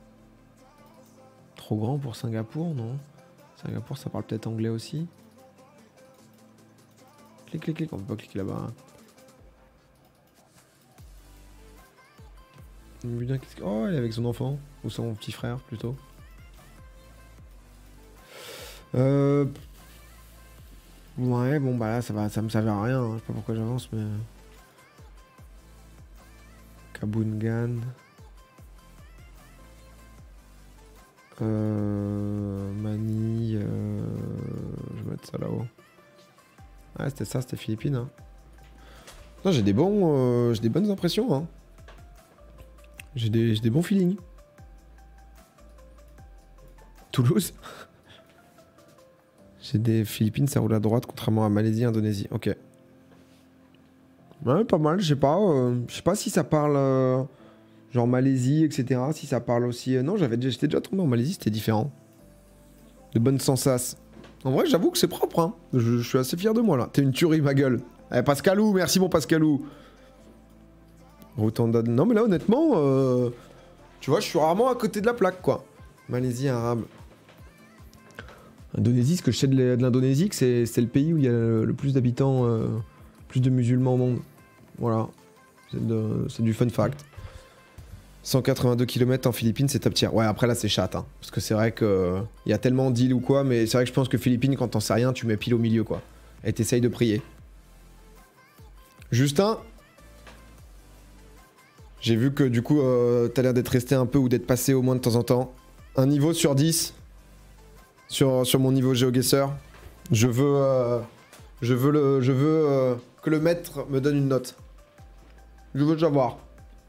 Trop grand pour Singapour, non? Singapour, ça parle peut-être anglais aussi. Clic, clic, clic, on peut pas cliquer là-bas. Hein. Oh, elle est avec son enfant. Ou son petit frère, plutôt. Ouais, bon, bah là, ça me servait à rien. Hein. Je sais pas pourquoi j'avance, mais... Kabungan. Mani. Je vais mettre ça là-haut. Ouais, c'était ça, c'était Philippines. Hein. Non, j'ai des bonnes impressions. Hein. J'ai des bons feelings. Toulouse. J'ai des Philippines, ça roule à droite, contrairement à Malaisie, Indonésie. Ok. Ouais, pas mal, je sais pas si ça parle genre Malaisie, etc. Si ça parle aussi... non, j'étais déjà tombé en Malaisie, c'était différent. De bonnes sensations. En vrai, j'avoue que c'est propre, hein. Je suis assez fier de moi, là. T'es une tuerie, ma gueule. Eh, Pascalou, merci, mon Pascalou. Autant non, mais là, honnêtement, tu vois, je suis rarement à côté de la plaque, quoi. Malaisie arabe. Indonésie, ce que je sais de l'Indonésie, c'est le pays où il y a le plus d'habitants, plus de musulmans au monde. Voilà. C'est du fun fact. 182 km en Philippines, c'est top tier. Ouais, après là, c'est chat, hein. Parce que c'est vrai que il y a tellement d'îles ou quoi, mais c'est vrai que je pense que Philippines, quand t'en sais rien, tu mets pile au milieu, quoi. Et t'essayes de prier. Justin, j'ai vu que du coup, t'as l'air d'être resté un peu ou d'être passé au moins de temps en temps. Un niveau sur 10 sur mon niveau GeoGuessr. Je veux que le maître me donne une note. Je veux savoir.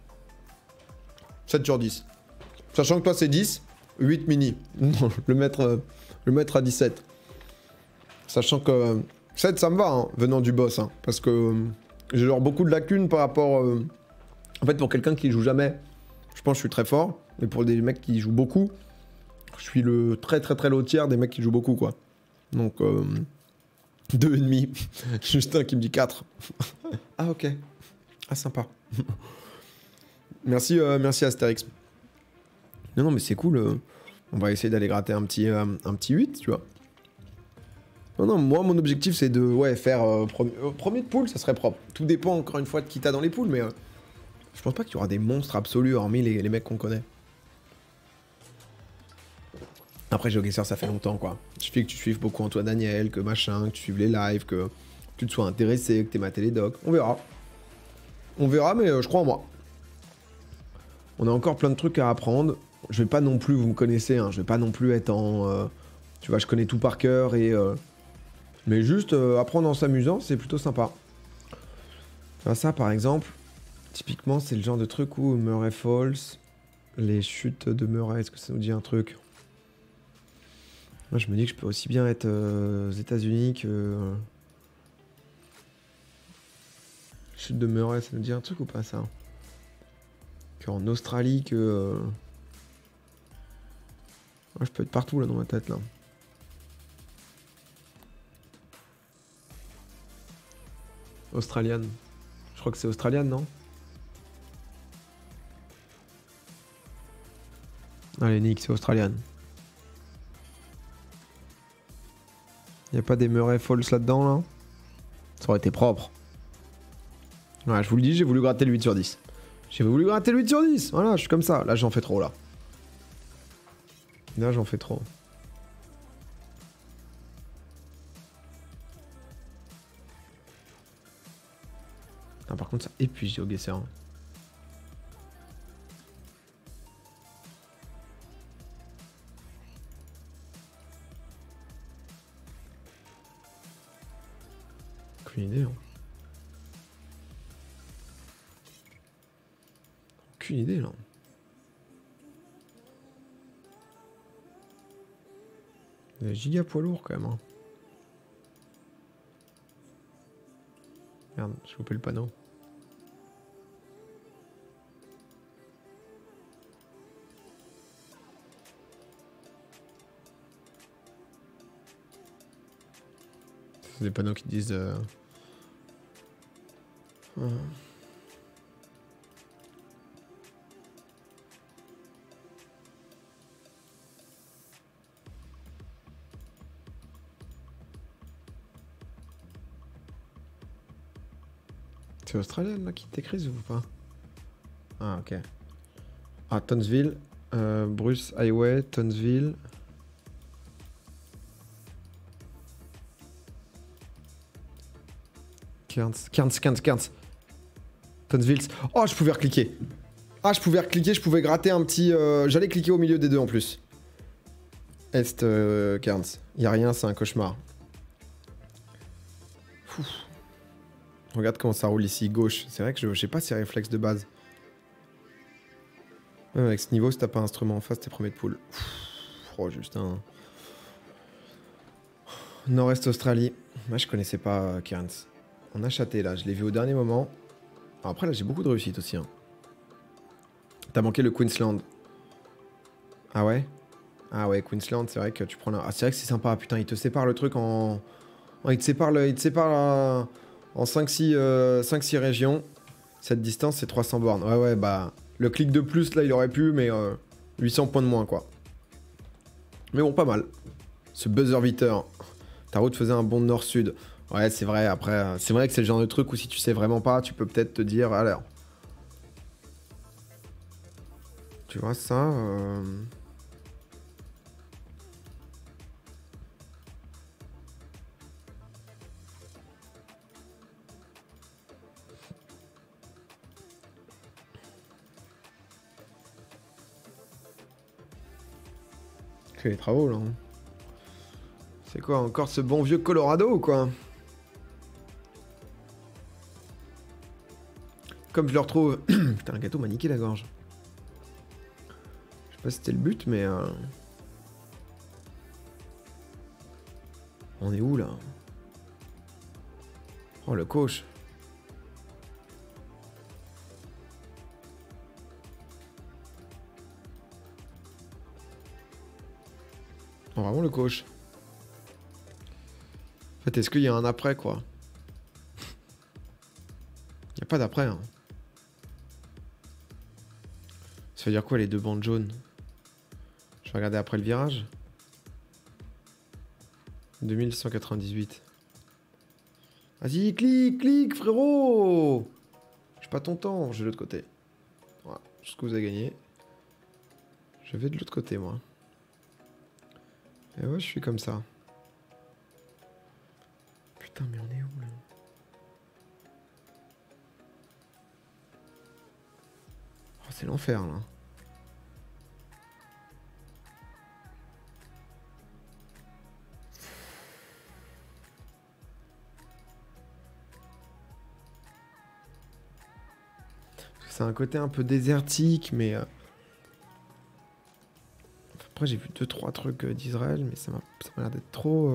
7 sur 10. Sachant que toi c'est 10, 8 mini. Non, le maître à 17. Sachant que 7 ça me va, hein, venant du boss. Hein, parce que j'ai genre beaucoup de lacunes par rapport... En fait pour quelqu'un qui joue jamais, je pense que je suis très fort. Mais pour des mecs qui jouent beaucoup, je suis le très low tiers des mecs qui jouent beaucoup quoi. Donc 2,5. Justin qui me dit 4. Ah ok. Ah sympa. Merci Astérix. Non mais c'est cool. On va essayer d'aller gratter un petit 8, tu vois. Non, moi mon objectif c'est de faire premier de poule, ça serait propre. Tout dépend encore une fois de qui t'as dans les poules, mais je pense pas qu'il y aura des monstres absolus hormis les mecs qu'on connaît. Après GeoGuessr ça fait longtemps quoi. Il suffit que tu suives beaucoup Antoine Daniel, que machin, que tu suives les lives, que tu te sois intéressé, que t'aies maté les docs. On verra. On verra mais je crois en moi. On a encore plein de trucs à apprendre. Je vais pas non plus, vous me connaissez, hein, je vais pas non plus être en... tu vois, je connais tout par cœur et... mais juste apprendre en s'amusant, c'est plutôt sympa. Enfin, ça, par exemple, typiquement, c'est le genre de truc où Murray Falls, les chutes de Murray, est-ce que ça nous dit un truc? Moi, je me dis que je peux aussi bien être aux États-Unis que... Chute de Murray, ça nous dit un truc ou pas, ça? En Australie que... Ouais, je peux être partout là dans ma tête là. Australienne. Je crois que c'est australienne, non? Allez, Nick, c'est australienne. Y'a pas des Murray Falls là-dedans là? Ça aurait été propre. Ouais, je vous le dis, j'ai voulu gratter le 8 sur 10. J'ai voulu gratter le 8 sur 10. Voilà, je suis comme ça. Là, j'en fais trop, là. Là, j'en fais trop. Ah, par contre, ça épuise GeoGuessr. Hein. Aucune idée. Hein. Aucune idée, là. Il y a giga poids lourd, quand même. Hein. Merde, j'ai loupé le panneau. C'est des panneaux qui disent... C'est australienne là qui t'écrit ou pas? Ah ok. Ah Townsville, Bruce Highway, Townsville. Cairns. Townsville. Oh je pouvais recliquer. Ah je pouvais recliquer, je pouvais gratter un petit... J'allais cliquer au milieu des deux en plus. Est Cairns. Y'a rien, c'est un cauchemar. Ouf. Regarde comment ça roule ici, gauche. C'est vrai que je sais pas ces réflexes de base. Même avec ce niveau, si t'as pas un instrument en face, t'es premier de poule. Oh, Justin. Nord-Est Australie. Moi, je connaissais pas Cairns. On a chaté là, je l'ai vu au dernier moment. Alors, après, là, j'ai beaucoup de réussite aussi. Hein. T'as manqué le Queensland. Ah ouais? Ah ouais, Queensland, c'est vrai que tu prends la... Ah, c'est vrai que c'est sympa, putain, il te sépare le truc en... Il te sépare, en 5-6 régions. Cette distance, c'est 300 bornes. Ouais, ouais, bah... Le clic de plus, là, il aurait pu, mais 800 points de moins, quoi. Mais bon, pas mal. Ce buzzer beater. Ta route faisait un bond nord-sud. Ouais, c'est vrai, après... c'est vrai que c'est le genre de truc où si tu sais vraiment pas, tu peux peut-être te dire... Alors... Tu vois, ça... Que les travaux, là. Hein. C'est quoi, encore ce bon vieux Colorado, ou quoi? Comme je le retrouve... Putain, un gâteau m'a niqué la gorge. Je sais pas si c'était le but, mais... On est où, là? Oh, le coach. Oh, vraiment le coach. En fait, est-ce qu'il y a un après, quoi? Il n'y a pas d'après, hein. Ça veut dire quoi, les deux bandes jaunes? Je vais regarder après le virage. 2198. Vas-y, clique, frérot! J'ai pas ton temps, je vais de l'autre côté. Voilà, tout ce que vous avez gagné. Je vais de l'autre côté, moi. Et ouais, je suis comme ça. Putain, mais on est où, là? Oh, c'est l'enfer, là. C'est un côté un peu désertique, mais... Après, j'ai vu 2-3 trucs d'Israël, mais ça m'a l'air d'être trop...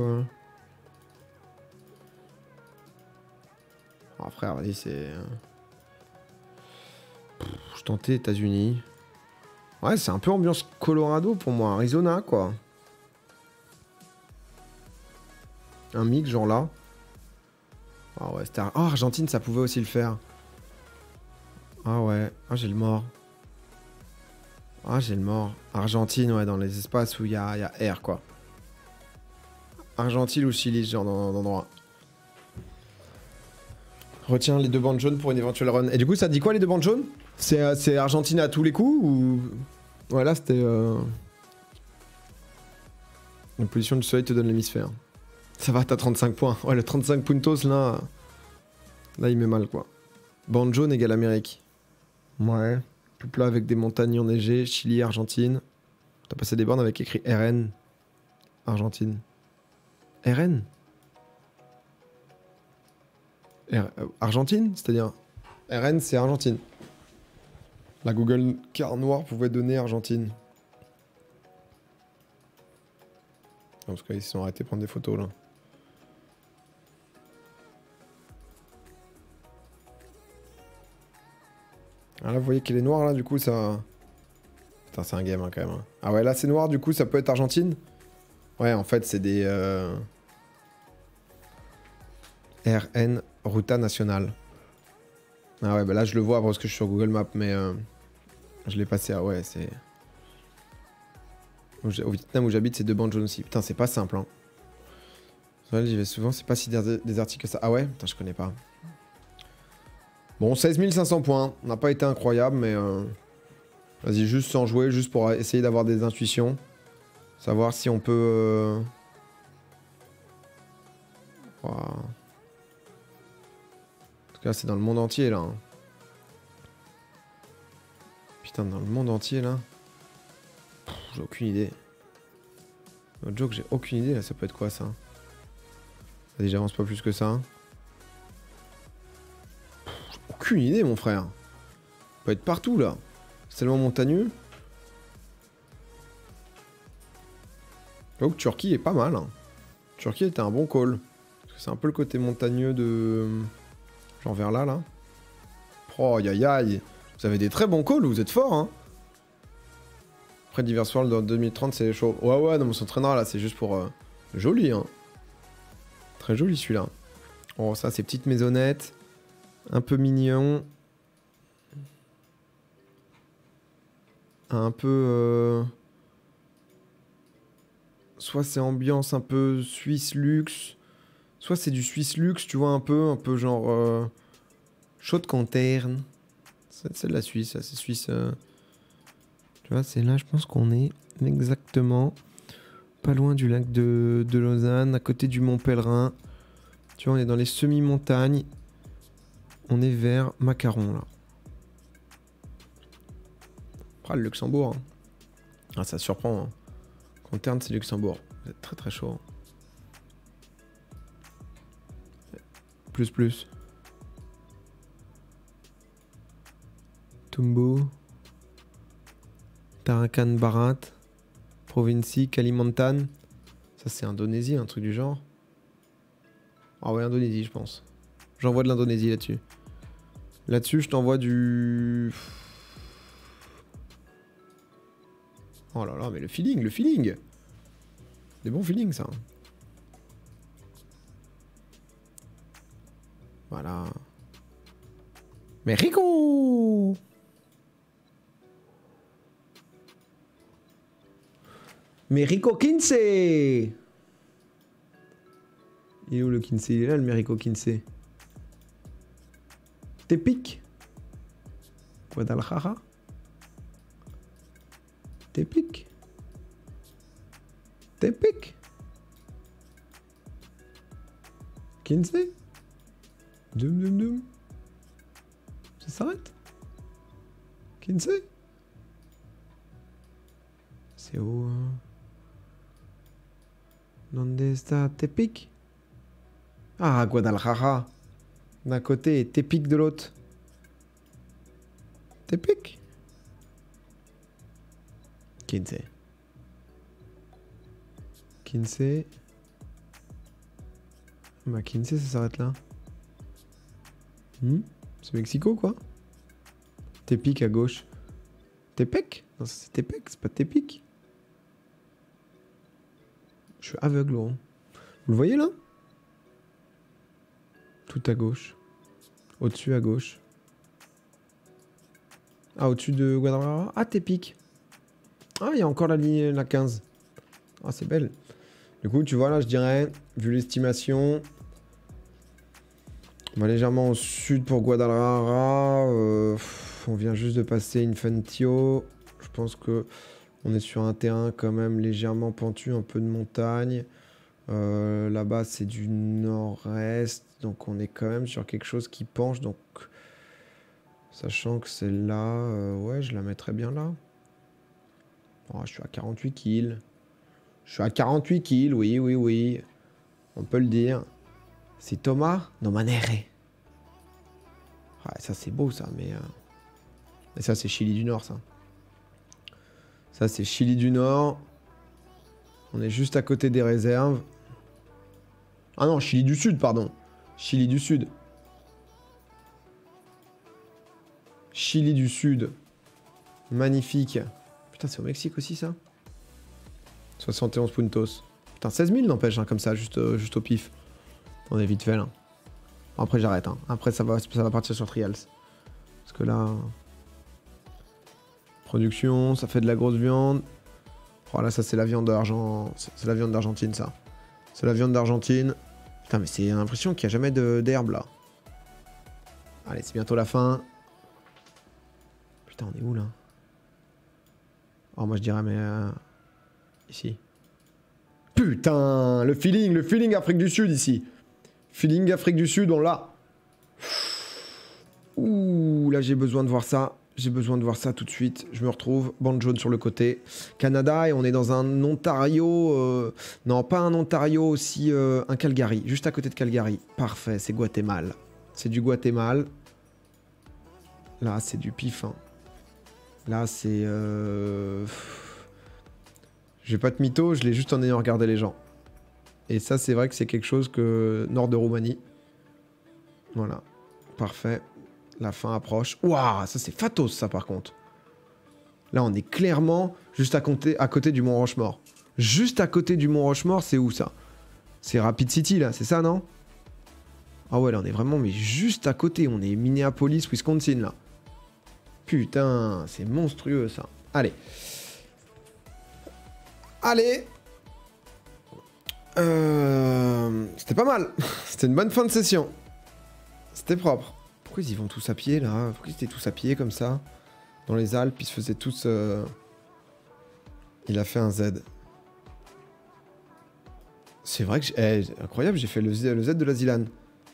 Oh, frère, vas-y, c'est... Je tentais États-Unis. Ouais, c'est un peu ambiance Colorado pour moi. Arizona, quoi. Un mix, genre là. Ah ouais, c'était... Oh, Argentine, ça pouvait aussi le faire. Ah ouais. Ah, j'ai le mort. Ah, j'ai le mort. Argentine, ouais, dans les espaces où il y a air, quoi. Argentine ou Chili, ce genre d'endroit. Retiens les deux bandes jaunes pour une éventuelle run. Et du coup, ça dit quoi, les deux bandes jaunes? C'est Argentine à tous les coups ou... Ouais, là, c'était... La position du soleil te donne l'hémisphère. Ça va, t'as 35 points. Ouais, le 35 puntos, là... Là, il met mal, quoi. Bande jaune égale Amérique. Ouais. Tout plat avec des montagnes enneigées. Chili, Argentine. T'as passé des bornes avec écrit RN. Argentine. RN Argentine, c'est-à-dire... RN, c'est Argentine. La Google Car Noire pouvait donner Argentine. Parce qu'ils se sont arrêtés de prendre des photos, là. Ah là, vous voyez qu'il est noir, là, du coup, ça... Putain, c'est un game, hein, quand même. Hein. Ah ouais, là, c'est noir, du coup, ça peut être Argentine? Ouais, en fait, c'est des... RN, Ruta Nationale. Ah ouais, bah là, je le vois parce que je suis sur Google Maps, mais... je l'ai passé, ah ouais, c'est... Au Vietnam où j'habite, c'est deux bandes jaunes aussi. Putain, c'est pas simple, hein. J'y vais souvent, c'est pas si désertique que ça. Ah ouais? Putain, je connais pas. Bon, 16 500 points. On n'a pas été incroyable, mais... Vas-y, juste sans jouer, juste pour essayer d'avoir des intuitions. Savoir si on peut... Wow. En tout cas, c'est dans le monde entier, là. Hein. Putain, dans le monde entier, là. J'ai aucune idée. Notre joke, j'ai aucune idée, là. Ça peut être quoi, ça? Vas-y, j'avance pas plus que ça. J'ai aucune idée, mon frère. Ça peut être partout, là. C'est tellement montagneux. Donc, Turquie est pas mal. Hein. Turquie était un bon call. C'est un peu le côté montagneux de... Genre vers là, là. Oh, aïe aïe aïe. Vous avez des très bons calls, vous êtes forts, hein. Après Diverse World dans 2030, c'est chaud. Ouais, ouais, non, mais on s'entraînera là, c'est juste pour. Joli, hein. Très joli celui-là. Oh, ça, ces petites maisonnettes. Un peu mignon. Un peu. Soit c'est ambiance un peu Suisse luxe. Soit c'est du Suisse luxe, tu vois, un peu genre. Chaude Canterne. C'est de la Suisse, ça, c'est Suisse. Tu vois, c'est là, je pense qu'on est exactement pas loin du lac de Lausanne, à côté du Mont Pèlerin. Tu vois, on est dans les semi-montagnes. On est vers Macaron, là. Ah, le Luxembourg. Hein. Ah, ça surprend. Hein. Canterne, c'est Luxembourg. Vous êtes très très chaud. Plus. Tumbo. Tarakan Barat. Provincie, Kalimantan. Ça, c'est Indonésie, un truc du genre. Ah ouais, Indonésie, je pense. J'envoie de l'Indonésie là-dessus. Là-dessus, je t'envoie du... Oh là là, mais le feeling. Des bons feelings, ça. Voilà. Mexico! Mexico 15! Il est où le 15? Il est là, le Mexico 15. Tepic? Guadalajara? Tepic? Tepic? 15? Doum. Ça s'arrête? 15? C'est où? Donde está Tepic? Ah, Guadalajara. D'un côté et Tepic de l'autre. Tepic? 15. 15. Bah 15, ça s'arrête là. C'est Mexico, quoi. Tepic à gauche. Tepec? Non, c'est Tepec, c'est pas Tepic. Je suis aveugle, gros. Vous le voyez, là? Tout à gauche. Au-dessus, à gauche. Ah, au-dessus de Guadalajara. Ah, Tepic. Ah, il y a encore la ligne, la 15. Ah, c'est belle. Du coup, tu vois, là, je dirais, vu l'estimation, on va légèrement au sud pour Guadalajara. On vient juste de passer Infantio. Je pense que on est sur un terrain quand même légèrement pentu, un peu de montagne. Là-bas, c'est du nord-est. Donc, on est quand même sur quelque chose qui penche. Donc, sachant que c'est là, ouais, je la mettrais bien là. Oh, je suis à 48 kills. Je suis à 48 kills, oui. On peut le dire. C'est Thomas Nomanere. Ouais, ça c'est beau ça, mais ça c'est Chili du Nord, ça. Ça c'est Chili du Nord. On est juste à côté des réserves. Ah non, Chili du Sud, pardon. Chili du Sud. Chili du Sud. Magnifique. Putain, c'est au Mexique aussi, ça? 71 puntos. Putain, 16 000 n'empêche, hein, comme ça, juste au pif. On est vite fait, là. Après, j'arrête. Hein. Après, ça va partir sur Trials. Parce que là... Production, ça fait de la grosse viande. Oh là, ça, c'est la viande d'Argent. C'est la viande d'Argentine, ça. C'est la viande d'Argentine. Putain, mais c'est l'impression qu'il n'y a jamais d'herbe, là. Allez, c'est bientôt la fin. Putain, on est où, là? Oh, moi, je dirais, mais... Ici. Putain, le feeling Afrique du Sud, ici. Feeling Afrique du Sud, on l'a. Ouh, là, j'ai besoin de voir ça. J'ai besoin de voir ça tout de suite. Je me retrouve. Bande jaune sur le côté. Canada, et on est dans un Ontario... Non, pas un Ontario, aussi un Calgary. Juste à côté de Calgary. Parfait, c'est Guatemala. C'est du Guatemala. Là, c'est du pif. Hein. Là, c'est... Je vais pas te mytho, je l'ai juste en ayant regardé les gens. Et ça, c'est vrai que c'est quelque chose que... Nord de Roumanie. Voilà. Parfait. La fin approche. Waouh, ça c'est fatos, ça, par contre. Là, on est clairement juste à côté du Mont Rochemort. Juste à côté du Mont Rochemort, c'est où ça? C'est Rapid City, là, c'est ça, non? Ah ouais, là, on est vraiment, mais juste à côté. On est Minneapolis, Wisconsin, là. Putain, c'est monstrueux, ça. Allez. Allez. C'était pas mal. C'était une bonne fin de session. C'était propre. Pourquoi ils y vont tous à pied, là? Pourquoi ils étaient tous à pied, comme ça? Dans les Alpes, ils se faisaient tous... Il a fait un Z. C'est vrai que... incroyable, j'ai fait le Z de la Zilane.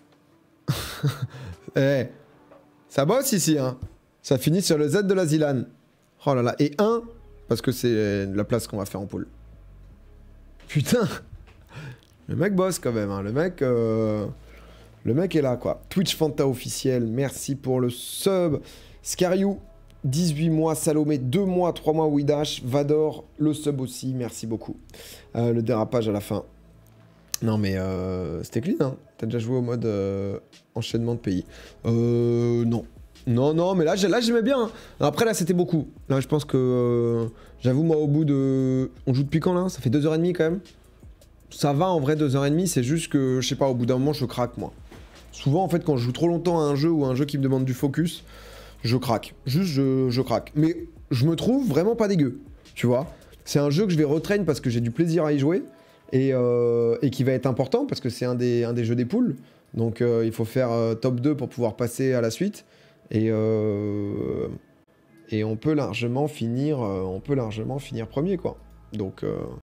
Ça bosse ici, hein. Ça finit sur le Z de la Zilane. Oh là là. Et 1, parce que c'est la place qu'on va faire en poule. Putain. Le mec bosse quand même, hein. Le mec est là, quoi. Twitch Fanta officiel, merci pour le sub. Scariou, 18 mois, Salomé, 2 mois, 3 mois, Widash, Vador, le sub aussi, merci beaucoup. Le dérapage à la fin. Non mais c'était clean, hein. T'as déjà joué au mode enchaînement de pays. Non. Non, mais là j'aimais bien. Hein. Après là c'était beaucoup. Là je pense que j'avoue moi au bout de... On joue depuis quand là? Ça fait 2h30 quand même. Ça va en vrai 2h30, c'est juste que je sais pas, au bout d'un moment je craque moi. Souvent en fait quand je joue trop longtemps à un jeu ou à un jeu qui me demande du focus, je craque. Juste je craque. Mais je me trouve vraiment pas dégueu. Tu vois? C'est un jeu que je vais retrain parce que j'ai du plaisir à y jouer. Et qui va être important parce que c'est un des jeux des poules. Donc il faut faire top 2 pour pouvoir passer à la suite. Et on peut largement finir premier quoi. Donc